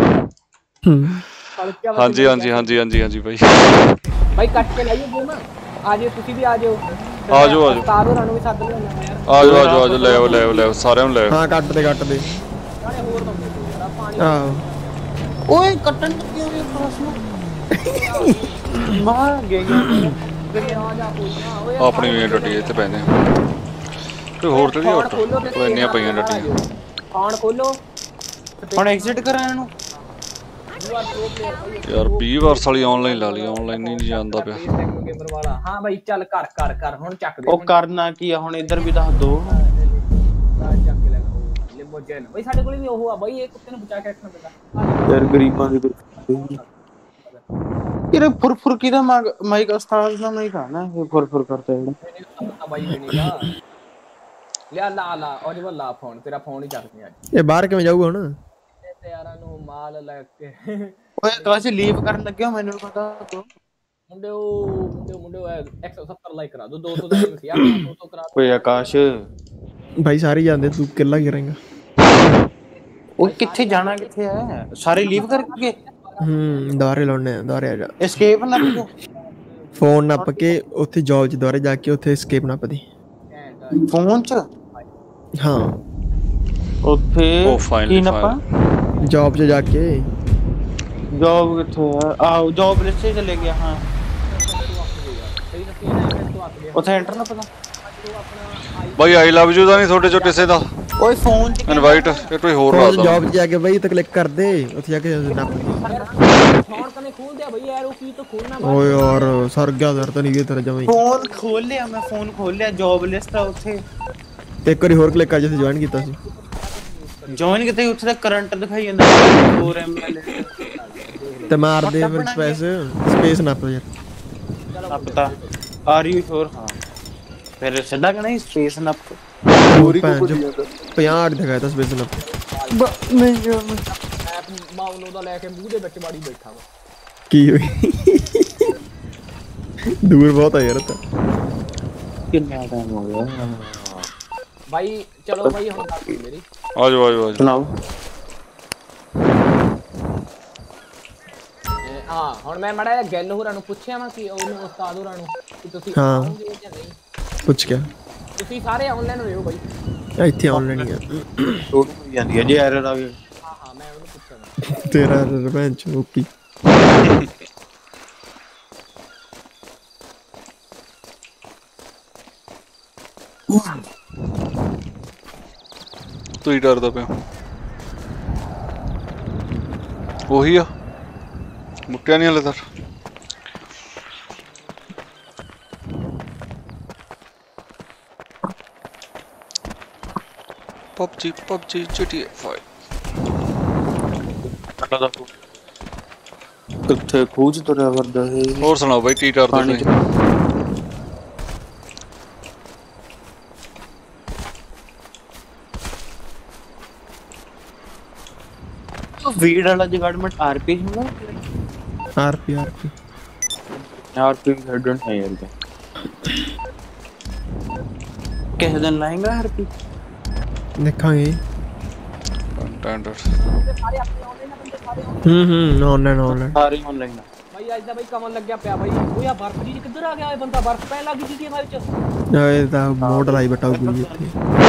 ਹਲਕਿਆ ਬਸ ਹਾਂਜੀ ਹਾਂਜੀ ਹਾਂਜੀ ਹਾਂਜੀ ਹਾਂਜੀ ਬਾਈ ਬਾਈ ਕੱਟ ਕੇ ਲਾਈਏ ਗੇਮ ਆ ਜਾਓ ਤੁਸੀਂ ਵੀ ਆ ਜਾਓ ਆ ਜਾਓ ਆ ਜਾਓ ਤਾਰੋ ਰਾਣੂ ਵੀ ਸੱਦ ਲੈਣਾ ਯਾਰ ਆ ਜਾਓ ਆ ਜਾਓ ਆ ਜਾਓ ਲੈ ਆਓ ਲੈ ਆਓ ਲੈ ਆਓ ਸਾਰਿਆਂ ਨੂੰ ਲੈ ਆਓ ਹਾਂ ਕੱਟ ਦੇ ਕੱਟ ਦੇ ਨਾਲੇ ਹੋਰ ਬੰਦੇ ਯਾਰ ਪਾਣੀ ਆਹੋ ਓਏ ਕੱਟਣ ਕਿਉਂ ਨਹੀਂ ਪ੍ਰਸ਼ਨ ਮਾਰ ਗਿਆ ਆ ਜਾ ਕੋਈ ਨਾ ਓਏ ਆਪਣੀ ਵੀ ਡੱਡੀ ਇੱਥੇ ਪੈਂਦੇ ਕੋਈ ਹੋਰ ਤੇ ਨਹੀਂ ਹੋਰ ਇੰਨੀਆਂ ਪਈਆਂ ਡੱਡੀਆਂ ਫੋਨ ਖੋਲੋ ਹੁਣ ਐਗਜ਼ਿਟ ਕਰਾਂ ਇਹਨੂੰ ਯਾਰ ਵੀਹ ਵਾਰਸ ਵਾਲੀ ਆਨਲਾਈਨ ਲਾ ਲਈ ਆਨਲਾਈਨ ਨਹੀਂ ਜਾਂਦਾ ਪਿਆ ਗੇਮਰ ਵਾਲਾ ਹਾਂ ਬਾਈ ਚੱਲ ਕਰ ਕਰ ਕਰ ਹੁਣ ਚੱਕ ਦੇ ਉਹ ਕਰਨਾ ਕੀ ਆ ਹੁਣ ਇੱਧਰ ਵੀ ਦੱਸ ਦੋ ਚੱਕ ਕੇ ਲੈ वो जेल भाई साडे कोले भी ਉਹ ਆ ਬਾਈ ਇਹ ਕੁੱਤੇ ਨੂੰ ਬਚਾ ਕੇ ਰੱਖਣਾ ਪੈਂਦਾ ਯਾਰ ਗਰੀਬਾਂ ਦੀ ਯਾਰ ਫੁਰਫੁਰ ਕਿਹਦਾ ਮਾਈਕ ਉਸਤਾਦ ਦਾ ਮਾਈਕ ਆ ਨਾ ਇਹ ਫੁਰਫੁਰ ਕਰਦਾ ਜਿਹੜਾ ਬਾਈ ਬਣੀਗਾ ਲਿਆ ਲਾ ਲਾ ਔਰ ਉਹ ਲਾ ਫੋਨ ਤੇਰਾ ਫੋਨ ਹੀ ਚੱਕ ਨਹੀਂ ਅੱਜ ਇਹ ਬਾਹਰ ਕਿਵੇਂ ਜਾਊਗਾ ਹੁਣ ਤੇ ਯਾਰਾਂ ਨੂੰ ਮਾਲ ਲੈ ਕੇ ਓਏ ਕਲਾਸ ਲੀਵ ਕਰਨ ਲੱਗਿਆ ਮੈਨੂੰ ਪਤਾ ਤੂੰ ਮੁੰਡੇ ਉਹ ਮੁੰਡੇ ਮੁੰਡੇ ਇੱਕ ਸੌ ਸੱਤਰ ਲਾਈਕ ਕਰਾ ਦੋ ਦੋ ਸੌ ਦਾ ਲਿਖਿਆ ਦੋ ਸੌ ਕਰਾ ਓਏ ਆਕਾਸ਼ ਭਾਈ ਸਾਰੇ ਜਾਂਦੇ ਤੂੰ ਕਿੱਲਾ ਗਿਰੇਂਗਾ ਉਹ ਕਿੱਥੇ ਜਾਣਾ ਕਿੱਥੇ ਹੈ ਸਾਰੇ ਲੀਵ ਕਰਕੇ ਹੂੰ ਦੁਆਰੇ ਲਾਉਣੇ ਦੁਆਰੇ ਆ ਜਾ ਐਸਕੇਪ ਨਾ ਪੋ ਫੋਨ ਨੱਪ ਕੇ ਉੱਥੇ ਜੌਬ 'ਚ ਦੁਆਰੇ ਜਾ ਕੇ ਉੱਥੇ ਐਸਕੇਪ ਨੱਪਦੀ ਫੋਨ 'ਚ ਹਾਂ ਉੱਥੇ ਕੀ ਨੱਪਾ ਜੌਬ 'ਚ ਜਾ ਕੇ ਜੌਬ ਕਿੱਥੇ ਆ ਆਹ ਜੌਬ ਲਿਸਟ 'ਚ ਚਲੇ ਗਿਆ ਹਾਂ ਉੱਥੇ ਐਂਟਰ ਨਾ ਪਤਾ ਬਾਈ ਆਈ ਲਵ ਯੂ ਦਾ ਨਹੀਂ ਤੁਹਾਡੇ ਚੋਂ ਕਿਸੇ ਦਾ ਓਏ ਫੋਨ 'ਚ ਇਨਵਾਈਟ ਇਹ ਕੋਈ ਹੋਰ ਲਾਦਾ ਜੌਬ 'ਚ ਜਾ ਕੇ ਬਾਈ ਤੇ ਕਲਿੱਕ ਕਰ ਦੇ ਉੱਥੇ ਜਾ ਕੇ ਨੱਪ ਫੋਨ ਕਨੇ ਖੋਲ ਦਿਆ ਬਈ ਯਾਰ ਉਹ ਕੀ ਤੋਂ ਖੋਲਣਾ ਬਾਈ ਓਏ ਯਾਰ ਸਰ ਗਿਆ ਦਰ ਤਾਂ ਨਹੀਂ ਗਿਆ ਤੇਰਾ ਜਮਾਈ ਫੋਨ ਖੋਲ ਲਿਆ ਮੈਂ ਫੋਨ ਖੋਲ ਲਿਆ ਜੌਬ ਲਿਸਟ ਆ ਉੱਥੇ ਇੱਕ ਵਾਰੀ ਹੋਰ ਕਲਿੱਕ ਕਰ ਜਿੱਥੇ ਜੁਆਇਨ ਕੀਤਾ ਸੀ ਜੁਆਇਨ ਕਿਤੇ ਉੱਥੇ ਦਾ ਕਰੰਟ ਦਿਖਾਈ ਜਾਂਦਾ ਫੋਰ ਐਮ ਐਲ ਤੇ ਮਾਰ ਦੇ ਫਿਰ ਸਪੇਸ ਸਪੇਸ ਨੱਪ ਯਾਰ ਨੱਪਤਾ ਆਰ ਯੂ ਸ਼ੋਰ ਹਾਂ ਫਿਰ ਸਿੱਧਾ ਕਹਣਾ ਸਪੇਸ ਨੱਪ ਪੂਰੀ ਪੰਜਾਹ ਦਿਖਾਇਆ ਤਾਂ ਸਪੇਸ ਨੱਪ ਨਹੀਂ ਯਾਰ ਮੈਂ ਮਾਉਨੋ ਦਾ ਲੈ ਕੇ ਮੂੰਹ ਦੇ ਵਿੱਚ ਬਾੜੀ ਬੈਠਾ ਵਾ ਕੀ ਹੋਈ ਦੂਰ ਬਹੁਤ ਆ ਯਾਰ ਤਾਂ ਕਿੰਨਾ ਟਾਈਮ ਹੋ ਗਿਆ ਭਾਈ ਚਲੋ ਭਾਈ ਹੁਣ ਦੱਸ ਮੇਰੀ ਆ ਜਾਓ ਆ ਜਾਓ ਸੁਣਾਓ ਹਾਂ ਹੁਣ ਮੈਂ ਮੜਾ ਗੱਲ ਹੋਰਾਂ ਨੂੰ ਪੁੱਛਿਆ ਵਾ ਕਿ ਉਹਨੂੰ ਉਸਤਾਦ ਹੋਰਾਂ ਨੂੰ ਕਿ ਤੁਸੀਂ ਆਉਂਗੇ ਜਾਂ ਨਹੀਂ ਪੁੱਛ ਗਿਆ ਤੁਸੀਂ ਸਾਰੇ ਆਨਲਾਈਨ ਹੋਇਓ ਬਾਈ ਇੱਥੇ ਆਨਲਾਈਨ ਹੀ ਆ ਟੋਟ ਹੋ ਜਾਂਦੀ ਹੈ ਜੇ ਐਰਰ ਆ ਗਿਆ ਹਾਂ ਹਾਂ ਮੈਂ ਉਹਨੂੰ ਪੁੱਛਾਂਗਾ ਤੇਰਾ ਰਿਵੈਂਜ ਓਪੀ ਤੂੰ ਹੀ ਡਰਦਾ ਪਿਆ ਉਹੀ ਆ ਮੁੱਕਿਆ ਨਹੀਂ ਹਲੇ ਤੱਕ ਪਬਜੀ ਪਬਜੀ ਜੀਟੀਏ ਫਾਈਵ ਕਿੱਥੇ ਖੂਜ ਤੁਰਿਆ ਫਿਰਦਾ ਹੈ ਹੋਰ ਸੁਣਾਓ ਬਾਈ ਕੀ ਕਰਦੇ ਤੁਸੀਂ ਵੀਡ ਵਾਲਾ ਜਗਾੜਮੈਂਟ ਆਰਪੀ ਹੁੰਦਾ ਆਰਪੀ ਆਰਪੀ ਆਰਪੀ ਹੈਡਨ ਹੈ ਯਾਰ ਕਿਸੇ ਦਿਨ ਲਾਏਗਾ ਆਰਪੀ ਦੇਖਾਂਗੇ ਕੰਟੈਂਟ ਹੂੰ ਹੂੰ ਆਨਲਾਈਨ ਆਨਲਾਈਨ ਸਾਰੇ ਆਨਲਾਈਨ ਭਾਈ ਅੱਜ ਦਾ ਭਾਈ ਕਮਲ ਲੱਗਿਆ ਪਿਆ ਭਾਈ ਉਹ ਯਾ ਬਰਫ ਜੀ ਕਿੱਧਰ ਆ ਗਿਆ ਇਹ ਬੰਦਾ ਬਰਫ ਪੈਣ ਲੱਗ ਗਈ ਜੀ ਫਾਈਵ ਚ ਇਹ ਤਾਂ ਮੋਡ ਲਾਈ ਬਟਾਉ ਗਈ ਇੱਥੇ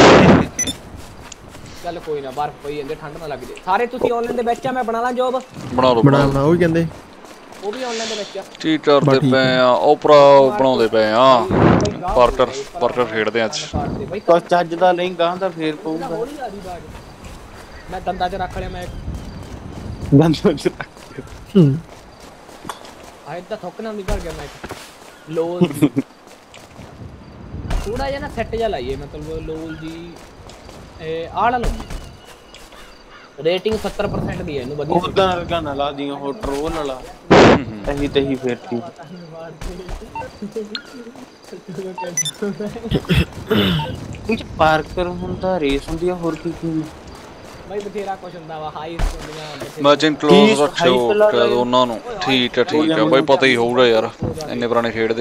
ਚੱਲ ਕੋਈ ਨਾ ਬਰਫ ਪਈ ਜਾਂਦੇ ਠੰਡ ਨਾ ਲੱਗ ਜੇ ਸਾਰੇ ਤੁਸੀਂ ਆਨਲਾਈਨ ਦੇ ਵਿੱਚ ਆ ਮੈਂ ਬਣਾ ਲਾਂ ਜੌਬ ਬਣਾ ਲਓ ਬਣਾ ਲਾ ਉਹ ਵੀ ਕਹਿੰਦੇ ਉਹ ਵੀ ਆਨਲਾਈਨ ਦੇ ਵਿੱਚ ਆ ਚੀਟਰ ਦੇ ਪਏ ਆ ਓਪਰਾ ਬਣਾਉਂਦੇ ਪਏ ਆ ਪਾਰਕਰ ਪਾਰਕਰ ਖੇਡਦੇ ਆ ਅੱਜ ਕੁਝ ਚੱਜ ਦਾ ਨਹੀਂ ਗਾਂ ਦਾ ਫੇਰ ਪਊਗਾ ਹੌਲੀ ਆ ਦੀ ਬਾਜ ਮੈਂ ਦੰਦਾਂ 'ਚ ਰੱਖ ਲਿਆ ਮੈਂ ਦੰਦਾਂ 'ਚ ਹੂੰ ਆਇਦ ਤਾਂ ਥੋਕਣਾ ਨਿਕਲ ਗਿਆ ਮੈਂ ਲੋਲ ਥੋੜਾ ਜਿਹਾ ਨਾ ਸੈੱਟ ਜਿਹਾ ਲਾਈਏ ਮਤਲਬ ਲੋਲ ਜੀ ਇਹ ਆਲਾ ਲਓ ਰੇਟਿੰਗ ਸੱਤਰ ਪਰਸੈਂਟ ਦੀ ਹੈ ਇਹਨੂੰ ਵਧੀਆ ਉਦਾਂ ਵਰਗਾ ਨਾ ਲਾ ਦੀਆਂ ਹੋ ਟਰੋਲ ਵਾਲਾ ਅਹੀ ਤਹੀ ਫੇਰਤੀ ਕੁਝ ਪਾਰਕਰ ਹੁੰਦਾ ਰੇਸ ਹੁੰਦੀ ਆ ਹੋਰ ਕੀ ਕੀ ਭਾਈ ਬਥੇਰਾ ਕੁਝ ਹੁੰਦਾ ਵਾ ਹਾਈ ਹੁੰਦੀਆਂ ਮੈਚਿੰਗ ਕਲੋਜ਼ ਰੱਖਿਓ ਕਹ ਦੋ ਉਹਨਾਂ ਨੂੰ ਠੀਕ ਹੈ ਠੀਕ ਹੈ ਬਾਈ ਪਤਾ ਹੀ ਹੋਊਗਾ ਯਾਰ ਇੰਨੇ ਪੁਰਾਣੇ ਖੇਡਦੇ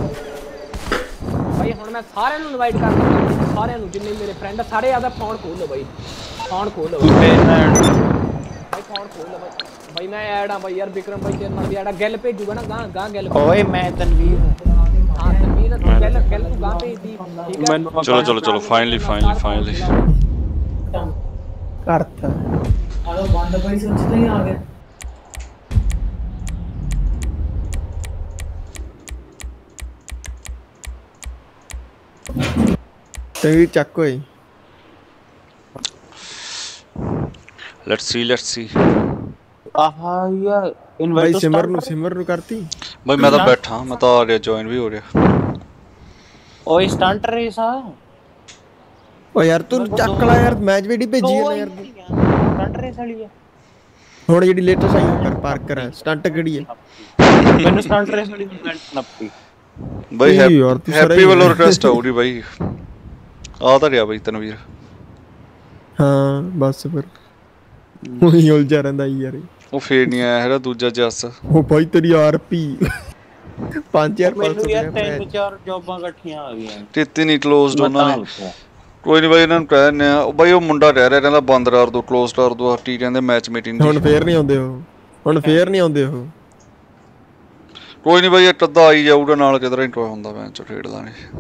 ਭਾਈ ਹੁਣ ਮੈਂ ਸਾਰਿਆਂ ਨੂੰ ਇਨਵਾਈਟ ਕਰ ਦਿੰਦਾ ਸਾਰਿਆਂ ਨੂੰ ਜਿੰਨੇ ਮੇਰੇ ਫਰੈਂਡ ਸਾਰੇ ਆਦਾ ਫੋਨ ਖੋਲ ਲਓ ਬਾਈ ਫੋਨ ਖੋਲ ਲਓ ਬਾਈ ਫੋਨ ਖੋਲ ਲਓ ਬਾਈ ਬਾਈ ਮੈਂ ਐਡ ਆ ਬਾਈ ਯਾਰ ਵਿਕਰਮ ਬਾਈ ਚੇਅਰਮੈਨ ਦੀ ਐਡ ਗੱਲ ਭੇਜੂਗਾ ਨਾ ਗਾਂ ਗਾਂ ਗੱਲ ਓਏ ਮੈਂ ਤਨਵੀਰ ਹਾਂ ਤਨਵੀਰ ਤੂੰ ਗੱਲ ਗੱਲ ਤੂੰ ਗਾਂ ਭੇਜਦੀ ਠੀਕ ਹੈ ਚਲੋ ਚਲੋ ਚਲੋ ਫਾਈਨਲੀ ਫਾਈਨਲੀ ਫਾਈਨਲੀ ਕਰਤਾ ਆਲੋ ਬੰਦ ਭਾਈ ਸੋਚਦੇ ਹੀ ਆ ਗਿਆ ਤੇ ਚੱਕ ਹੋਈ ਲੈਟਸ ਸੀ ਲੈਟਸ ਸੀ ਆਹਾ ਯਾਰ ਇਨਵਾਈਟ ਭਾਈ ਸਿਮਰ ਨੂੰ ਸਿਮਰ ਨੂੰ ਕਰਤੀ ਬਾਈ ਮੈਂ ਤਾਂ ਬੈਠਾ ਮੈਂ ਤਾਂ ਆ ਰਿਹਾ ਜੁਆਇਨ ਵੀ ਹੋ ਰਿਹਾ ਓਏ ਸਟੰਟ ਰੇਸ ਆ ਓ ਯਾਰ ਤੂੰ ਚੱਕ ਲੈ ਯਾਰ ਮੈਚ ਵੀਡੀ ਭੇਜੀ ਹੈ ਯਾਰ ਸਟੰਟ ਰੇਸ ਵਾਲੀ ਆ ਹੁਣ ਜਿਹੜੀ ਲੇਟੈਸਟ ਆਈ ਕਰ ਪਾਰਕਰ ਹੈ ਸਟੰਟ ਕਿਹੜੀ ਹੈ ਮੈਨੂੰ ਸਟੰਟ ਰੇਸ ਵਾਲੀ ਨੱਪੀ ਬਾਈ ਹੈਪੀ ਵੱਲੋਂ ਰਿਕਵੈਸਟ ਆਉੜੀ ਬਾਈ ਆ ਤਾਂ ਰਿਹਾ ਬਾਈ ਤਨਵੀਰ ਹਾਂ ਬਸ ਫਿਰ ਉਹੀ ਉਲਝਾ ਰਹਿੰਦਾ ਯਾਰ ਉਹ ਫੇਰ ਨਹੀਂ ਆਇਆ ਹੈਗਾ ਦੂਜਾ ਜੱਸ ਉਹ ਬਾਈ ਤੇਰੀ ਆਰਪੀ ਪੰਜ ਹਜ਼ਾਰ ਪੰਜ ਸੌ ਯਾਰ ਤਿੰਨ ਚਾਰ ਜੌਬਾਂ ਇਕੱਠੀਆਂ ਆ ਗਈਆਂ ਤਿੱਤੀ ਨਹੀਂ ਕਲੋਜ਼ਡ ਉਹਨਾਂ ਨੇ ਕੋਈ ਨਹੀਂ ਬਾਈ ਇਹਨਾਂ ਨੂੰ ਕਹਿ ਦਿੰਦੇ ਆ ਬਾਈ ਉਹ ਮੁੰਡਾ ਰਹਿ ਰਿਹਾ ਕਹਿੰਦਾ ਬੰਦ ਕਰ ਦੋ ਕਲੋਜ਼ ਕਰ ਦੋ ਟੀ ਕਹਿੰਦੇ ਮੈਚ ਮੀਟਿੰਗ ਹੁਣ ਫੇਰ ਨਹੀਂ ਆਉਂਦੇ ਉਹ ਹੁਣ ਫੇਰ ਨਹੀਂ ਆਉਂਦੇ ਉਹ ਕੋਈ ਨਹੀਂ ਬਾਈ ਇੱਕ ਅੱਧਾ ਆਈ ਜਾਊਗਾ ਨਾਲ ਕਿਧਰ ਇੰਟਰੋ ਹੁੰਦਾ ਮੈਚ ਖੇਡਦਾ ਨਹੀਂ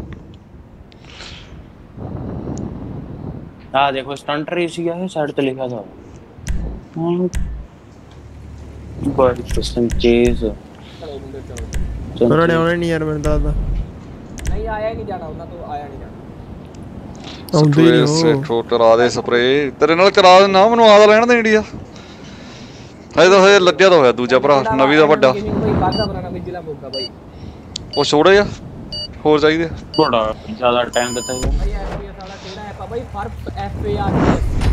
ਆ ਦੇਖੋ ਸਟੰਟ ਰੇਸ ਹੀ ਆ ਇਹ ਸਾਈਡ ਤੇ ਲਿਖਿਆ था ਹੁਣ ਬੜੀ ਸਿਸਟਮ ਚੇਜ਼ ਉਹਨਾਂ ਨੇ ਆਉਣਾ ਨਹੀਂ ਯਾਰ ਮੈਨੂੰ ਦੱਸਦਾ ਨਹੀਂ ਆਇਆ ਹੀ ਨਹੀਂ ਜਾਣਾ ਉਹਨਾਂ ਤੋਂ ਆਇਆ ਨਹੀਂ ਜਾਣਾ ਆਉਂਦੇ ਨਹੀਂ ਉਹ ਕਰਾ ਦੇ ਸਪਰੇ ਤੇਰੇ ਨਾਲ ਕਰਾ ਦੇ ਨਾ ਮੈਨੂੰ ਆਦਾ ਲੈਣ ਦੇ ਇੰਡੀਆ ਹਜੇ ਤਾਂ ਹਜੇ ਲੱਗਿਆ ਤਾਂ ਹੋਇਆ ਦੂਜਾ ਭਰਾ ਨਵੀਂ ਦਾ ਵੱਡਾ ਉਹ ਛੋੜੇ ਆ ਹੋਰ ਚਾਹੀਦੇ ਥੋੜਾ ਜ਼ਿਆਦਾ ਟਾਈਮ ਦਿੱਤਾ ਹੈ ਭਾਈ ਐਫ ਸਾਲਾ ਕਿਹੜਾ ਹੈ ਬਾਈ ਫਰਕ F A R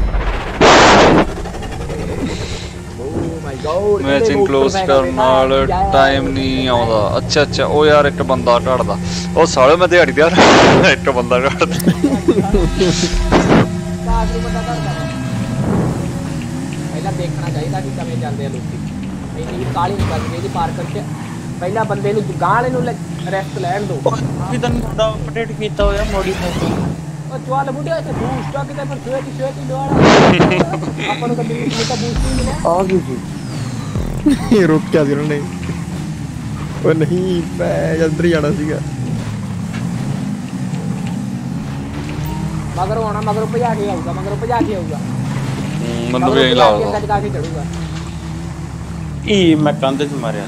oh my god matching close ਕਰਨ ਨਾਲ ਟਾਈਮ ਨਹੀਂ ਆਉਂਦਾ ਅੱਛਾ ਅੱਛਾ ਉਹ ਯਾਰ ਇੱਕ ਬੰਦਾ ਢੜਦਾ ਉਹ ਸਾਲੇ ਮੈਂ ਦਿਹਾੜੀ ਤੇ ਯਾਰ ਇੱਕ ਬੰਦਾ ਢੜਦਾ ਕਾਹਨੂੰ ਬੰਦਾ ਢੜਦਾ ਪਹਿਲਾਂ ਦੇਖਣਾ ਚਾਹੀਦਾ ਕਿ ਕਿਵੇਂ ਚੱਲਦੇ ਆ ਲੋਕੀ ਇੰਨੀ ਕਾਲੀ ਨਹੀਂ ਕਰਨੀ ਇਹਦੀ ਪਾਰਕਰ ਚ ਪਹਿਲਾਂ ਬੰਦੇ ਨੂੰ ਗਾਲੇ ਨੂੰ ਰੈਸਟ ਲੈਣ ਦੋ ਵੀ ਤੈਨੂੰ ਥੋੜਾ ਅਪਡੇਟ ਕੀਤਾ ਹੋਇਆ ਮੋਡੀਫਾਈ ਉਹ ਚਵਾਲ ਮੁੰਡਿਆ ਇੱਥੇ ਬੂਸਟ ਆ ਕਿਤੇ ਪਰ ਸਵੇਰ ਦੀ ਸਵੇਰ ਦੀ ਲੋੜ ਆਪਾਂ ਨੂੰ ਕਦੀ ਨਹੀਂ ਤਾਂ ਬੂਸਟ ਨਹੀਂ ਮਿਲਿਆ ਆ ਗਈ ਸੀ ਰੋਕਿਆ ਸੀ ਉਹਨੇ ਉਹ ਨਹੀਂ ਮੈਂ ਅੰਦਰ ਹੀ ਆਣਾ ਸੀਗਾ ਮਗਰੋਂ ਆਉਣਾ ਮਗਰੋਂ ਭਜਾ ਕੇ ਆਊਗਾ ਮਗਰੋਂ ਭਜਾ ਕੇ ਆਊਗਾ ਮੈਨੂੰ ਵੀ ਐਂ ਲੱਗਦਾ ਜਗਾ ਕੇ ਚੜੂਗਾ ਇਹ ਮੈਂ ਕੰਧ 'ਚ ਮਾਰਿਆ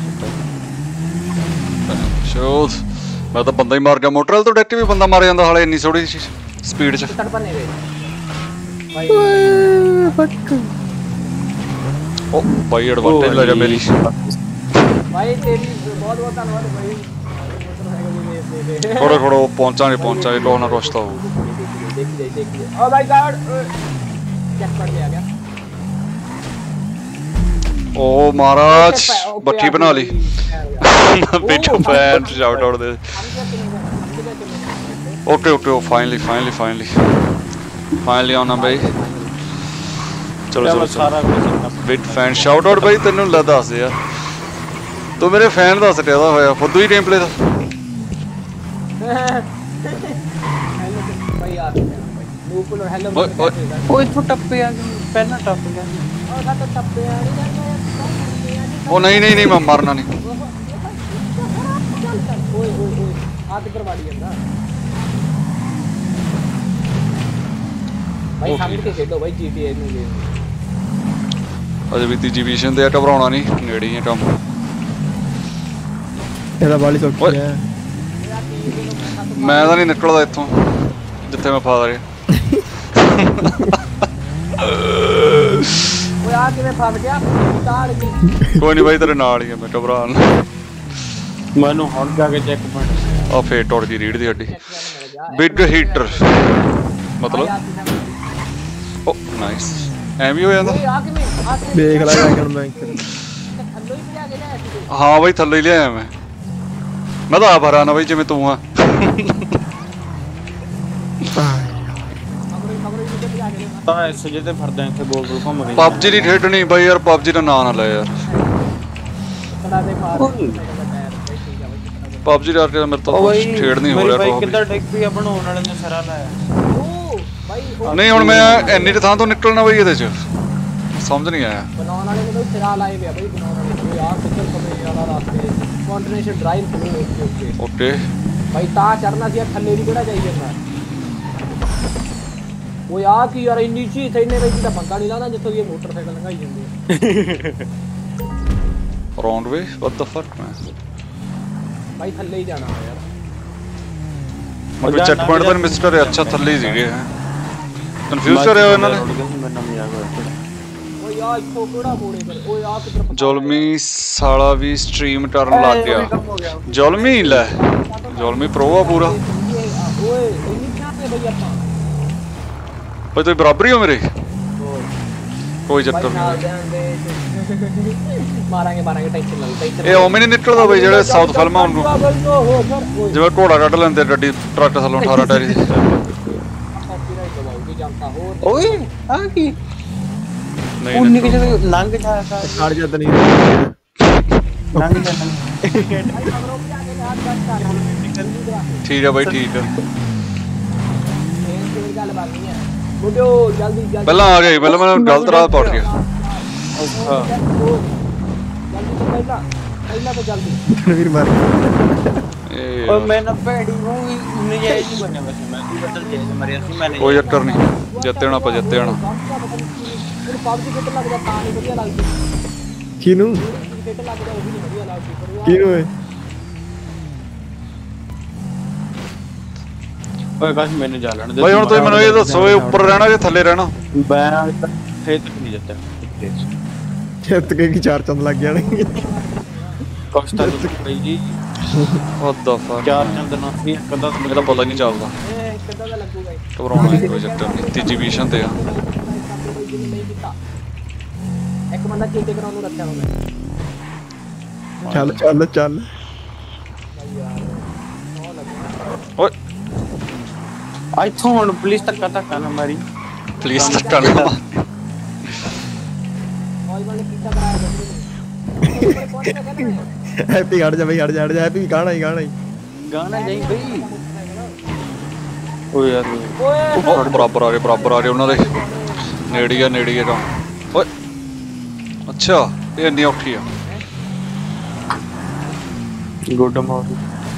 ਸ਼ੋਦ ਮੈਂ ਤਾਂ ਬੰਦਾ ਹੀ ਮਾਰ ਗਿਆ ਮੋਟਰਲ ਤੋਂ ਡੈਕਟ ਵੀ ਬੰਦਾ ਮਾਰ ਜਾਂਦਾ ਹਾਲੇ ਇੰਨੀ ਥੋੜੀ ਸਪੀਡ 'ਚ ਤੜਪਨੇ ਵੇ ਭਾਈ ਫੱਕ ਉਹ ਭਾਈ ਐਡਵਾਂਟੇਜ ਲੈ ਜਾ ਮੇਰੀ ਭਾਈ ਤੇਰੀ ਬਹੁਤ ਬਹੁਤ ਧੰਨਵਾਦ ਭਾਈ ਥੋੜਾ ਥੋੜਾ ਪਹੁੰਚਾਂਗੇ ਪਹੁੰਚਾਂਗੇ ਕੋਹ ਨਾ ਰੋਸਤਾ ਹੋ ਦੇਖੀ ਜਾਈ ਦੇਖੀ ਜਾਈ ਓ ਮਾਈ ਗॉड ਚੈੱਕ ਕਰ ਲਿਆ ਗਿਆ ਓ ਮਹਾਰਾਜ ਬੱਠੀ ਬਣਾ ਲਈ ਪਿੱਛੋਂ ਫੈਨ ਸ਼ਾਊਟ ਆਊਟ ਦੇ okay okay finally finally finally finally ਆਉਣਾ ਬਾਈ ਚਲੋ ਚਲੋ ਸਾਰਾ ਕੁਝ ਬਿਗ ਫੈਨ ਸ਼ਾਊਟ ਆਊਟ ਬਾਈ ਤੈਨੂੰ ਲੈ ਦੱਸ ਯਾਰ ਤੂੰ ਮੇਰੇ ਫੈਨ ਦੱਸ ਟਿਆਦਾ ਹੋਇਆ ਫੁੱਦੂ ਹੀ ਗੇਮ ਪਲੇ ਦਾ ਭਾਈ ਆ ਨੂਪਲ ਔਰ ਹੈਲੋ ਉਹ ਇੱਥੋਂ ਟੱਪੇ ਆ ਪਹਿਲਾਂ ਟੱਪ ਗਿਆ ਉਹ ਤਾਂ ਟੱਪੇ ਆ ਉਹ ਨਹੀਂ ਨਹੀਂ ਨਹੀਂ ਮੈਂ ਮਰਨਾ ਨਹੀਂ ਓਏ ਓਏ ਓਏ ਆਦ ਕਰਵਾੜੀ ਜਾਂਦਾ ਭਾਈ ਸਾਹਮਣੇ ਕੇ ਖੇਡੋ ਭਾਈ ਜੀਟੀਏ ਨੂੰ ਗੇਮ ਅਜੇ ਵੀ ਤੀਜੀ ਵਿਸ਼ਨ ਤੇ ਘਬਰਾਉਣਾ ਨਹੀਂ ਨੇੜੇ ਹੀ ਕੰਮ ਇਹਦਾ ਬਾਲੀ ਸੌਖੀ ਹੈ ਮੈਂ ਤਾਂ ਨਹੀਂ ਨਿਕਲਦਾ ਇੱਥੋਂ ਜਿੱਥੇ ਮੈਂ ਫਸ ਰਿਹਾ ਓਏ ਆ ਕਿਵੇਂ ਫਸ ਗਿਆ ਤਾੜ ਗਈ ਕੋਈ ਨਹੀਂ ਬਾਈ ਤੇਰੇ ਨਾਲ ਹੀ ਆ ਮੈਂ ਘਬਰਾ ਨਾ ਮੈਨੂੰ ਹੁਣ ਜਾ ਕੇ ਚੈੱਕ ਪੁਆਇੰਟ ਆ ਫੇਰ ਟੁੱਟ ਗਈ ਰੀੜ ਦੀ ਹੱਡੀ ਬਿਗ ਹੀਟਰ ਮਤਲਬ ਓ ਨਾਈਸ ਐਵੇਂ ਹੋ ਜਾਂਦਾ ਓਏ ਆ ਕਿਵੇਂ ਆ ਦੇਖ ਲੈ ਜਾ ਕੇ ਹੁਣ ਮੈਂ ਥੱਲੋਂ ਹੀ ਭਜਾ ਕੇ ਲਿਆਇਆ ਸੀ ਹਾਂ ਬਾਈ ਥੱਲੇ ਹੀ ਲਿਆਇਆ ਮੈਂ ਮੈਂ ਤਾਂ ਆਪ ਹਰਾਨਾ ਬਾਈ ਜਿਵੇਂ ਤੂੰ ਆ ਤਾਂ ਇਸ ਜੇ ਤੇ ਫਰਦਾ ਇੱਥੇ ਗੋਲ ਗੋਲ ਘੁੰਮ ਗਈ ਪਬਜੀ ਦੀ ਖੇਡਣੀ ਬਾਈ ਯਾਰ ਪਬਜੀ ਦਾ ਨਾਂ ਨਾ ਲੈ ਯਾਰ ਥੋੜਾ ਦੇ ਫਾਰ ਪਬਜੀ ਦਾ ਮੇਰੇ ਤੋਂ ਖੇਡ ਨਹੀਂ ਹੋ ਰਿਹਾ ਬਾਈ ਕਿੱਦਾਂ ਡਿੱਗ ਪਿਆ ਬਣਾਉਣ ਵਾਲੇ ਨੇ ਸਰਾ ਲਾਇਆ ਓ ਭਾਈ ਨਹੀਂ ਹੁਣ ਮੈਂ ਇੰਨੀ ਥਾਂ ਤੋਂ ਨਿਕਲਣਾ ਬਾਈ ਇਹਦੇ ਚ ਸਮਝ ਨਹੀਂ ਆਇਆ ਬਣਾਉਣ ਵਾਲੇ ਨੇ ਕੋਈ ਸਿਰਾ ਲਾਏ ਪਿਆ ਬਾਈ ਬਣਾਉਣ ਵਾਲੇ ਯਾਰ ਕਿੱਧਰ ਕਮੇ ਵਾਲਾ ਰਾਸਤੇ ਕੰਟੀਨਿਊਸ਼ਨ ਡਰਾਈਵ ਕਰੋ ਓਕੇ ਓਕੇ ਭਾਈ ਤਾਂ ਚੜਨਾ ਸੀ ਥੱਲੇ ਵੀ ਕਿਹੜਾ ਜਾਈ ਜਾਂਦਾ ਉਹ ਯਾਰ ਕੀ ਯਾਰ ਇੰਨੀ ਚੀਜ਼ ਇੰਨੇ ਵਿੱਚ ਤਾਂ ਬੰਦਾ ਨਹੀਂ ਲਾਉਂਦਾ ਜਿੱਥੋਂ ਇਹ ਮੋਟਰਸਾਈਕਲ ਲੰਘਾਈ ਜਾਂਦੇ ਰੌਂਡ ਵੇ ਵਾਟ ਦ ਫਕ ਮੈਨ ਭਾਈ ਥੱਲੇ ਹੀ ਜਾਣਾ ਯਾਰ ਮੈਂ ਚੈੱਕ ਪੁਆਇੰਟ ਪਰ ਮਿਸਟਰ ਅੱਛਾ ਥੱਲੇ ਹੀ ਸੀਗੇ ਕਨਫਿਊਜ਼ ਕਰਿਆ ਹੋਇਆ ਇਹਨਾਂ ਨੇ ਉਹ ਯਾਰ ਇੱਥੋਂ ਕਿਹੜਾ ਮੋੜੇ ਕਰ ਉਹ ਯਾਰ ਕਿੱਧਰ ਜ਼ੁਲਮੀ ਸਾਲਾ ਵੀ ਸਟ੍ਰੀਮ ਕਰਨ ਲੱਗ ਗਿਆ ਜ਼ੁਲਮੀ ਲੈ ਜ਼ੁਲਮੀ ਪ੍ਰੋ ਆ ਪੂਰਾ ਓਏ ਇੰਨੀ ਚਾਹਤੇ ਬਈ ਆਪਾਂ भाई तो बराबर ही हो मेरे कोई चक्कर नहीं मारांगे मारांगे टेंशन लो टेंशन ए ओमे नहीं निकलदा भाई जेड़े साउथ फिल्मां ਉਹਨੂੰ ਜਿਵੇਂ ਘੋੜਾ ਕੱਢ ਲੈਂਦੇ ਗੱਡੀ ਟਰੱਕ ਥੱਲੋਂ ਅਠਾਰਾਂ ਟਾਇਰ ਦੀ ਓਏ ਆ ਕੀ ਨਹੀਂ ਉਹ ਨਿਕਲ ਜਾ ਲੰਘ ਜਾ ਛੱਡ ਜਦ ਨਹੀਂ ਲੰਘ ਜਾ ਠੀਕ ਹੈ ਭਾਈ ਠੀਕ ਹੈ ਗੱਲ ਬਾਤ ਨਹੀਂ ਹੈ ਮੁੰਡਿਓ ਜਲਦੀ ਜਲਦੀ ਪਹਿਲਾਂ ਆ ਗਏ ਪਹਿਲਾਂ ਮੈਂ ਗਲਤ ਰਾਹ ਪੜ ਗਿਆ ਅੱਛਾ ਜਲਦੀ ਤੋਂ ਪਹਿਲਾਂ ਪਹਿਲਾਂ ਤੋਂ ਜਲਦੀ ਵੀਰ ਮਾਰ ਓਏ ਮੈਂ ਨਾ ਭੈੜੀ ਹੂੰ ਨਜਾਇਜ਼ ਹੀ ਬਣਿਆ ਵੈਸੇ ਮੈਂ ਵੀ ਬਦਲ ਜੇ ਮਰਿਆ ਸੀ ਮੈਂ ਕੋਈ ਚੱਕਰ ਨਹੀਂ ਜਿੱਤੇ ਹੋਣਾ ਆਪਾਂ ਜਿੱਤੇ ਹੋਣਾ ਮੈਨੂੰ ਪਬਜੀ ਕਿੱਟ ਲੱਗਦਾ ਤਾਂ ਨਹੀਂ ਵਧੀਆ ਲੱਗਦੀ ਕਿਨੂੰ ਕਿੱਟ ਲੱਗਦਾ ਉਹ ਵੀ ਨਹੀਂ ਵਧੀਆ ਲੱਗਦੀ ਕਿਨੂੰ ਓਏ ਓਏ ਕਾਸ਼ ਮੈਨੂੰ ਜਾ ਲੈਣ ਦੇ ਭਾਈ ਹੁਣ ਤੁਸੀਂ ਮੈਨੂੰ ਇਹ ਦੱਸੋ ਇਹ ਉੱਪਰ ਰਹਿਣਾ ਕਿ ਥੱਲੇ ਰਹਿਣਾ ਮੈਂ ਫੇਰ ਤੱਕ ਨਹੀਂ ਜਿੱਤਿਆ ਜਿੱਤ ਕੇ ਕੀ ਚਾਰ ਚੰਦ ਲੱਗ ਜਾਣਗੇ ਕੁਛ ਤਾਂ ਬਈ ਜੀ what the fuck ਚਾਰ ਚੰਦ ਨਾ ਸੀ ਇੱਕ ਅੱਧਾ ਮੇਰਾ ਪਤਾ ਨਹੀਂ ਚੱਲਦਾ ਇਹ ਕਿੱਦਾਂ ਦਾ ਲੱਗੂਗਾ ਘਬਰਾਉਣਾ ਕੋਈ ਚੱਕਰ ਨਹੀਂ ਤੀਜੀ ਪੋਜੀਸ਼ਨ ਤੇ ਆ ਇੱਕ ਬੰਦਾ ਚੇਤੇ ਕਰਾਉਣ ਨੂੰ ਰੱਖਿਆ ਹੋਣਾ ਚੱਲ ਚੱਲ ਚੱਲ ਓਏ ਇੱਥੋਂ ਹੁਣ ਪੁਲਿਸ ਧੱਕਾ ਧੱਕਾ ਨਾ ਮਾਰੀ ਪੁਲਿਸ ਧੱਕਾ ਨਾ ਮੌਜ ਵਾਲੇ ਕੀਤਾ ਕਰਾਇਆ ਬੰਦੇ ਹੈਪੀ ਹਟ ਜਾ ਬਈ ਹਟ ਜਾ ਹਟ ਜਾ ਹੈਪੀ ਗਾਣਾ ਹੀ ਗਾਣਾ ਹੀ ਗਾਣਾ ਜਾਈ ਬਈ ਓਏ ਯਾਰ ਓਏ ਬਰਾਬਰ ਆ ਰਹੇ ਬਰਾਬਰ ਆ ਰਹੇ ਉਹਨਾਂ ਦੇ ਨੇੜੇ ਆ ਨੇੜੇ ਆ ਓਏ ਅੱਛਾ ਇਹ ਇੰਨੀ ਔਖੀ ਆ ਗੁੱਡ ਮਾਰ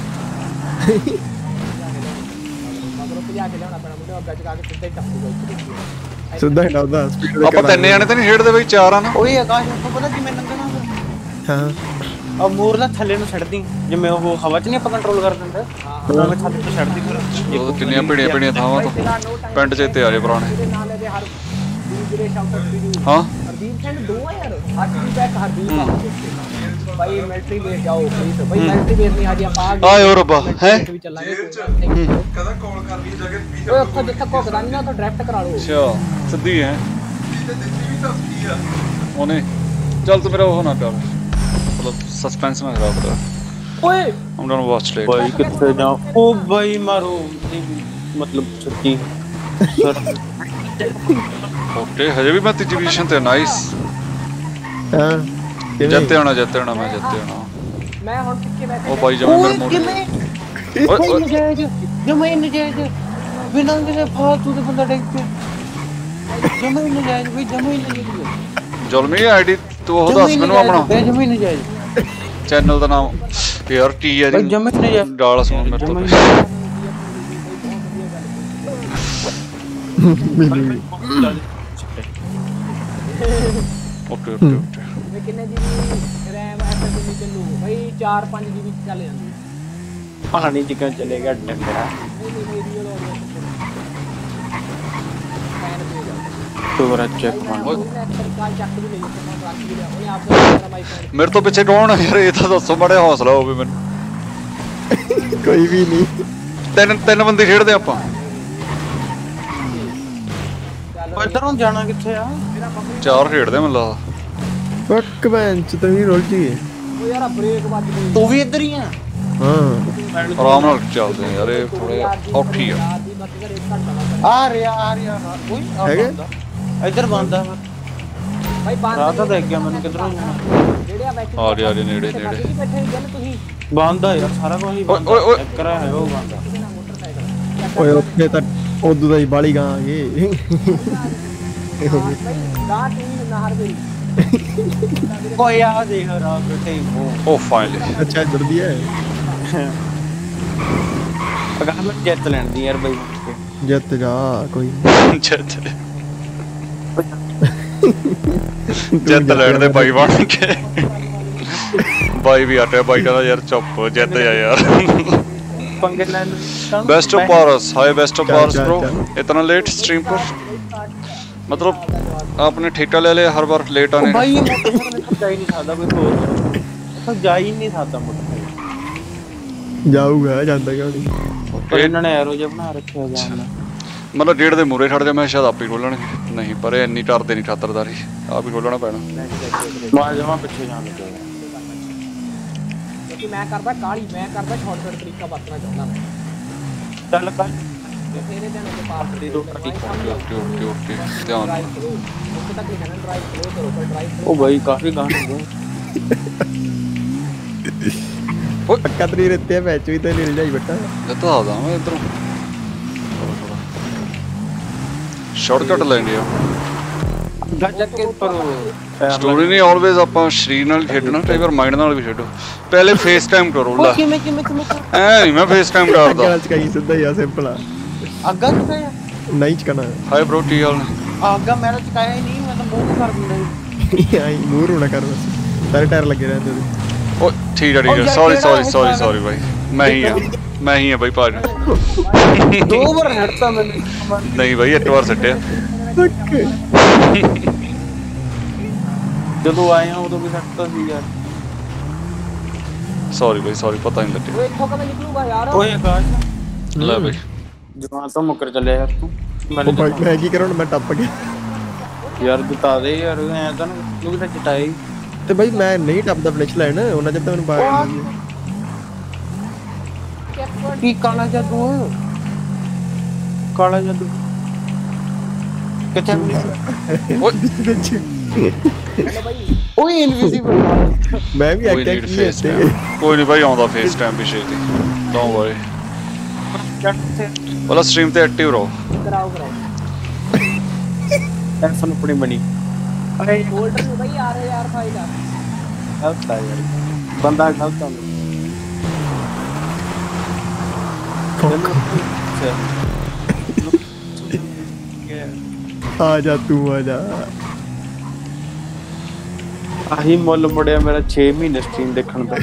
ਸਿੱਧਾ ਹੀ ਲਾਉਂਦਾ ਸਪੀਡ ਆਪਾਂ ਤਿੰਨੇ ਜਾਣੇ ਤਾਂ ਨਹੀਂ ਖੇਡਦੇ ਬਈ ਚਾਰ ਆ ਨਾ ਓਏ ਆਕਾਸ਼ ਨੂੰ ਪਤਾ ਕਿਵੇਂ ਲੰਘਣਾ ਹਾਂ ਆ ਮੂਰਲਾ ਥੱਲੇ ਨੂੰ ਛੱਡਦੀ ਜਿਵੇਂ ਉਹ ਹਵਾ 'ਚ ਨਹੀਂ ਆਪਾਂ ਕੰਟਰੋਲ ਕਰ ਦਿੰਦੇ ਹਾਂ ਮੈਂ ਥੱਲੇ ਤੋਂ ਛੱਡਦੀ ਫਿਰ ਉਹ ਕਿੰਨੀਆਂ ਭੀੜੀਆਂ ਭੀੜੀਆਂ ਥਾਵਾਂ ਤੋਂ ਪਿੰਡ 'ਚ ਇੱਥੇ ਆ ਰਹੇ ਪੁਰਾਣੇ ਹਾਂ ਹਰਦੀਪ ਸਿੰਘ ਦੋ ਆ ਯਾਰ ਹਰਦੀਪ ਇੱਕ ਹਰਦੀਪ ਭਾਈ ਮਿਲਟਰੀ ਬੇਸ ਜਾਓ ਪਲੀਜ਼ ਭਾਈ ਮਿਲਟਰੀ ਬੇਸ ਨਹੀਂ ਹਾਜੀ ਆਪਾਂ ਆਏ ਓ ਰੱਬਾ ਹੈ ਵੀ ਚੱਲਾਂਗੇ ਕਦਾ ਕਾਲ ਕਰ ਲਈ ਜਗ੍ਹਾ ਓਏ ਉੱਥੇ ਜਿੱਥੇ ਭੁੱਖਦਾ ਨਹੀਂ ਨਾ ਉੱਥੇ ਡਾਇਰੈਕਟ ਕਰਾ ਲਓ ਅੱਛਾ ਸਿੱਧੀ ਹੈ ਉਹਨੇ ਚੱਲ ਤੂੰ ਮੇਰਾ ਉਹ ਨਾ ਕਰ ਮਤਲਬ ਸਸਪੈਂਸ ਨਾ ਖਰਾਬ ਕਰ ਓਏ I'm gonna watch later ਭਾਈ ਕਿੱਥੇ ਜਾ ਓ ਭਾਈ ਮਾਰੋ ਮਤਲਬ ਸੱਚੀ ਓਕੇ ਹਜੇ ਵੀ ਮੈਂ ਤੀਜੀ ਪੋਜੀਸ਼ਨ ਤੇ ਨਾਈਸ ਹਾਂ ਜਿੱਤੇ ਹੋਣਾ ਜਿੱਤੇ ਹੋਣਾ ਮੈਂ ਜਿੱਤੇ ਹੋਣਾ ਮੈਂ ਹੁਣ ਕਿੱਥੇ ਬੈਠਾ ਉਹ ਭਾਈ ਜਮੇ ਮੇਰੇ ਮੂੰਹ ਓਏ ਓਏ ਨਜਾਇਜ਼ ਜਮੇ ਨਜਾਇਜ਼ ਬਿਨਾਂ ਕਿਸੇ ਫਾਲਤੂ ਦੇ ਬੰਦਾ ਡਿੱਗ ਪਿਆ ਜਮੇ ਨਜਾਇਜ਼ ਬਈ ਜਮੇ ਨਜਾਇਜ਼ ਜ਼ੁਲਮੀ ਆਈਡੀ ਤੂੰ ਉਹ ਦੱਸ ਮੈਨੂੰ ਆਪਣਾ ਜਮੇ ਨਜਾਇਜ਼ ਚੈਨਲ ਦਾ ਨਾਮ ਯਾਰ ਟੀ ਆ ਬਈ ਜਮੇ ਨਜਾਇਜ਼ ਡਾਲ ਸੁਣ ਮੇਰੇ ਤੋਂ ਓਕੇ ਓਕੇ ਓਕੇ ਮੈਂ ਕਿੰਨੇ ਜੀਬੀ ਰੈਮ ਐਸਐਸਡੀ ਚੱਲੂ ਭਾਈ ਚਾਰ ਪੰਜ ਜੀਬੀ ਚੱਲ ਜਾਂਦੀ ਪਾਣੀ ਜਿੱਕਾਂ ਚੱਲੇਗਾ ਡੰਗਰਾ ਤੋਰਾ ਚੈੱਕ ਮਾਰ ਮੇਰੇ ਤੋਂ ਪਿੱਛੇ ਕੌਣ ਹੈ ਯਾਰ ਇਹ ਤਾਂ ਦੱਸੋ ਬੜਾ ਹੌਸਲਾ ਹੋਵੇ ਮੈਨੂੰ ਕੋਈ ਵੀ ਨਹੀਂ ਤਿੰਨ ਤਿੰਨ ਬੰਦੇ ਖੇਡਦੇ ਆਪਾਂ ਇਧਰੋਂ ਜਾਣਾ ਕਿੱਥੇ ਆ ਚਾਰ ਖੇਡਦੇ ਮੈਨੂੰ ਲੱਗਦਾ ਬੱਕ ਬੈਂਚ ਤੇ ਵੀ ਰੁੱਲ ਜੀ ਉਹ ਯਾਰ ਬ੍ਰੇਕ ਵੱਜ ਗਈ ਤੂੰ ਵੀ ਇੱਧਰ ਹੀ ਆ ਹਾਂ ਆਰਾਮ ਨਾਲ ਚੱਲਦੇ ਯਾਰ ਇਹ ਥੋੜੇ ਔਖੀ ਆ ਆ ਰਿਹਾ ਆ ਰਿਹਾ ਓਏ ਹੈਗੇ ਇੱਧਰ ਬੰਦਾ ਭਾਈ ਬੰਦ ਰਾਤ ਤਾਂ ਦੇਖ ਗਿਆ ਮੈਨੂੰ ਕਿਧਰੋਂ ਜਿਹੜੇ ਆ ਬੈਠੇ ਆ ਰਿਹਾ ਨੇੜੇ ਨੇੜੇ ਬੈਠੇ ਗੱਲ ਤੁਸੀਂ ਬੰਦਾ ਯਾਰ ਸਾਰਾ ਕੁਝ ਹੀ ਬੰਦਾ ਓਏ ਓਏ ਕਰਾ ਹੈ ਉਹ ਬੰਦਾ ਓਏ ਉੱਥੇ ਤਾਂ ਉਦੋਂ ਦਾ ਹੀ ਬਾਲੀ ਗਾਂ ਆ ਗਏ ਦਾ ਟੀਮ ਨਹਰ ਗਈ ਕੋਈ ਆ ਦੇਖ ਰਾਤ ਬੈਠੇ ਉਹ ਉਹ ਫਾਈਨਲੀ ਅੱਛਾ ਇੱਧਰ ਦੀ ਹੈ ਅਗਾਹ ਮੈਂ ਜਿੱਤ ਲੈਣ ਦੀ ਯਾਰ ਬਾਈ ਜਿੱਤ ਜਾ ਕੋਈ ਜਿੱਤ ਜਿੱਤ ਲੈਣ ਦੇ ਬਾਈ ਬਣ ਕੇ ਬਾਈ ਵੀ ਆਟਿਆ ਬਾਈ ਕਹਿੰਦਾ ਯਾਰ ਚੁੱਪ ਜਿੱਤ ਜਾ ਯਾਰ पंगे लेन best of Paras hi best of Paras bro इतना लेट स्ट्रीम पर मतलब आपने ठेका ले लिया हर बार लेट आने भाई ये मोटर जा ही नहीं सकता कोई और तो जा ही नहीं सकता मोटर जाऊगा ਜਾਂਦਾ ਕਿਉਂ ਨਹੀਂ ਪਰ ਇਹਨਾਂ ਨੇ ਐਰੋ ਜਿਹਾ ਬਣਾ ਰੱਖਿਆ ਜਾਨ मतलब डेढ़ दे मूरे खड़ जा मैं शायद आप ही खोलणगे नहीं पर इन्नी डरदे नहीं खातरदारी आप ही खोलना पैना मैं जमा पीछे जान लगा क्योंकि मैं करदा काली मैं करदा शॉर्टकट तरीका बरतना चाहता मैं चल कर तेरे देने के पास दे दो ओके ओके ओके ओके ध्यान उसके तक लिखना ड्राइव स्लो करो पर ड्राइव ओ भाई काफी गाने हैं ओ कतरी रहते हैं मैच भी तो नहीं जाई बेटा ये तो आदा मैं इधर शॉर्टकट लेंगे गजक के पर स्टोरी नहीं ऑलवेज ਆਪਾਂ ਸ਼ਰੀਰ ਨਾਲ ਖੇਡਣਾ ਕਈ ਵਾਰ ਮਾਈਂਡ ਨਾਲ ਵੀ ਖੇਡੋ ਪਹਿਲੇ ਫੇਸ ਟਾਈਮ ਕਰੋ ਲਾ ਕਿਵੇਂ ਕਿਵੇਂ ਕਿਵੇਂ ਐ ਨਹੀਂ ਮੈਂ ਫੇਸ ਟਾਈਮ ਕਰਦਾ ਅੱਗਾ ਚਕਾਈ ਸਿੱਧਾ ਹੀ ਆ ਸਿੰਪਲ ਆ ਅੱਗਾ ਚਕਾਇਆ ਨਹੀਂ ਚਕਣਾ ਹਾਈ ਬ్రో ਟੀ ਹਾਲ ਅੱਗਾ ਮੈਂ ਤਾਂ ਚਕਾਇਆ ਹੀ ਨਹੀਂ ਮੈਂ ਤਾਂ ਮੂੰਹ ਕਰ ਦਿੰਦਾ ਸੀ ਆਈ ਮੂੰਹ ਰੋਣਾ ਕਰ ਬਸ ਸਾਰੇ ਟਾਇਰ ਲੱਗੇ ਰਹਿੰਦੇ ਉਹਦੇ ਓ ਠੀਕ ਹੈ ਠੀਕ ਹੈ ਸੌਰੀ ਸੌਰੀ ਸੌਰੀ ਸੌਰੀ ਭਾਈ ਮੈਂ ਹੀ ਆ ਮੈਂ ਹੀ ਆ ਭਾਈ ਭਾਜ ਦੋ ਵਾਰ ਹਟਦਾ ਮੈਨੂੰ ਨਹੀਂ ਭਾਈ ਇੱਕ ਵਾਰ ਸੱਟਿਆ ਜਦੋਂ ਆਏ ਆ ਉਦੋਂ ਵੀ ਹਟਦਾ ਸੀ ਯਾਰ ਸੌਰੀ ਭਾਈ ਸੌਰੀ ਪਤਾ ਨਹੀਂ ਲੱਗਿਆ ਓਏ ਇੱਥੋਂ ਕਿਵੇਂ ਨਿਕਲੂਗਾ ਯਾਰ ਓਏ ਆਕਾਸ਼ ਲੈ ਭਾਈ ਜਵਾਨ ਤੋਂ ਮੁੱਕਰ ਚੱਲਿਆ ਯਾਰ ਤੂੰ ਉਹ ਭਾਈ ਮੈਂ ਕੀ ਕਰਾਂ ਮੈਂ ਟੱਪ ਗਿਆ ਯਾਰ ਬਤਾ ਦੇ ਯਾਰ ਐ ਤਾਂ ਤੂੰ ਕਿਤੇ ਚਟਾਈ ਤੇ ਭਾਈ ਮੈਂ ਨਹੀਂ ਟੱਪਦਾ ਫਿਨਿਸ਼ ਲਾਈਨ ਉਹਨਾਂ ਜਦ ਤੱਕ ਮੈਨੂੰ ਬਾਹਰ ਕੀ ਕਾਲਾ ਜਾਦੂ ਕਾਲਾ ਜਾਦੂ ਕਿੱਥੇ ਓਏ ਇਨਵਿਜ਼ੀਬਲ ਮੈਂ ਵੀ ਕੋਈ ਐਕਟ ਨਹੀਂ ਫੇਸ ਟਾਈਮ ਕੋਈ ਨਹੀਂ ਭਾਈ ਆਉਂਦਾ ਫੇਸ ਟਾਈਮ ਵੀ ਛੇਤੀ ਡੋਂਟ ਵਰੀ ਵਾਲਾ ਸਟ੍ਰੀਮ ਤੇ ਐਕਟਿਵ ਰਹੋ ਕਰਾਓ ਕਰਾਓ ਟੈਨਸ਼ਨ ਆਪਣੀ ਬਣੀ ਅਰੇ ਹੋਲਡਰ ਨੂੰ ਭਾਈ ਆ ਰਿਹਾ ਯਾਰ ਫਾਈਲ ਆ ਗਲਤ ਆ ਯਾਰ ਬੰਦਾ ਗਲਤ ਆ ਆ ਜਾ ਤੂੰ ਆ ਜਾ ਆਹੀ ਮੁੱਲ ਮੁੜਿਆ ਮੇਰਾ ਛੇ ਮਹੀਨੇ ਸਟ੍ਰੀਮ ਦੇਖਣ ਦਾ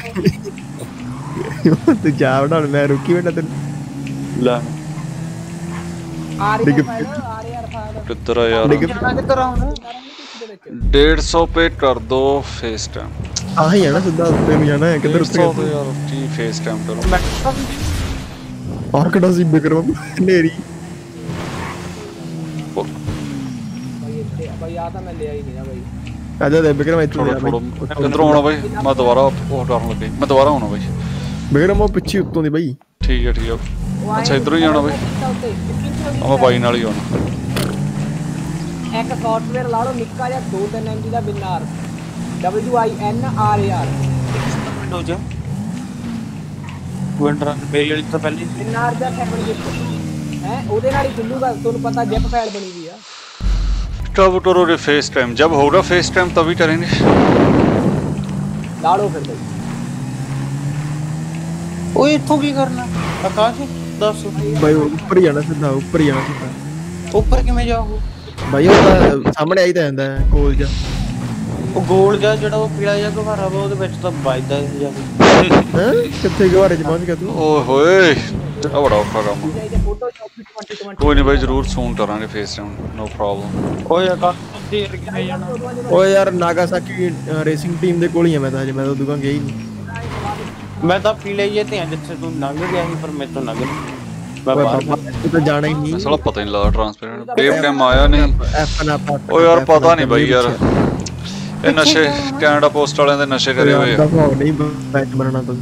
ਤੂੰ ਜਾ ਵੜਾ ਮੈਂ ਰੁਕੀ ਬੈਠਾ ਤੈਨੂੰ ਲੈ ਆ ਰਿਹਾ ਫਾਈਲ ਆ ਰਿਹਾ ਫਾਈਲ ਕਿੱਧਰ ਆ ਯਾਰ ਕਿੱਧਰ ਆ ਹੁਣ डेढ़ सौ पे कर दो फेस टाइम ਆਹ ਹੀ ਆ ਨਾ ਸਿੱਧਾ ਉੱਤੇ ਨੂੰ ਜਾਣਾ ਹੈ ਕਿੱਧਰ ਉੱਤੇ तो यार की फेस टाइम करो ਆਹ ਕਿਹੜਾ ਸੀ ਬਿਕਰਮ ਨੇਰੀ ਭਾਈ ਇੱਥੇ ਭਾਈ ਆ ਤਾਂ ਮੈਂ ਲਿਆ ਹੀ ਨਹੀਂ ਨਾ ਭਾਈ ਆਜਾ ਦੇ ਬਿਕਰਮ ਇੱਥੇ थोड़ा थोड़ा इधर आना भाई मैं दोबारा वो करन लगे मैं दोबारा आना भाई ਬਿਕਰਮ ਉਹ ਪਿੱਛੇ ਉੱਤੋਂ ਦੀ ਬਾਈ ठीक है ठीक है अच्छा इधर ही जाना भाई मैं बाई नाल ही आना ਇੱਕ ਸੌਫਟਵੇਅਰ ਲਾ ਲਓ ਨਿੱਕਾ ਜਿਹਾ ਦੋ ਤਿੰਨ ਐਮ ਬੀ ਦਾ ਬਿਨਾਰ W I N R A R window ਚ ਵਿੰਡਰ ਮੇਰੀ ਵਾਲੀ ਤਾਂ ਪਹਿਲੇ ਬਿਨਾਰ ਦਾ ਸੈਕੰਡ ਜਿਪ ਹੈ ਉਹਦੇ ਨਾਲ ਹੀ ਖੁੱਲੂਗਾ ਤੁਹਾਨੂੰ ਪਤਾ ਜਿਪ ਫਾਈਲ ਬਣੀ ਵੀ ਆ कब करो रे फेस टाइम जब होगा फेस टाइम तभी करेंगे ਲਾ ਲਓ ਫਿਰ ਬਈ ਓਏ ਇੱਥੋਂ ਕੀ ਕਰਨਾ ਆਕਾਸ਼ ਦੱਸ ਬਾਈ ਉੱਪਰ ਹੀ ਜਾਣਾ ਸਿੱਧਾ ਉੱਪਰ ਹੀ ਜਾਣਾ ਸਿੱਧਾ ਉੱਪਰ ਕਿਵੇਂ ਜਾਊ ਬਾਈ ਉਹ ਤਾਂ ਸਾਹਮਣੇ ਆਈ ਤਾਂ ਜਾਂਦਾ ਕੋਲ ਜਾ ਉਹ ਗੋਲ ਜਿਹਾ ਜਿਹੜਾ ਉਹ ਪੀਲਾ ਜਿਹਾ ਘਵਾਰਾ ਵਾ ਉਹਦੇ ਵਿੱਚ ਤਾਂ ਵੱਜਦਾ ਜਾ ਕੇ ਹੈ ਕਿੱਥੇ ਘਵਾਰੇ ਚ ਪਹੁੰਚ ਗਿਆ ਤੂੰ ओए होए आ बड़ा औखा काम ਇਹਦੇ ਫੋਟੋ ਵੀਹ ਵੀਹ कोई नहीं भाई जरूर सून करांगे फेस टाइम नो प्रॉब्लम ਓਏ ਆਕਾਸ਼ ਦੇਰ ਕਿਵੇਂ ਜਾਣਾ ਓਏ ਯਾਰ ਨਾਗਾਸਾਕੀ ਰੇਸਿੰਗ ਟੀਮ ਦੇ ਕੋਲ ਹੀ ਆ ਮੈਂ ਤਾਂ ਹਜੇ ਮੈਂ ਤਾਂ ਦੁਕਾਨ ਗਿਆ ਹੀ ਨਹੀਂ ਮੈਂ ਤਾਂ ਪੀਲੇ ਜਿਹੇ ਤੇ ਆ ਜਿੱਥੇ ਤੂੰ ਲੰਘ ਗਿਆ ਸੀ ਪਰ ਮੈਂ ਤੋਂ ਲੰਘ ਨਹੀਂ ਮੈਂ ਬਾਹਰ ਤੂੰ ਤਾਂ ਜਾਣਾ ਹੀ ਨਹੀਂ साला पता नहीं लगा ट्रांसपेरेंट वेब टाइम आया नहीं ਐਫ ਨਾ ਪਾ ओ यार पता नहीं भाई यार ये नशे कनाडा पोस्ट वाले दे नशे करे हुए दफा नहीं बैच बनना तो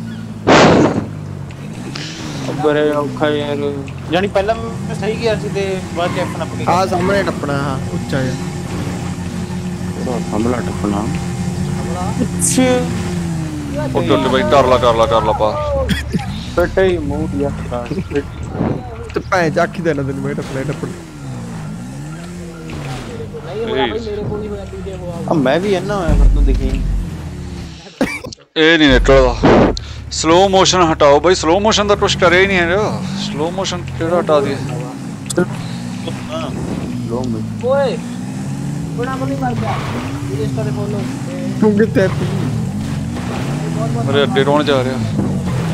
ਬੜੇ ਔਖਾ ਯਾਰ ਯਾਨੀ ਪਹਿਲਾਂ ਮੈਂ ਸਹੀ ਗਿਆ ਸੀ ਤੇ ਬਾਅਦ ਚ ਐਫ ਨਾ ਪੜੀ ਆ ਸਾਹਮਣੇ ਟੱਪਣਾ ਹਾਂ ਉੱਚਾ ਜਿਹਾ ਹਮਲਾ ਟੱਪਣਾ ਅੱਛਾ ओ टुट भाई कर ला कर ला कर ला पार ਬੇਟੇ ਹੀ ਮੂੰਹ ਯਾ ਤੇ ਭੈਂ ਚਾਖੀ ਦੇਣਾ ਤੈਨੂੰ ਮੈਂ ਟੱਪਣਾ ਟੱਪਣ ਨਹੀਂ ਹੋਇਆ ਭਾਈ ਮੇਰੇ ਕੋਲ ਨਹੀਂ ਹੋਇਆ ਦੂਜੇ ਹੋਇਆ ਆ ਮੈਂ ਵੀ ਇੰਨਾ ਹੋਇਆ ਫਿਰ ਤੂੰ ਦਿਖੀ ए नहीं निकलदा स्लो मोशन हटाओ भाई स्लो मोशन तो कुछ करे ही नहीं है स्लो मोशन केड़ा हटा दिया ਲੋ ਮੈਂ ਓਏ ਬਣਾ ਬਣੀ ਮਾਰ ਗਿਆ ਇਹ ਸਟਾਰੇ ਫੋਲੋ ਤੂੰ ਕਿੱਥੇ मेरे अड्डे रोन जा रहा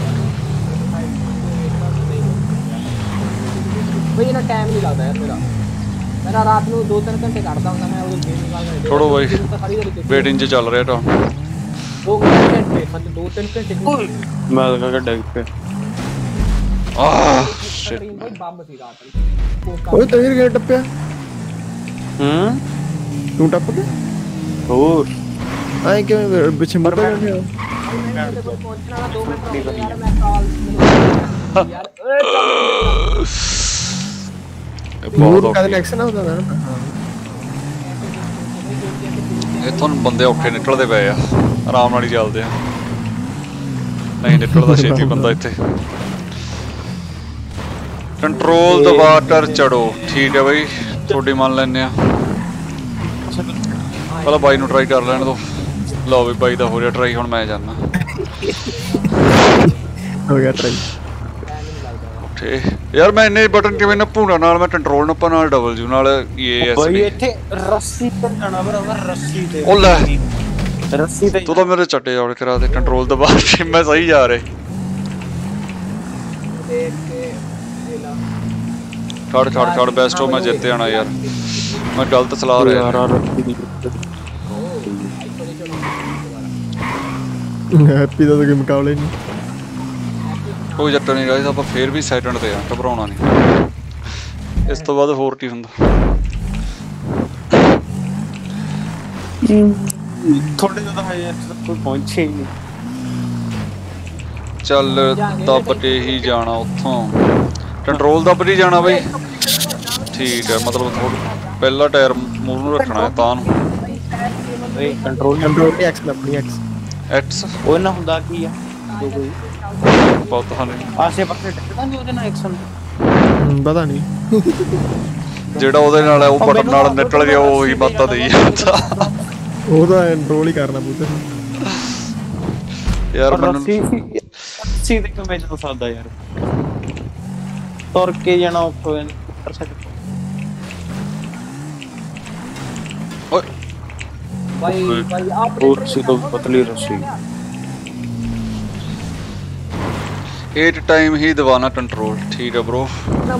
भाई ना टाइम नहीं लगता यार मेरा मेरा रात ਨੂੰ ਦੋ ਤਿੰਨ ਘੰਟੇ ਕੱਢਦਾ ਹੁੰਦਾ ਮੈਂ ਉਹ ਗੇਮ ਨਿਕਾਲ छोड़ो भाई वेटिंग च चल रहा था ਦੋ ਘੰਟੇ मतलब ਦੋ ਤਿੰਨ ਘੰਟੇ ਮੈਂ ਤਾਂ ਡੈਗ पे आह shit, ਸਕਰੀਨ ਕੋਈ ਬੰਬ ਸੀ ਰਾਤ ਓਏ ਤਵੀਰ ਗੇਟ ਟੱਪਿਆ ਹੂੰ ਤੂੰ ਟੱਪ ਗਿਆ ਹੋਰ ਆਏ ਕਿਵੇਂ ਪਿੱਛੇ ਮੁੜ ਗਿਆ ਪਹੁੰਚਣਾ ਵਾਲਾ ਦੋ ਮਿੰਟ ਰੁਕ ਯਾਰ ਮੈਂ ਕਾਲ ਯਾਰ ਬਹੁਤ ਕਦੇ ਐਕਸ਼ਨ ਹੁੰਦਾ ਨਾ ਇੱਥੋਂ ਬੰਦੇ ਔਖੇ ਨਿਕਲਦੇ ਪਏ ਆ ਆਰਾਮ ਨਾਲ ਹੀ ਚੱਲਦੇ ਆ ਨਹੀਂ ਨਿਕਲਦਾ ਛੇਤੀ ਬੰਦਾ ਇੱਥੇ ਕੰਟਰੋਲ ਦ ਵਾਟਰ ਚੜੋ ਠੀਕ ਹੈ ਬਾਈ ਤੁਹਾਡੀ ਮੰਨ ਲੈਂਦੇ ਆ ਪਹਿਲਾਂ ਬਾਈ ਨੂੰ ਟਰਾਈ ਕਰ ਲੈਣ ਦੋ ਲਓ ਵੀ ਬਾਈ ਦਾ ਹੋ ਰਿਹਾ ਟਰਾਈ ਹੁਣ ਮੈਂ ਜਾਣਾ ਹੋ ਗਿਆ ਟਰਾਈ ਓਕੇ ਯਾਰ ਮੈਂ ਇੰਨੇ ਬਟਨ ਕਿਵੇਂ ਨੱਪੂਗਾ ਨਾਲ ਮੈਂ ਕੰਟਰੋਲ ਨੱਪਾ ਨਾਲ ਡਬਲ ਯੂ ਨਾਲ ਇਹ ਐਸ ਬਾਈ ਇੱਥੇ ਰੱਸੀ ਤੇ ਜਾਣਾ ਬਰਾਬਰ ਰੱਸੀ ਤੇ ਉਹ ਲੈ ਰੱਸੀ ਤੇ ਤੂੰ ਤਾਂ ਮੇਰੇ ਚੱਟੇ ਜੋੜ ਕਰਾ ਦੇ ਕੰਟਰੋਲ ਦਬਾ ਕੇ ਮੈਂ ਸਹੀ ਜਾ ਰਿਹਾ ਦੇਖ ਕੇ ਲਾ ਖੜ ਖੜ ਖੜ ਬੈਸਟੋ ਮੈਂ ਜਿੱਤ ਜਾਣਾ ਯਾਰ ਮੈਂ ਗਲਤ ਸਲਾਹ ਰਿਹਾ ਹੈਪੀ ਦਾ ਤਾਂ ਕੋਈ ਮੁਕਾਬਲਾ ਹੀ ਨਹੀਂ ਕੋਈ ਚੱਕਰ ਨਹੀਂ ਗਾਇਸ ਆਪਾਂ ਫੇਰ ਵੀ ਸੈਕਿੰਡ ਤੇ ਆ ਘਬਰਾਉਣਾ ਨਹੀਂ ਇਸ ਤੋਂ ਬਾਅਦ ਹੋਰ ਕੀ ਹੁੰਦਾ ਥੋੜੇ ਜਿਆਦਾ ਹੈ ਕੋਈ ਪਹੁੰਚੇ ਹੀ ਨਹੀਂ ਚੱਲ ਦੱਬ ਕੇ ਹੀ ਜਾਣਾ ਉੱਥੋਂ ਕੰਟਰੋਲ ਦੱਬ ਕੇ ਜਾਣਾ ਬਈ ਠੀਕ ਹੈ ਮਤਲਬ ਥੋੜਾ ਪਹਿਲਾ ਟਾਇਰ ਮੂਵ ਨੂੰ ਰੱਖਣਾ ਹੈ ਤਾਂ ਨੂੰ ਬਈ ਕੰਟਰੋਲ ਕੰਟਰੋਲ ਤੇ ਐਕਸ ਲੱਭਣੀ ਐਕਸ ਐਕਸ ਉਹ ਨਾ ਹੁੰਦਾ ਕੀ ਆ ਜੋ ਕੋਈ ਪਤਾ ਨਹੀਂ ਆਸੇ ਪਾਸੇ ਟੱਕਦਾ ਨਹੀਂ ਉਹਦੇ ਨਾਲ ਐਕਸ਼ਨ ਪਤਾ ਨਹੀਂ ਜਿਹੜਾ ਉਹਦੇ ਨਾਲ ਉਹ ਬਟਨ ਨਾਲ ਨਿਕਲ ਗਿਆ ਉਹ ਹੀ ਬਾਤਾਂ ਦੇਈ ਜਾਂਦਾ ਉਹਦਾ ਕੰਟਰੋਲ ਹੀ ਕਰਨਾ ਪੁੱਤ ਯਾਰ ਮੈਨੂੰ ਸੀ ਦੇ ਕਿਵੇਂ ਚੱਲ ਸਕਦਾ ਯਾਰ ਤੁਰ ਕੇ ਜਾਣਾ ਔਖਾ ਹੋ ਕਰ ਸਕਦਾ ਓਏ ਭਾਈ ਭਾਈ ਆਪ ਹੋਰ ਸੀ ਤੋਂ ਪਤਲੀ ਰੱਸੀ ਏਟ ਟਾਈਮ ਹੀ ਦਬਾਨਾ ਕੰਟਰੋਲ ਠੀਕ ਹੈ ਬ్రో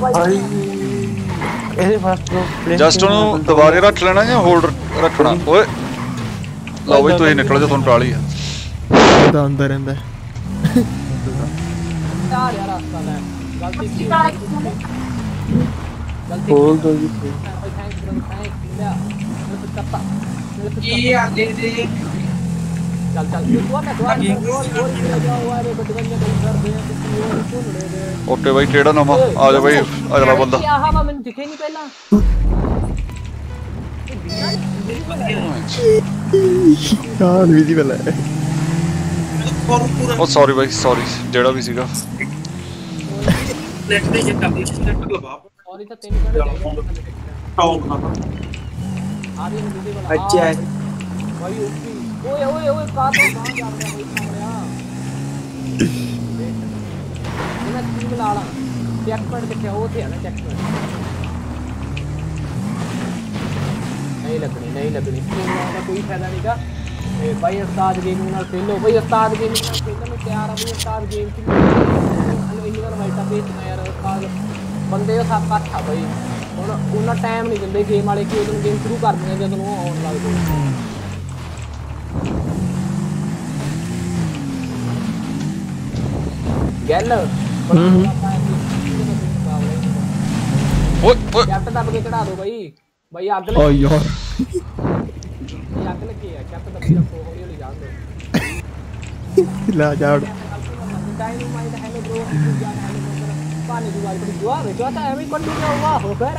ਇਹਦੇ ਫਾਸਟ ਜਸਟ ਉਹਨੂੰ ਦੁਬਾਰੇ ਰੱਖ ਲੈਣਾ ਜਾਂ ਹੋਲਡ ਰੱਖਣਾ ਓਏ ਲਓ ਬਈ ਤੁਸੀਂ ਨਿਕਲ ਜਾ ਤੁਹਾਨੂੰ ਟਾਲੀ ਆ ਇਹਦਾ ਅੰਦਰ ਰਹਿੰਦਾ ਯਾਰ ਯਾਰ ਰਸਤਾ ਲੈ ਗਲਤੀ ਕੀ ਗਲਤੀ ਬੋਲ ਦੋ ਜੀ ਭਾਈ ਥੈਂਕਸ ਬ੍ਰੋ ਥੈਂਕਸ ਲਿਆ ਮੈਂ ਤਾਂ ਕੱਪਾ ਇਹ ਆ ਦੇ ਦੇ ਚੱਲ ਚੱਲ ਤੂੰ ਆ ਮੈਂ ਦੁਆ ਹੋਰ ਹੋਰ ਜਾਓ ਯਾਰ ਬਟਵੰਨੇ ਕਰ ਦੇ ਤੁਸੀਂ ਹੋਰ ਸੁਣ ਲੈ ਦੇ ਓਕੇ ਬਾਈ ਕਿਹੜਾ ਨਵਾਂ ਆ ਜਾ ਬਾਈ ਅਗਲਾ ਬੰਦਾ ਆਹ ਵਾ ਮੈਨੂੰ ਦਿਖੇ ਨਹੀਂ ਪਹਿਲਾਂ ਹਾਂ ਵਿਜ਼ੀਬਲ ਹੈ ਉਹ ਸੌਰੀ ਬਾਈ ਸੌਰੀ ਜਿਹੜਾ ਵੀ ਸੀਗਾ ਨੈਟ ਤੇ ਜੱਟਾ ਇਸ ਨੈਟ ਲਵਾ ਸੌਰੀ ਤਾਂ ਤੈਨੂੰ ਕਹਿੰਦਾ ਟੌਪ ਨਾ ਆ ਰਹੀ ਹੈ ਵੀਡੀਓ ਵਾਲਾ ਅੱਛਾ ਭਾਈ ਓਏ ਓਏ ਓਏ ਕਾ ਤੋਂ ਕਾ ਜਾ ਰਿਹਾ ਬਈ ਸਾਹਮਣਿਆ ਇਹਨਾਂ ਟੀਮ ਲਾ ਲਾ ਚੈੱਕ ਪੁਆਇੰਟ ਕਿੱਥੇ ਉਹ ਤੇ ਆ ਨਾ ਚੈੱਕ ਪੁਆਇੰਟ ਨਹੀਂ ਲੱਗਣੀ ਨਹੀਂ ਲੱਗਣੀ ਟੀਮ ਦਾ ਕੋਈ ਫਾਇਦਾ ਨਹੀਂਗਾ ਤੇ ਭਾਈ ਉਸਤਾਦ ਗੇਮਿੰਗ ਨਾਲ ਖੇਲੋ ਭਾਈ ਉਸਤਾਦ ਗੇਮਿੰਗ ਨਾਲ ਖੇਲਣ ਨੂੰ ਤਿਆਰ ਆ ਭਾਈ ਉਸਤਾਦ ਗੇਮ ਚ ਅਲਵੀਨੀ ਵਾਲਾ ਵਾਈਟਾ ਭੇਜਣਾ ਯਾਰ ਉਸਤਾਦ ਬੰਦੇ ਉਹ ਸੱਤ ਅੱਠ ਆ ਭਾਈ ਹੁਣ ਉਹਨਾਂ ਟਾਈਮ ਨਹੀਂ ਦਿੰਦੇ ਗੇਮ ਵਾਲੇ ਕਿ ਉਦੋਂ ਗੇਮ ਸ਼ੁਰੂ ਕਰ ਦਿੰਦੇ ਜਦੋਂ ਉਹ ਆਉਣ ਲੱਗਦੇ ਗੱਲ ਹੂੰ ਓਏ ਓਏ ਕੈਪਟਨ ਦੱਬ ਕੇ ਚੜਾ ਦੋ ਬਾਈ ਬਾਈ ਅੱਗ ਓ ਯਾਰ ਅੱਗ ਲੱਗੀ ਆ ਕੈਪਟਨ ਦੱਬ ਕੇ ਰੱਖੋ ਹੌਲੀ ਹੌਲੀ ਜਾਣ ਦਿਓ ਲੈ ਜਾੜ ਡਾਇਨਾਮਾਈਟ ਹੈਲੋ ਬ్రో ਜਾਨ ਹੈਲੋ ਬ్రో ਪਾਣੀ ਦੀ ਵਾਲੀ ਬੜੀ ਦੁਆ ਵੇ ਦੁਆ ਤਾਂ ਐਵੇਂ ਕੰਟੀਨਿਊ ਹੋਵਾ ਹੋ ਫਿਰ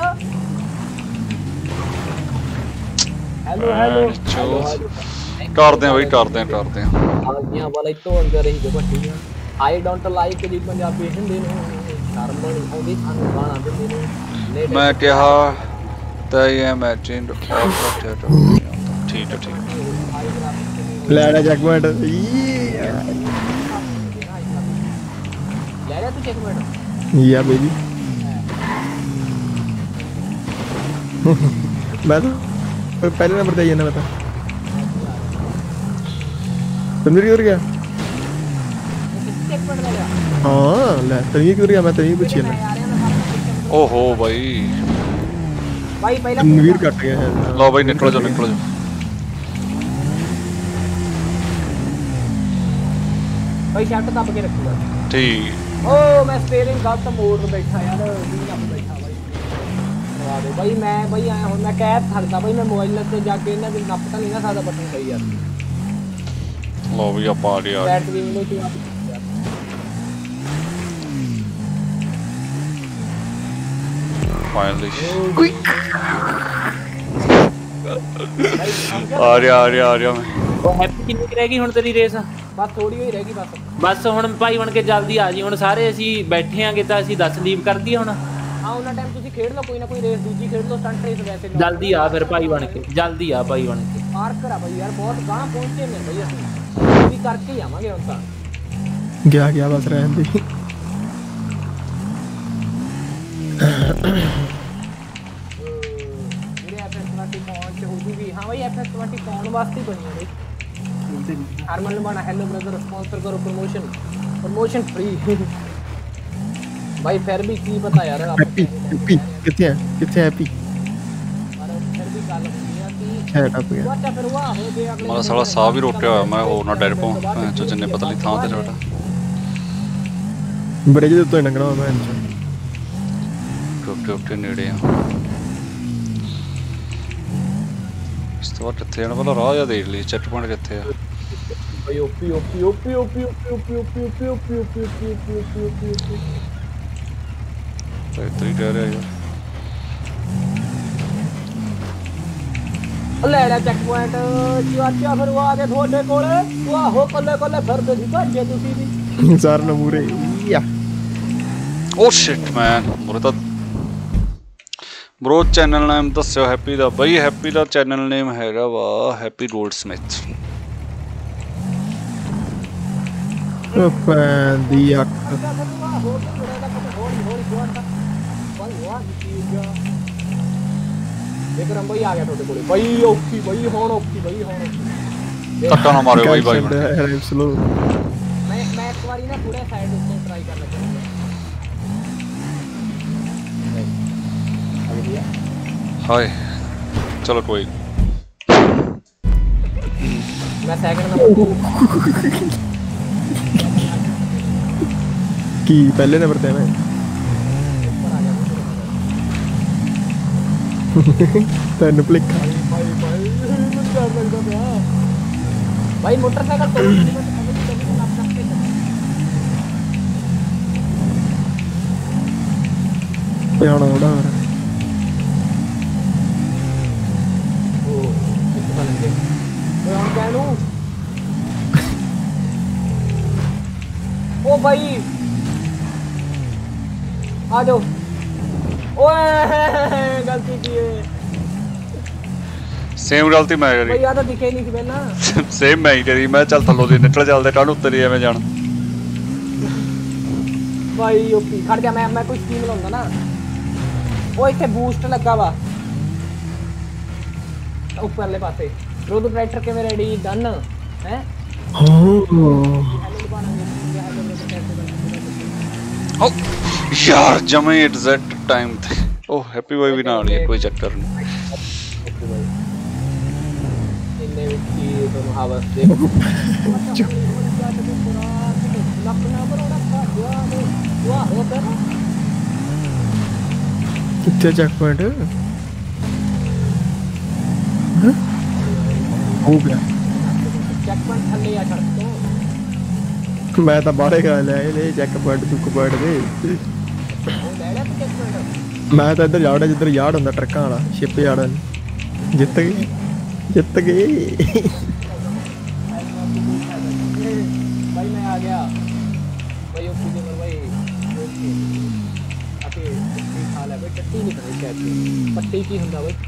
ਹੈਲੋ ਹੈਲੋ ਕਰਦੇ ਆ ਬਈ ਕਰਦੇ ਆ ਕਰਦੇ ਆ ਆਗੀਆਂ ਵਾਲਾ ਤੋਂ ਅੰਦਰ ਹੀ ਜੋ ਬੱਟੀਆਂ I don't like the Punjabi Hindi ਨੂੰ ਸ਼ਰਮ ਨਹੀਂ ਆਉਂਦੀ ਸਾਨੂੰ ਗਾਣਾ ਦਿੰਦੇ ਨੇ ਮੈਂ ਕਿਹਾ ਤਾਂ ਇਹ ਇਮੇਜਿਨ ਆਫ ਥੀਏਟਰ ਠੀਕ ਹੈ ਠੀਕ ਲੈ ਲੈ ਚੈੱਕ ਪੁਆਇੰਟ ਲੈ ਲੈ ਤੂੰ ਚੈੱਕ ਪੁਆਇੰਟ ਯਾ ਬੇਬੀ ਮੈਂ ਤਾਂ ਪਹਿਲੇ ਨੰਬਰ ਤੇ ਆਈ ਜਾਂਦਾ ਮੈਂ ਤਾਂ ਤਨਵੀਰ ਕਿੱਧਰ ਗਿਆ ਚੈੱਕ ਪੁਆਇੰਟ ਲੈ ਲਿਆ ਹਾਂ ਲੈ ਤਨਵੀਰ ਕਿੱਧਰ ਗਿਆ ਮੈਂ ਤਨਵੀਰ ਪੁੱਛੀ ਜਾਂਦਾ ਓਹੋ ਬਾਈ ਬਾਈ ਪਹਿਲਾਂ ਤਨਵੀਰ ਕੱਟ ਗਿਆ ਹੈ ਲਓ ਬਾਈ ਨਿਕਲੋ ਜਾ ਨਿਕਲੋ ਜਾ ਬਾਈ ਸ਼ਰਟ ਦੱਬ ਕੇ ਰੱਖੂਗਾ ਠੀਕ ओ मैं स्टीयरिंग गलत मोड़ बैठा यार वील अप बैठा भाई करवा दे भाई मैं भाई आया हूं मैं कह सकदा भाई मैं मोबाइल से जाके इन्हां दे नप तां नहीं ना सकदा बटन सही यार लो भी आप आ रहे यार बैट भी नहीं तू फाइनली क्विक आ रहा आ रहा आ रहा मैं ਉਹ ਹੈਪੀ ਕਿੰਨੀ ਕੁ ਰਹਿ ਗਈ ਹੁਣ ਤੇਰੀ ਰੇਸ ਬਸ ਥੋੜੀ ਹੋਈ ਰਹਿ ਗਈ ਬਸ ਬਸ ਹੁਣ ਭਾਈ ਬਣ ਕੇ ਜਲਦੀ ਆ ਜੀ ਹੁਣ ਸਾਰੇ ਅਸੀਂ ਬੈਠੇ ਆਂਗੇ ਤਾਂ ਅਸੀਂ ਦਸ ਲੀਵ ਕਰ ਦਈਏ ਹੁਣ ਹਾਂ ਉਹਨਾਂ ਟਾਈਮ ਤੁਸੀਂ ਖੇਡ ਲਓ ਕੋਈ ਨਾ ਕੋਈ ਰੇਸ ਦੂਜੀ ਖੇਡ ਲਓ ਸਟੰਟ ਰੇਸ ਵੈਸੇ ਜਲਦੀ ਆ ਫਿਰ ਭਾਈ ਬਣ ਕੇ ਜਲਦੀ ਆ ਭਾਈ ਬਣ ਕੇ ਪਾਰ ਕਰਾ ਭਾਈ ਯਾਰ ਬਹੁਤ ਗਾਂ ਪਹੁੰਚੇ ਨੇ ਭਾਈ ਅਸੀਂ ਵੀ ਕਰਕੇ ਹੀ ਆਵਾਂਗੇ ਹੁਣ ਤਾਂ ਗਿਆ ਗਿਆ ਬਸ ਰਹਿਣ ਦੇ हाँ भाई एफ एस ट्वेंटी कौन वास्ते बनी है भाई हारमन लुमाना हेलो ब्रदर स्पॉन्सर करो प्रमोशन प्रमोशन फ्री भाई फिर भी की पता यार हैप्पी हैप्पी किथे है किथे हैप्पी पर फिर भी गल होनी है टप गया अच्छा फिर हुआ हो गया अगले मेरा साला साह भी रोटिया होया मैं हो ना डर पाऊं जो जिन्ने पता नहीं थां ते छोटा ब्रिज दे तो लंघना मैं टुप टुप ते नेड़े आ ਇਸ ਤੋਂ ਬਾਅਦ ਕਿੱਥੇ ਜਾਣਾ ਪਹਿਲਾਂ ਰਾਹ ਜਾਂ ਦੇਖ ਲਈ ਚੈੱਕ ਪੁਆਇੰਟ ਕਿੱਥੇ ਆ ਭਾਈ OP OP OP OP OP OP OP OP OP OP OP OP OP OP ਤੇ ਤਰੀ ਕਹਿ ਰਿਹਾ ਯਾਰ ਲੈ ਲੈ ਚੈੱਕ ਪੁਆਇੰਟ ਚਾਚਾ ਫਿਰ ਉਹ ਆ ਕੇ ਤੁਹਾਡੇ ਕੋਲੇ ਵਾਹੋ ਕੱਲੇ ਕੱਲੇ ਫਿਰਦੇ ਸੀ ਭਾਜੇ ਤੁਸੀਂ ਵੀ ਸਾਰ ਨਾ ਮੂਰੇ ਯਾ ਓ ਸ਼ਿਟ ਮੈਨ ਮੂਰੇ ਤਾਂ ब्रो चैनल नेम दस्यो हैप्पी दा भाई हैप्पी दा चैनल नेम हैगा वा हैप्पी गोल्डस्मिथ ओ पैंदी अख विक्रम भाई आ गया ਤੁਹਾਡੇ ਕੋਲੇ ਭਾਈ ਔਖੀ ਭਾਈ ਹੁਣ ਔਖੀ ਭਾਈ ਹੁਣ ਕੱਟਾ ਨਾ ਮਾਰਿਓ ਭਾਈ ਭਾਈ ਮੈਂ ਸਲੋ ਮੈਂ ਮੈਂ ਇੱਕ ਵਾਰੀ ਨਾ ਪੂਰਾ ਸਾਈਡ ਉੱਤੇ ਟਰਾਈ ਕਰਨਾ ਚਾਹੁੰਦਾ हाय चलो कोई मैं सेकंड नंबर की पहले नंबर पे मैं तेन भुलेखा भाई मोटरसाइकिल तो पियाना थोड़ा ओ भाई आ जाओ ओए गलती की है सेम गलती मैं करी भाई आ तो दिखे नहीं थी पहला सेम मैं ही करी मैं चल थल्लो दी निकल चलदे काहनु उत्तरी एवें जान भाई ओपी खड़ जा मैं मैं कोई स्कीम लाऊंगा ना ओ इथे बूस्ट लगा वा ऊपरले पासे रोड ट्रैक्टर के मेरे रेडी डन हैं ओ यार जमे एग्जैक्ट टाइम थे ओ हैप्पी भाई भी ना आ रही कोई चक्कर नहीं इन्ने की तो हावस दे कितने चेक पॉइंट हो गया चेक पॉइंट थल्ले आ छड़ तो मैं तो बाहर का ले ले चेक पॉइंट दुक पॉइंट दे मैं तो इधर यार्ड है जिधर यार्ड होंदा ट्रकां वाला शिप यार्ड जित गए जित गए भाई मैं आ गया भाई ओपी के भाई अभी टट्टी खा ले भाई टट्टी नहीं खानी चाहिए पट्टी की हुंदा भाई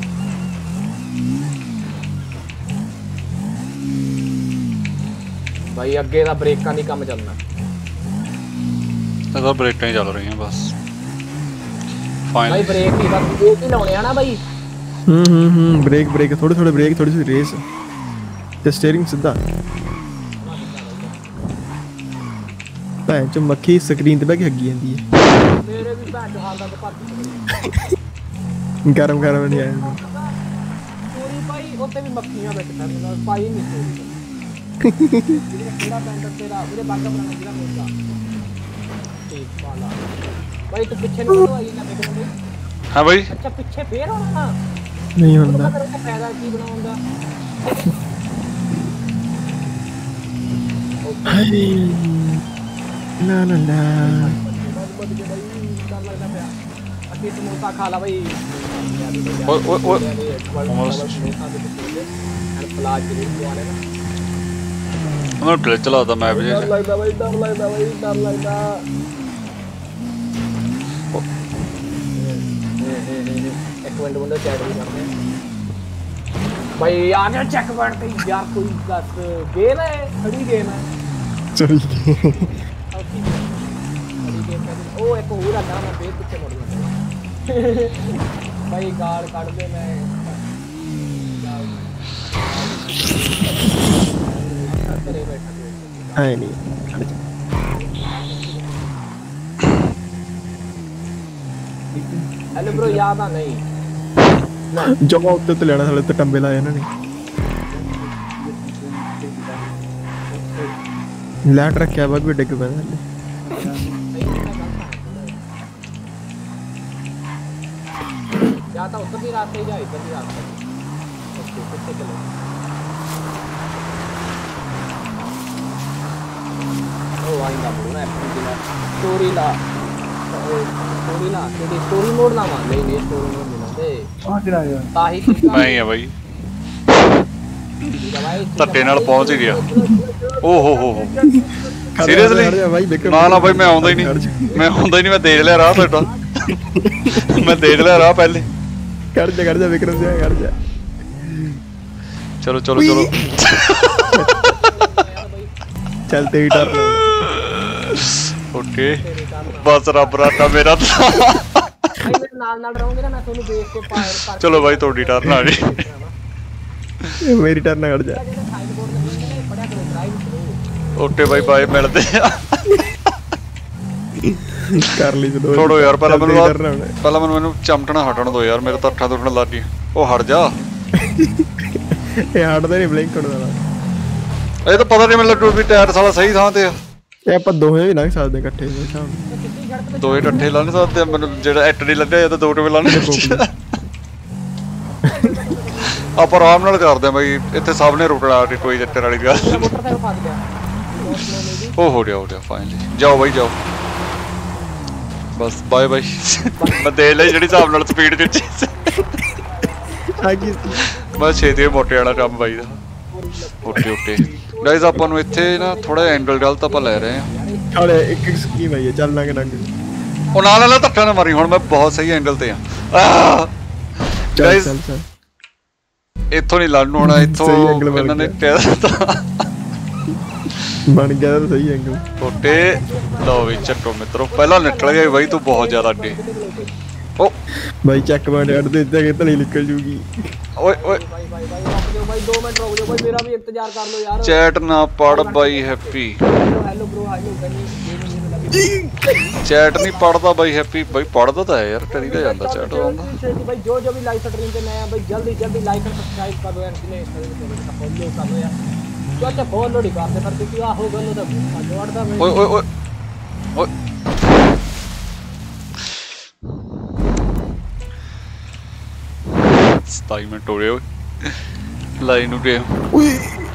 भाई अगे दा ब्रेकां दी काम चलना तो ब्रेकां ही चल रही हैं बस फाइनल भाई ब्रेक ही बस ब्रेक ही लाने आना भाई हम्म हम्म हम्म ब्रेक ब्रेक थोड़े थोड़े ब्रेक थोड़ी सी रेस ते स्टीयरिंग सीधा भैन च मक्खी स्क्रीन ते बैठ हगी जांदी है मेरे भी भैन हाल दा पार्टी गरम गरम नहीं आया पूरी भाई ओते भी मक्खियां बैठा मैं पाई नहीं थोड़ी तेरा बैंडर तेरा मेरे बागा बनाना जिला मोटा ठीक वाला भाई तो पीछे नहीं आई ना देखो भाई। हां भाई अच्छा पीछे फेर होना ना नहीं होता फायदा की बनाऊंगा ना ना ना अभी समोसा खा ला भाई ओए ओए ओए ऑलमोस्ट प्लाज जरूर बुआने ना मैं प्ले चलाता मैं भी डर लगदा भाई डर लगदा भाई डर लगदा एक मिनट बंदा चैट भी करते हैं भाई आगे चेक करते यार कोई दस गेम है खड़ी गेम है चल खड़ी गेम है ओ एक पूरा नाम है बेच पीछे मुड़ गया भाई गाल काट दे मैं है नहीं हेलो ब्रो याद आ नहीं जगह उत्ते तो लेना साले तो टंबे लाए इन्होंने लैट रखा बाद भी डिग पे जाता उधर भी रास्ते ही जा इधर भी रास्ते ओके कितने चलो ओ आएगा पूरा एप्पल स्टोरी ला स्टोरी ला स्टोरी स्टोरी मोड ना मान नहीं नहीं स्टोरी मोड ना दे आ गिरा यार ताही मैं ही है भाई ਧੱਕੇ ਨਾਲ ਪਹੁੰਚ ਹੀ ਗਿਆ ਓ ਹੋ ਹੋ ਹੋ ਸੀਰੀਅਸਲੀ ਨਾ ਨਾ ਭਾਈ ਮੈਂ ਆਉਂਦਾ ਹੀ ਨਹੀਂ ਮੈਂ ਆਉਂਦਾ ਹੀ ਨਹੀਂ ਮੈਂ ਦੇਖ ਲਿਆ ਰਾਹ ਤੁਹਾਡਾ ਮੈਂ ਦੇਖ ਲਿਆ ਰਾਹ ਪਹਿਲੇ ਕਰ ਜਾ ਕਰ ਜਾ ਵਿਕਰਮ ਜੀ ਕਰ ਜਾ ਚਲੋ ਚਲੋ ਚਲੋ ਚੱਲ ਤੇ ਟਰ ਓਕੇ ਬਸ ਰੱਬ ਰਾਤਾ ਮੇਰਾ भाई मेरे नाल नाल रहोगे ना मैं ਤੁਹਾਨੂੰ ਦੇਖ ਕੇ ਪਾਰ ਪਾਰ ਚਲੋ ਭਾਈ ਤੁਹਾਡੀ ਟਰਨ ਆ ਗਈ ਮੇਰੀ ਟਰਨ ਕਰ ਜਾ ਓਕੇ ਭਾਈ ਬਾਏ ਮਿਲਦੇ ਆ ਕਰ ਲਈ ਜਦੋਂ ਛੋੜੋ ਯਾਰ ਪਹਿਲਾਂ ਮੈਨੂੰ ਪਹਿਲਾਂ ਮੈਨੂੰ ਮੈਨੂੰ ਚਮਟਣਾ ਹਟਣ ਦਿਓ ਯਾਰ ਮੇਰੇ ਤਾਂ ਅੱਠਾਂ ਦੁੱਖਣ ਲੱਗ ਗਈ ਉਹ ਹਟ ਜਾ ਇਹ ਹਟਦਾ ਨਹੀਂ ਬਲਿੰਕ ਕਰਦਾ ਇਹ ਤਾਂ ਪਤਾ ਨਹੀਂ ਮੈਨੂੰ ਲੱਗੂ ਵੀ ਟਾਇਰ ਸਾਲਾ ਸਹੀ ਥਾਂ ਤੇ ਆ ਇਹ ਆਪਾਂ ਦੋਵੇਂ ਵੀ ਲੰਘ ਸਕਦੇ ਇਕੱਠੇ ਸ਼ਾਮ ਦੋਵੇਂ ਇਕੱਠੇ ਲੰਘ ਸਕਦੇ ਆ ਮੈਨੂੰ ਜਿਹੜਾ ਐਟ ਨਹੀਂ ਲੱਗਿਆ ਜਾਂ ਤਾਂ ਦੋ ਟਵੇਂ ਲੰਘ ਆਪਾਂ ਆਰਾਮ ਨਾਲ ਕਰਦੇ ਆ ਬਾਈ ਇੱਥੇ ਸਭ ਨੇ ਰੁਕਣਾ ਕੋਈ ਚੱਕਰ ਵਾਲੀ ਗੱਲ ਉਹ ਹੋ ਗਿਆ ਹੋ ਗਿਆ ਫਾਈਨਲੀ ਜਾਓ ਬਾਈ ਜਾਓ ਬਸ ਬਾਏ ਬਾਏ ਮੈਂ ਦੇਖ ਲਈ ਜਿਹੜੀ ਹਿਸਾਬ ਨਾਲ ਸਪੀਡ ਦਿੱਤੀ ਬਸ ਛੇਤੀ ਮੋਟੇ ਵਾਲਾ ਕੰਮ ਬਾਈ ਦਾ ਓਕੇ ਓਕੇ ਗਾਇਜ਼ ਆਪਾਂ ਨੂੰ ਇੱਥੇ ਨਾ ਥੋੜਾ ਐਂਗਲ ਗਲਤ ਆਪਾਂ ਲੈ ਰਹੇ ਆ ਹਾਲੇ ਇੱਕ ਇੱਕ ਸਕੀਮ ਆਈ ਹੈ ਚੱਲ ਲਾਂਗੇ ਡੰਗ ਉਹ ਨਾਲ ਨਾਲ ਧੱਕਾ ਨਾ ਮਾਰੀ ਹੁਣ ਮੈਂ ਬਹੁਤ ਸਹੀ ਐਂਗਲ ਤੇ ਆ ਗਾਇਜ਼ ਇੱਥੋਂ ਨਹੀਂ ਲੜਨ ਹੋਣਾ ਇੱਥੋਂ ਇਹਨਾਂ ਨੇ ਕਹਿ ਦਿੱਤਾ ਬਣ ਗਿਆ ਤਾਂ ਸਹੀ ਐਂਗਲ ਛੋਟੇ ਲਓ ਵੀ ਚੱਕੋ ਮਿੱਤਰੋ ਪਹਿਲਾਂ ਨਿਕਲ ਗਿਆ ਬਾਈ ਤੂੰ ਬਹੁਤ ਜ਼ਿਆਦਾ ਅੱਗੇ ਓ ਬਾਈ ਚੱਕ ਬਾਂਡ ਕੱਢ ਦੇ ਇੱਥੇ ਧਲੀ ਨਿਕਲ ਜੂਗੀ ਓਏ ਓਏ भाई भाई भाई रुक जाओ भाई दो मिनट रुक जाओ भाई मेरा भी इंतजार कर लो यार चैट ना पढ़ बाई happy hello bro hello chat नहीं पढ़ता बाई हैप्पी भाई पढ़ता तो है यार करी का ਜਾਂਦਾ चैट ਹੁੰਦਾ भाई जो जो भी लाइव स्ट्रीम पे नया भाई जल्दी जल्दी लाइक और सब्सक्राइब कर दो यार इतने फॉलो कर दो यार जो अच्छा फॉलो नहीं करते पर क्योंकि आ हो गलो तो जोड़दा मैं ओए ओए ओए ओए सताई मिनट हो गए ओए लाइन उठे ओए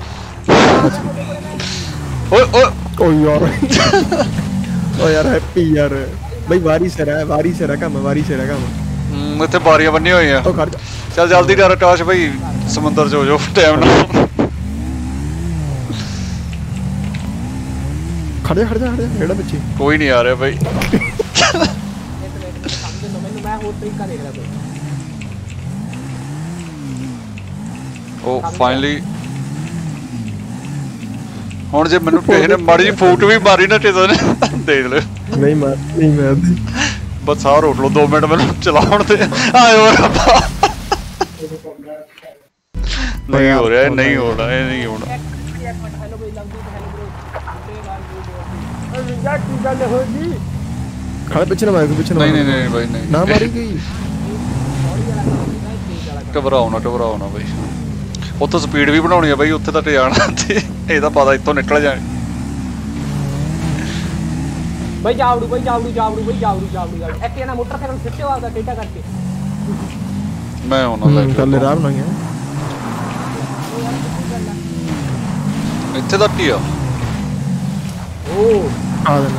ओए ओ यार ओ यार हैप्पी यार भाई वारी से रहा है वारी से रहा काम वारी से रहा काम हम्म ਇੱਥੇ ਬਾਰੀਆਂ ਬੰਨੀ ਹੋਈ ਆ ओ खड़ जा ਚੱਲ ਜਲਦੀ ਕਰ ਆਕਾਸ਼ ਭਾਈ ਸਮੁੰਦਰ ਚ ਹੋ ਜਾਓ ਟਾਈਮ ਨਾਲ खड़ जा खड़ जा खड़ जा एड़ा बच्चे कोई नहीं आ रहा भाई मैं हो तरीका देख रहा कोई ओ फाइनली ਹੁਣ ਜੇ ਮੈਨੂੰ ਕਿਸੇ ਨੇ ਮਾੜੀ ਜੀ ਫੂਟ ਵੀ ਮਾਰੀ ਨਾ ਕਿਸੇ ਨੇ ਦੇਖ ਲੈ ਨਹੀਂ ਮਾਰ ਨਹੀਂ ਮਾਰਦੀ ਬਸ ਸਾਹ ਰੋਕ ਲਓ ਦੋ ਮਿੰਟ ਮੈਨੂੰ ਚਲਾਉਣ ਤੇ ਆਇਓ ਰੱਬਾ ਨਹੀਂ ਹੋ ਰਿਹਾ ਨਹੀਂ ਹੋਣਾ ਇਹ ਨਹੀਂ ਹੋਣਾ ਖੜੇ ਪਿੱਛੇ ਨਾ ਮਾਰ ਪਿੱਛੇ ਨਾ ਨਹੀਂ ਨਹੀਂ ਨਹੀਂ ਬਾਈ ਨਹੀਂ ਨਾ ਮਾਰੀ ਗਈ ਘਬਰਾਓ ਨਾ ਘਬਰਾਓ ਨਾ ਬਾਈ ਉੱਥੋਂ ਸਪੀਡ ਵੀ ਬਣਾਉਣੀ ਆ ਬਾਈ ਉੱਥੇ ਤੱਕ ਜਾਣਾ ਤੇ ਇਹਦਾ ਪਤਾ ਇੱਥੋਂ ਨਿਕਲ ਜਾਣਾ भाई जावड़ू भाई जावड़ू जावड़ू भाई जावड़ू जावड़ू जावड़ू एक ना मोटरसाइकिल खिੱਚੇ ਆਦਾ ਟੇਡਾ ਕਰਕੇ मैं ਉਹਨਾਂ ਲੈ ਕੇ ਚੱਲ ਆਰਾਮ ਨਾਲ ਗਿਆ ਇੱਥੇ ਤੱਕ ਹੀ ਆ ਓ ਆ ਦੇ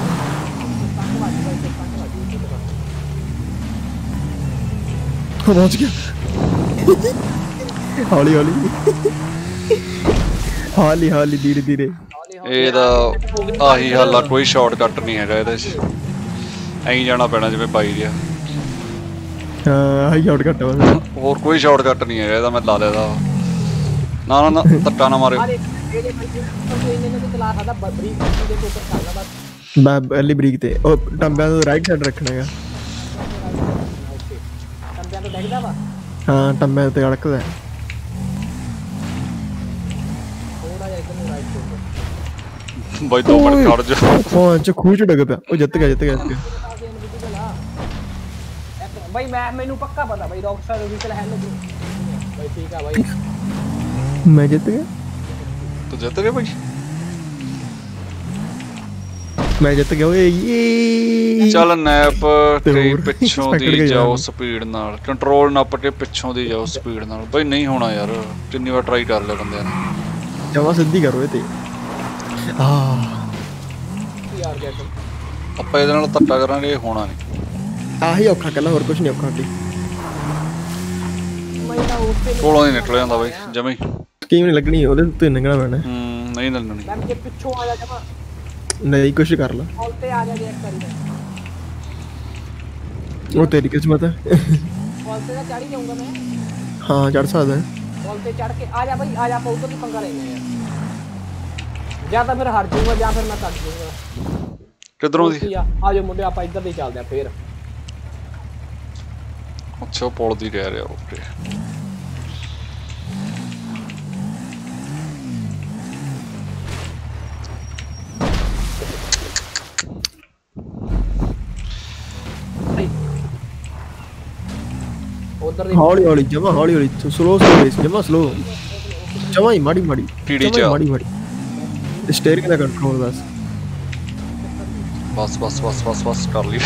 ਪਹੁੰਚ ਗਿਆ ਹੌਲੀ ਹੌਲੀ ਹੌਲੀ ਹੌਲੀ ਧੀਰੇ ਧੀਰੇ ਇਹਦਾ ਆਹੀ ਹਾਲ ਆ ਕੋਈ ਸ਼ਾਰਟਕਟ ਨਹੀਂ ਹੈਗਾ ਇਹਦੇ 'ਚ ਐਂ ਜਾਣਾ ਪੈਣਾ ਜਿਵੇਂ ਬਾਈ ਗਿਆ ਹਾਂ ਆਹੀ ਸ਼ਾਰਟਕਟ ਆ ਹੋਰ ਕੋਈ ਸ਼ਾਰਟਕਟ ਨਹੀਂ ਹੈਗਾ ਇਹਦਾ ਮੈਂ ਲਾ ਲਿਆ ਨਾ ਨਾ ਨਾ ਧੱਕਾ ਨਾ ਮਾਰਿਓ ਮੈਂ ਪਹਿਲੀ ਬ੍ਰੇਕ ਤੇ ਉਹ ਟੰਬਿਆਂ ਨੂੰ ਰਾਈਟ ਸਾਈਡ ਰੱਖਣਾ ਹੈਗਾ ਟੰਬਿਆਂ ਤੋਂ ਡੈਗਦਾ ਵਾ ਹਾਂ ਟੰਬਿਆਂ ਤੇ ਅੜਕਦਾ ਥੋੜਾ ਜਿਹਾ ਇਧਰ ਨੂੰ ਰਾਈਟ ਤੇ ਬਾਈ ਦੋ ਮਿੰਟ ਖੜ ਜਾ ਫੋਨ ਚ ਖੂਹ ਚ ਡਿੱਗ ਪਿਆ ਉਹ ਜਿੱਤ ਗਿਆ ਜਿੱਤ ਗਿਆ भाई मैं मेनू पक्का पता भाई रॉकस्टार व्हीकल है लोग भाई ठीक है भाई मैं जीत गया तो जीत गया भाई मैं जीत गया ओए ये चल नैप के पिछों दी जाओ स्पीड नाल कंट्रोल नप के पिछों दी जाओ स्पीड नाल भाई नहीं होना यार कितनी बार ट्राई कर लिया बंदे ने जमा सीधी करो ये ते आ यार क्या ਆਪਾਂ ਇਹਦੇ ਨਾਲ ਧੱਕਾ ਕਰਾਂਗੇ ਹੋਣਾ ਨਹੀਂ ਆਹੀ ਔਖਾ ਕੱਲਾ ਹੋਰ ਕੁਝ ਨਹੀਂ ਔਖਾ ਕੀ ਕੋਲੋਂ ਹੀ ਨਿਕਲ ਜਾਂਦਾ ਬਾਈ ਜਮੇ ਸਕੀਮ ਨਹੀਂ ਲੱਗਣੀ ਉਹਦੇ ਉੱਤੇ ਨਿਕਲਣਾ ਪੈਣਾ ਹੂੰ ਨਹੀਂ ਲੱਗਣੀ ਮੈਂ ਕਿ ਪਿੱਛੋਂ ਆ ਜਾ ਜਮਾ ਨਹੀਂ ਕੁਛ ਕਰ ਲਾ ਕਾਲ ਤੇ ਆ ਜਾ ਜੇ ਇੱਕ ਵਾਰੀ ਉਹ ਤੇਰੀ ਕਿਸਮਤ ਹੈ ਕਾਲ ਤੇ ਚੜ ਹੀ ਜਾਊਂਗਾ ਮੈਂ ਹਾਂ ਚੜ ਸਕਦਾ ਕਾਲ ਤੇ ਚੜ ਕੇ ਆ ਜਾ ਭਾਈ ਆ ਜਾ ਆਪਾਂ ਉਧਰ ਦੀ ਪੰਗਾ ਲੈਣੇ ਯਾਰ ਜਾਂ ਤਾਂ ਫਿਰ ਹਟ ਜਾਊਂਗਾ ਜਾਂ ਫਿਰ ਮੈਂ ਕੱਟ ਜਾਊਂਗਾ ਕਿਧਰੋਂ ਦੀ ਆ ਜਾਓ ਮੁੰਡੇ ਆਪਾਂ ਇੱਧਰ ਦੀ ਚੱਲਦੇ ਆ ਫੇਰ ਅੱਛਾ ਪੁਲ ਦੀ ਕਹਿ ਰਿਹਾ ਓਕੇ ਉਧਰ ਦੀ ਹੌਲੀ ਹੌਲੀ ਜਮਾ ਹੌਲੀ ਹੌਲੀ ਸਲੋ ਸਲੋ ਜਮਾ ਸਲੋ ਜਮਾ ਹੀ ਮਾੜੀ ਮਾੜੀ ਟੀਡੀ ਚ ਮਾੜੀ ਮਾੜੀ ਸਟੀਅਰਿੰਗ ਦਾ ਕੰਟਰੋਲ ਬਸ ਬਸ ਬਸ ਬਸ ਬਸ ਬਸ ਕਰ ਲਈ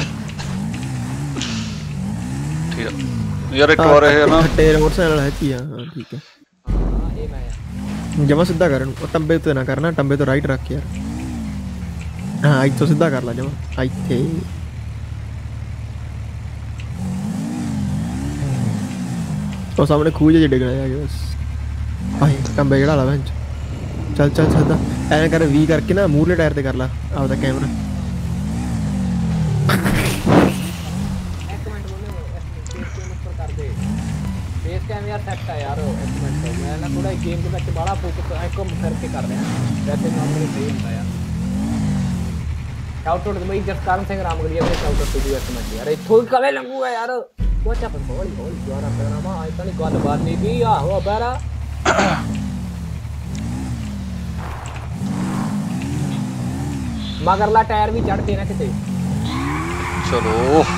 ਠੀਕ ਹੈ ਯਾਰ ਇੱਕ ਵਾਰ ਇਹ ਨਾ ਟੇਰ ਮੋਟਰਸਾਈਕਲ ਹੈ ਕੀ ਆ ਹਾਂ ਠੀਕ ਹੈ ਹਾਂ ਇਹ ਮੈਂ ਜਮਾ ਸਿੱਧਾ ਕਰਨ ਉਹ ਟੰਬੇ ਉੱਤੇ ਨਾ ਕਰਨਾ ਟੰਬੇ ਤੋਂ ਰਾਈਟ ਰੱਖ ਯਾਰ ਹਾਂ ਇੱਥੋਂ ਸਿੱਧਾ ਕਰ ਲਾ ਜਮਾ ਇੱਥੇ ਉਹ ਸਾਹਮਣੇ ਖੂਹ ਜਿਹੇ ਡਿੱਗਣਾ ਹੈ ਬਸ ਆਹੀ ਟੰਬੇ ਜਿਹੜਾ ਲਾ ਬੈਂਚ ਚੱਲ ਚੱਲ ਸਿੱਧਾ ਐਂ ਕਰ ਵੀ ਕਰਕੇ ਨਾ ਮੂਹਰਲੇ ਟਾਇਰ ਤੇ ਕਰ ਲਾ ਆਪਦਾ ਕੈਮਰਾ बेस कैम यार सेट है यार एक मिनट मैं ना थोड़ा गेम के ਵਿੱਚ ਬੜਾ ਫੋਕਸ ਹੈ ਕੰਮ ਕਰਕੇ ਕਰ ਰਿਹਾ ਵੈਸੇ ਨਾਰਮਲੀ ਸਹੀ ਹੁੰਦਾ ਯਾਰ ਸ਼ਾਊਟ ਆਊਟ ਬਈ ਜਸਕਰਨ ਸਿੰਘ ਰਾਮਗੜੀਆ ਦੇ ਸ਼ਾਊਟ ਆਊਟ ਟੂ ਇੱਕ ਮਿੰਟ ਯਾਰ ਇੱਥੋਂ ਕਵੇ ਲੰਗੂ ਹੈ ਯਾਰ ਕੋਚਾ ਪਰ ਹੌਲੀ ਹੌਲੀ ਯਾਰ ਆਪਣਾ ਮਾ ਆਈ ਤਾਂ ਨਹੀਂ ਗੱਲ ਬਾਤ ਨਹੀਂ ਦੀ ਆ ਹੋ ਬੈਰਾ ਮਗਰਲਾ ਟਾਇਰ ਵੀ ਚੜ ਕੇ ਨਾ ਕਿਤੇ ਚਲੋ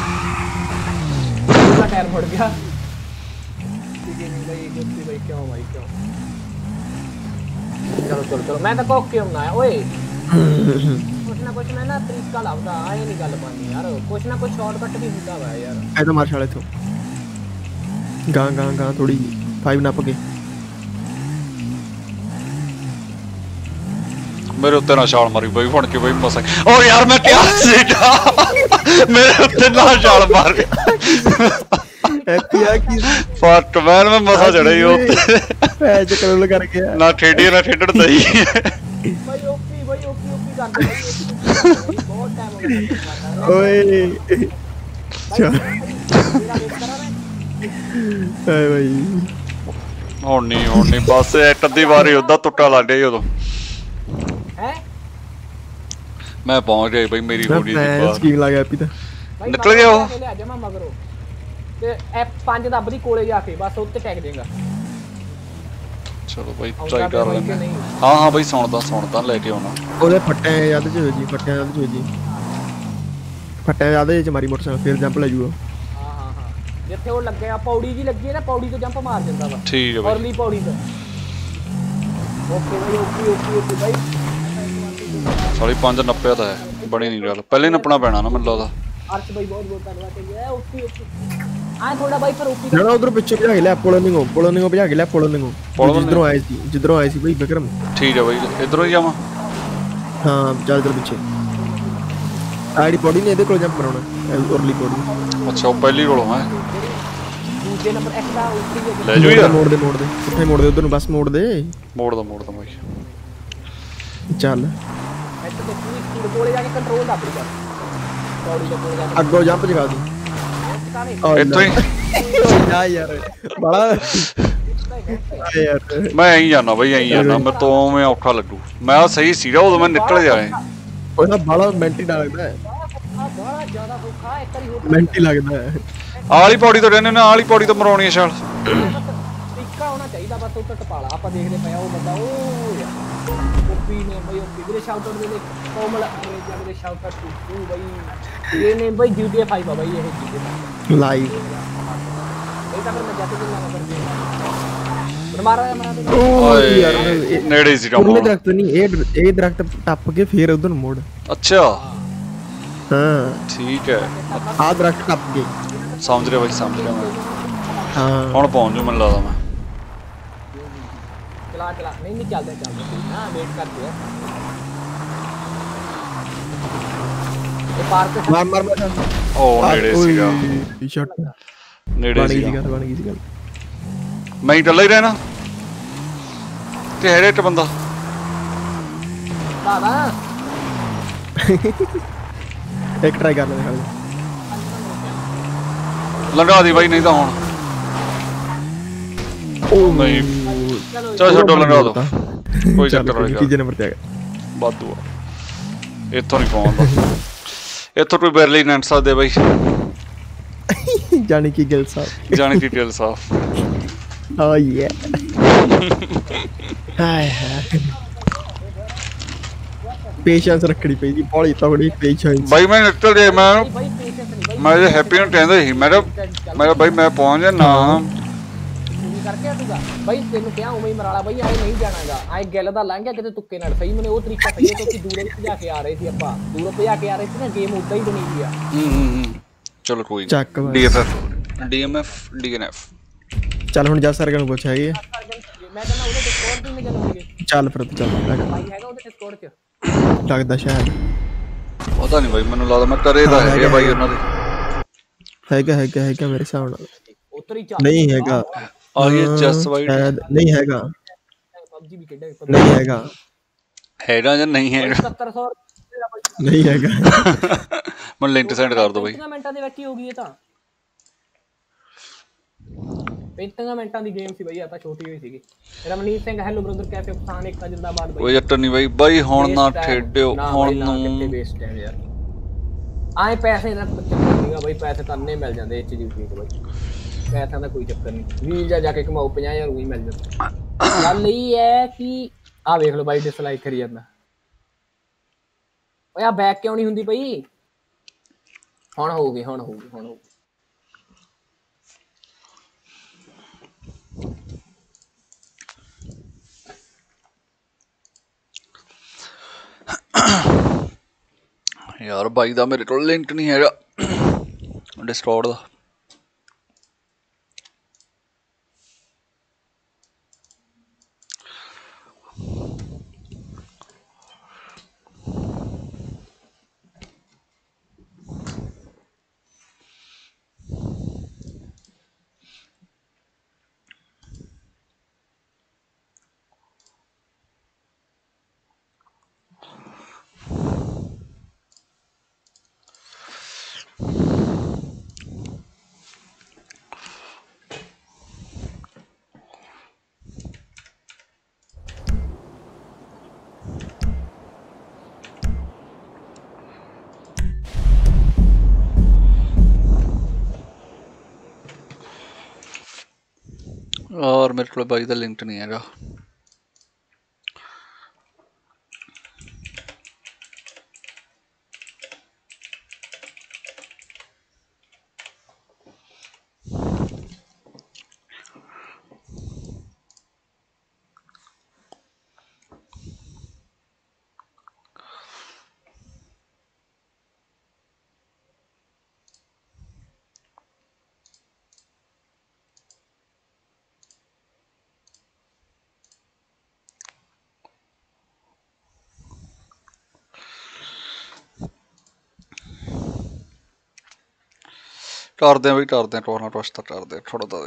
ਉਹਦਾ ਟਾਇਰ ਫੜ ਗਿਆ भाई गुस्सी भाई क्यों भाई क्यों चलो चलो चलो मैं तो कोक क्यों ना है ओए कुछ ना कुछ मैं ना तरीका लाऊंगा आए नहीं गल पानी यार कुछ ना कुछ शॉर्टकट भी होता है यार ऐ तो मार शाले तो गां गां गां थोड़ी फाइव नप के मेरे उत्ते ना छाल मारी बई फड़ के बई मसा ओ यार मैं क्या सीधा मेरे उत्ते ना छाल मार हैप्पी आ की फट मैन मैं मसा चढ़ा ही उत्ते पैच करोल कर गया ना ठेडी ना ठेडड़ दई भाई ओपी भाई ओपी ओपी कर दे बहुत टाइम हो गया ओए हाय भाई ਹੁਣ ਨਹੀਂ ਹੁਣ ਨਹੀਂ ਬਸ ਇੱਕ ਅੱਧੀ ਵਾਰੀ ਉਹਦਾ ਟੁੱਟਾ ਲੱਗ ਗਿਆ ਉਦੋਂ ਹੈ ਮੈਂ ਪਹੁੰਚ ਗਿਆ ਬਈ ਮੇਰੀ ਹੋੜੀ ਦੀ ਬਾਤ ਸਕੀਮ ਲਾ ਗਿਆ ਹੈਪੀ ਤਾਂ ਨਿਕਲ ਗਿਆ ਉਹ ਲੈ ਜਾ ਮੈਂ ਮਗਰੋਂ ਤੇ ਐਫ ਪੰਜ ਦੱਬਦੀ ਕੋਲੇ ਜਾ ਕੇ ਬਸ ਉੱਤੇ ਟੈਕ ਦੇਗਾ ਚਲੋ ਬਾਈ ਟਰਾਈ ਕਰ ਲੈਂਦੇ ਹਾਂ ਹਾਂ ਬਾਈ ਸੁਣਦਾ ਸੁਣਦਾ ਲੈ ਕੇ ਆਉਣਾ ਉਹਦੇ ਫੱਟੇ ਯਾਦ ਚ ਹੋ ਜੀ ਫੱਟੇ ਯਾਦ ਚ ਹੋ ਜੀ ਫੱਟੇ ਯਾਦ ਚ ਮਾਰੀ ਮੋਟਰਸਾਈਕਲ ਫਿਰ ਜੰਪ ਲੈ ਜੂਗਾ ਹਾਂ ਹਾਂ ਹਾਂ ਜਿੱਥੇ ਉਹ ਲੱਗਿਆ ਪੌੜੀ ਜੀ ਲੱਗੀ ਹੈ ਨਾ ਪੌੜੀ ਤੋਂ ਜੰਪ ਮਾਰ ਦਿੰਦਾ ਵਾ ਠੀਕ ਹੈ ਬਾਈ ਔਰਲੀ ਪੌੜੀ ਤੋਂ ਓਕੇ ਬਾਈ ਓਕੇ ਓਕੇ ਓਕੇ ਬਾਈ ਸਾਲੀ ਪੰਜ ਨੱਪਿਆ ਤਾਂ ਹੈ ਬਣੀ ਨਹੀਂ ਗੱਲ ਪਹਿਲੇ ਨੱਪਣਾ ਪੈਣਾ ਨਾ ਮੈਨੂੰ ਲੱਗਦਾ ਅਰਸ਼ ਬਾਈ ਬਹੁਤ ਬਹੁਤ ਧੰਨਵਾਦ ਹੈ ਓਪੀ ਓਪੀ ਆ ਥੋੜਾ ਬਾਈ ਪਰ ਓਪੀ ਨਾ ਉਧਰ ਪਿੱਛੇ ਭਜਾ ਕੇ ਲੈ ਪੋਲੋਨਿੰਗੋ ਪੋਲੋਨਿੰਗੋ ਭਜਾ ਕੇ ਲੈ ਪੋਲੋਨਿੰਗੋ ਜਿੱਧਰੋਂ ਆਏ ਸੀ ਜਿੱਧਰੋਂ ਆਏ ਸੀ ਬਾਈ ਵਿਕਰਮ ਠੀਕ ਹੈ ਬਾਈ ਇਧਰੋਂ ਹੀ ਜਾਵਾਂ ਹਾਂ ਚੱਲ ਚੱਲ ਪਿੱਛੇ ਆੜੀ ਪੌੜੀ ਨੇ ਇਹਦੇ ਕੋਲ ਜੰਪ ਕਰਾਉਣਾ ਉਰਲੀ ਪੌੜੀ ਅੱਛਾ ਉਹ ਪਹਿਲੀ ਕੋਲੋਂ ਹੈ ਦੂਜੇ ਨੰਬਰ ਇੱਕ ਦਾ ਓਪੀ ਲੈ ਜੂ ਯਾਰ ਮੋੜ ਦੇ ਮੋੜ ਦੇ ਕਿੱਥੇ ਮੋੜ ਦੇ ਉਧਰ ਨੂੰ ਬਸ ਮੋੜ ਦੇ ਮੋੜ ਦਾ ਮੋੜ ਦਾ ਬਾਈ ਚੱਲ ਇੱਥੇ ਤੇ ਪੂਰੀ ਸਪੀਡ ਕੋਲੇ ਜਾ ਕੇ ਕੰਟਰੋਲ ਦਾ ਆਪਣੀ ਕਰ ਪੌੜੀ ਦੇ ਕੋਲੇ ਜਾ ਕੇ ਅੱਗੋਂ ਜੰਪ ਜਗਾ ਦੀ ਇੱਥੋਂ ਹੀ ਜਾ ਯਾਰ ਬੜਾ ਯਾਰ ਮੈਂ ਐਂ ਜਾਣਾ ਬਈ ਐਂ ਜਾਣਾ ਮੈਂ ਤੋਂ ਮੈਂ ਔਖਾ ਲੱਗੂ ਮੈਂ ਸਹੀ ਸੀਗਾ ਉਦੋਂ ਮੈਂ ਨਿਕਲ ਜਾਏ ਉਹਦਾ ਬੜਾ ਮੈਂਟੀ ਦਾ ਲੱਗਦਾ ਹੈ ਬੜਾ ਜ਼ਿਆਦਾ ਭੁੱਖਾ ਇੱਕ ਵਾਰੀ ਹੋਰ ਮੈਂਟੀ ਲੱਗਦਾ ਹੈ ਆਲੀ ਪੌੜੀ ਤੋਂ ਰਹਿੰਦੇ ਨੇ ਆਲੀ ਪੌੜੀ ਤੋਂ ਮਰਾਉਣੀ ਹੈ ਛਾਲ ਤਰੀਕਾ ਹੋਣਾ ਚਾਹੀਦਾ ਬਸ ਉੱਤੇ ਟਪਾਲਾ ਆਪਾਂ ਦੇਖਦੇ ਪਏ ਉਹ ਬੰਦਾ ਉਹ ਓਪੀ ਨੇ ਬਈ ਓਪੀ ਵੀਰੇ ਸ਼ਾਊਟ ਆਊਟ ਦੇ ਕੋਮਲ ਅੰਗਰੇਜ਼ਾਂ ਦੇ ਸ਼ਾਊਟ ਆਊਟ ਟੂ ਬਈ ਇਹ ਨੇ ਬਈ ਜੀਟੀਏ ਫਾਈਵ ਆ ਬਈ ਇਹ ਜੀਟੀਏ ਲਾਈਵ ਇਹ ਤਾਂ ਫਿਰ ਮੈਂ ਜੱਟ ਦੇ ਨਾਲ ਕਰ ਦਿੰਦਾ ਪਰ ਮਾਰਾ ਮਾਰਾ ਓਏ ਯਾਰ ਨੇੜੇ ਸੀ ਕੰਮ ਉਹ ਦਰਖਤ ਨਹੀਂ ਇਹ ਇਹ ਦਰਖਤ ਟੱਪ ਕੇ ਫੇਰ ਉਧਰ ਨੂੰ ਮੋੜ ਅੱਛਾ ਹਾਂ ਠੀਕ ਹੈ ਆ ਦਰਖਤ ਟੱਪ ਕੇ ਸਮਝ ਰਿਹਾ ਬਾਈ ਸਮਝ ਰਿਹਾ ਮੈਂ ਹਾਂ ਹੁਣ ਪਹੁੰਚ ਜੂ ਮੈਨੂੰ ਲੱਗਦਾ ਮੈਂ ਚਲਾ ਚਲਾ ਨਹੀਂ ਨਹੀਂ ਚੱਲਦਾ ਚੱਲਦਾ ਹਾਂ ਵੇਟ ਕਰਦੇ ਆ ਇਹ ਪਾਰਕ ਮਾਰ ਮਾਰ ਮਾਰ ਉਹ ਨੇੜੇ ਸੀਗਾ ਸ਼ਾਟ ਨੇੜੇ ਸੀਗਾ ਬਣ ਗਈ ਸੀ ਗੱਲ ਮੈਂ ਹੀ ਇਕੱਲਾ ਹੀ ਰਹਿਣਾ ਤੇ ਹੈਰੇ ਇੱਕ ਬੰਦਾ ਦਾਦਾ ਇੱਕ ਟਰਾਈ ਕਰ ਲੈ ਹਾਲੇ ਲੰਘਾ ਦੀ ਬਾਈ ਨਹੀਂ ਤਾਂ ਹੁਣ ਉਹ ਨਹੀਂ ਚਲ ਛੱਡੋ ਲੰਘਾ ਦੋ ਕੋਈ ਚੱਕਰ ਨਹੀਂ ਤੀਜੇ ਨੰਬਰ ਤੇ ਆ ਗਿਆ ਵਾਧੂ ਆ ਇੱਥੋਂ ਨਹੀਂ ਪਹੁੰਚਦਾ ਇੱਥੋਂ ਕੋਈ ਬੈਰਲੀ ਨੰਟ ਸਕਦੇ ਬਾਈ ਜਾਣੀ ਕੀ ਗਿਲ ਸਾਹਿਬ ਜਾਣੀ ਕੀ ਗਿਲ ਸਾਹਿਬ ਓ ਯੇ ਹਾਏ ਹਾਏ ਪੇਸ਼ੈਂਸ ਰੱਖਣੀ ਪਈ ਬੋਲੀ ਤਗੜੀ ਪੇਸ਼ੈਂਸ ਬਾਈ ਮੈਂ ਨਿਕਲ ਜੇ ਮੈਂ ਮੈਂ ਜੇ ਹੈਪੀ ਨੂੰ ਕਹਿੰਦਾ ਸੀ ਮੈਂ ਮੈਂ ਬਾਈ ਮੈਂ ਪਹੁੰਚ ਜਾਣਾ ਕਰਕੇ ਆਟੂਗਾ ਬਾਈ ਤੈਨੂੰ ਕਿਹਾ ਉਵੇਂ ਹੀ ਮਰਾਲਾ ਬਾਈ ਆਏ ਨਹੀਂ ਜਾਣਾਗਾ ਆਏ ਗਿੱਲ ਦਾ ਲੰਘ ਗਿਆ ਕਿਤੇ ਤੁੱਕੇ ਨਾਲ ਸਹੀ ਮੈਨੂੰ ਉਹ ਤਰੀਕਾ ਸਹੀ ਹੈ ਕਿਉਂਕਿ ਦੂਰੋਂ ਭਜਾ ਕੇ ਆ ਰਹੇ ਸੀ ਆਪਾਂ ਦੂਰੋਂ ਭਜਾ ਕੇ ਆ ਰਹੇ ਸੀ ਨਾ ਗੇਮ ਉਦਾਂ ਹੀ ਬਣੀ ਹੋਈ ਆ ਹੂੰ ਹੂੰ ਚਲੋ ਕੋਈ ਚੱਕ ਡੀਐਫਐਫ ਡੀਐਮਐਫ ਡੀਐਨਐਫ ਚੱਲ ਹੁਣ ਜਾ ਸਰਗਣ ਨੂੰ ਪੁੱਛ ਹੈਗੀ ਮੈਂ ਕਹਿੰਦਾ ਉਹਦੇ ਡਿਸਕੌਰਡ ਤੇ ਨਹੀਂ ਗੱਲ ਹੋਈ ਚੱਲ ਫਿਰ ਚੱਲ ਬਾਈ ਹੈਗਾ ਉਹਦੇ ਡਿਸਕੌਰਡ 'ਚ ਲੱਗਦਾ ਸ਼ਾਇਦ ਪਤਾ ਨਹੀਂ ਬਾਈ ਮੈਨੂੰ ਲੱਗਦਾ ਮੈਂ ਕਰੇ ਤਾਂ ਹੈਗੇ ਬਾਈ ਉਹਨਾਂ ਦੇ ਹੈਗਾ ਹੈਗਾ ਹੈਗਾ ਮੇਰੇ ਹਿਸਾਬ ਨਾਲ ਉਤਰੀ ਚੱਲ ਨਹੀਂ ਹੈਗਾ ਆ ਗਿਆ ਜਸ ਵਾਈਟ ਨਹੀਂ ਹੈਗਾ ਪਬਜੀ ਵੀ ਖੇਡਾਂਗੇ ਨਹੀਂ ਹੈਗਾ ਹੈਗਾ ਜਾਂ ਨਹੀਂ ਹੈਗਾ ਸੱਤਰ ਸੌ ਨਹੀਂ ਹੈਗਾ ਮੈਨੂੰ ਲਿੰਕ ਸੈਂਡ ਕਰ ਦਿਓ ਬਾਈ ਪੈਂਤੀ ਮਿੰਟਾਂ ਦੇ ਵਿੱਚ ਹੀ ਹੋ ਗਈ ਇਹ ਤਾਂ ਪੈਂਤੀ ਮਿੰਟਾਂ ਦੀ ਗੇਮ ਸੀ ਬਾਈ ਆ ਤਾਂ ਛੋਟੀ ਹੋਈ ਸੀਗੀ Ramneet Singh hello brother cafe Pathan ਇੱਕ ਜਿੰਦਾਬਾਦ ਬਾਈ ਓਏ ਜੱਟ ਨਹੀਂ ਬਾਈ ਬਾਈ ਹੁਣ ਨਾ ਖੇਡਿਓ ਹੁਣ ਨੂੰ ਕਿੱਥੇ ਵੇਸਟ ਟਾਈਮ ਯਾਰ ਆਏ ਪੈਸੇ ਦਾ ਚੱਕਰ ਨਹੀਂਗਾ ਬਾਈ ਪੈਸੇ ਤਾਂ ਅੰਨੇ ਮਿਲ ਜਾਂਦੇ ਇੱਥੇ ਜੀਟੀ ਤੇ ਬਾਈ ਪੈਸਿਆਂ ਦਾ ਕੋਈ ਚੱਕਰ ਨਹੀਂ ਵੀਹ ਜਾ ਜਾ ਕੇ ਕਮਾਓ ਪੰਜਾਹ ਹਜ਼ਾਰ ਉਹੀ ਮਿਲ ਜਾਂਦਾ ਗੱਲ ਇਹ ਹੈ ਕਿ ਆਹ ਵੇਖ ਲਓ ਬਾਈ ਡਿਸਲਾਈਕ ਕਰੀ ਜਾਂਦਾ ਓਏ ਆ ਬੈਕ ਕਿਉਂ ਨਹੀਂ ਹੁੰਦੀ ਬਈ ਹੁਣ ਹੋਊਗੀ ਹੁਣ ਹੋਊਗੀ ਹੁਣ ਹੋਊਗੀ ਯਾਰ ਬਾਈ ਦਾ ਮੇਰੇ ਕੋਲ ਲਿੰਕ ਨਹੀਂ ਹੈਗਾ ਡਿਸਕੌਰਡ ਦਾ और मेरे को भाई का लिंक नहीं हैगा ਕਰਦੇ ਆ ਬਈ ਕਰਦੇ ਆ ਟੋਰਨਾ ਟੋਸ ਤਾਂ ਕਰਦੇ ਥੋੜਾ ਤਾਂ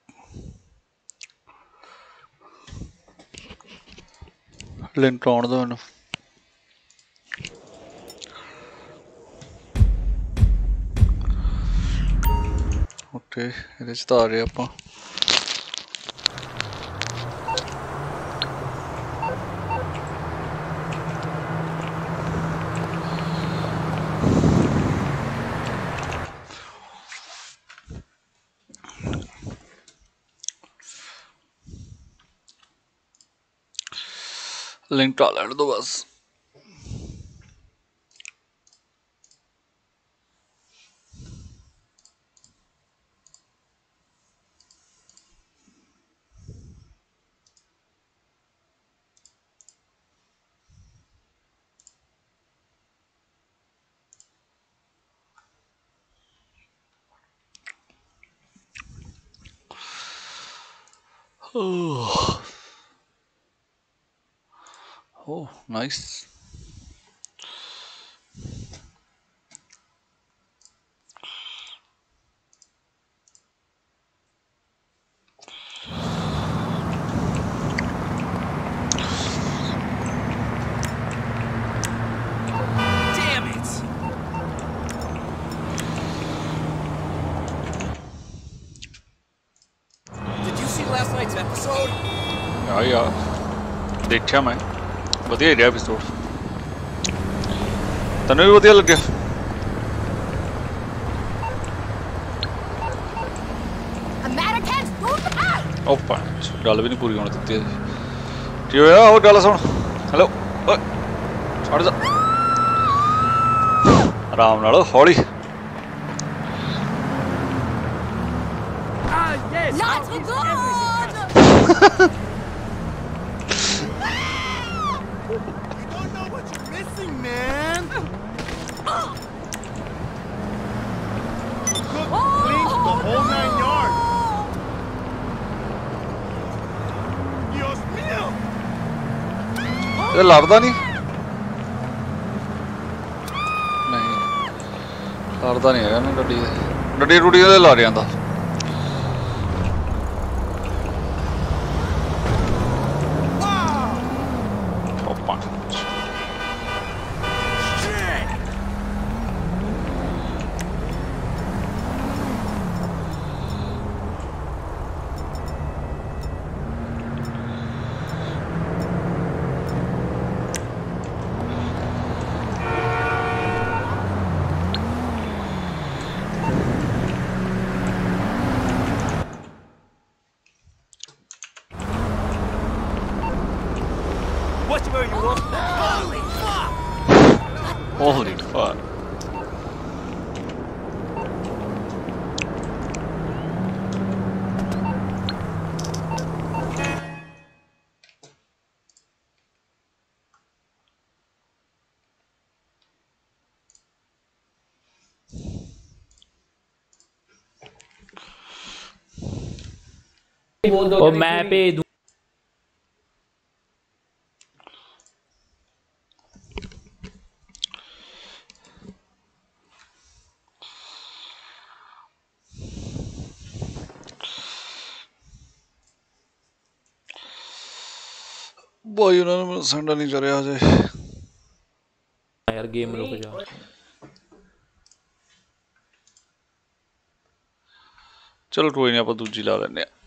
ਲਿੰਕ ਆਉਣ ਦੋ ਮੈਨੂੰ ਓਕੇ ਇਹਦੇ ਚ ਤਾਂ ਆ ਰਹੇ ਆਪਾਂ लिंक डाल दो बस oh oh nice यार यार देखा मैं वधिया ਰਿਹਾ एपिसोड तन्नू भी वधिया लग्या ओ पंच गल भी नहीं पूरी होने दित्ती की होया और गल सुन हेलो ओए छड़ जा आराम नाल हौली लड़ता नहीं नहीं लड़ता नहीं है गड्डी गड्डी टूटी ला रहा था Holy fuck. और मैं पे भाई उन्होंने संडा नहीं चढ़िया अजे यार गेम रुक जा चलो कोई नहीं आप दूजी ला लेने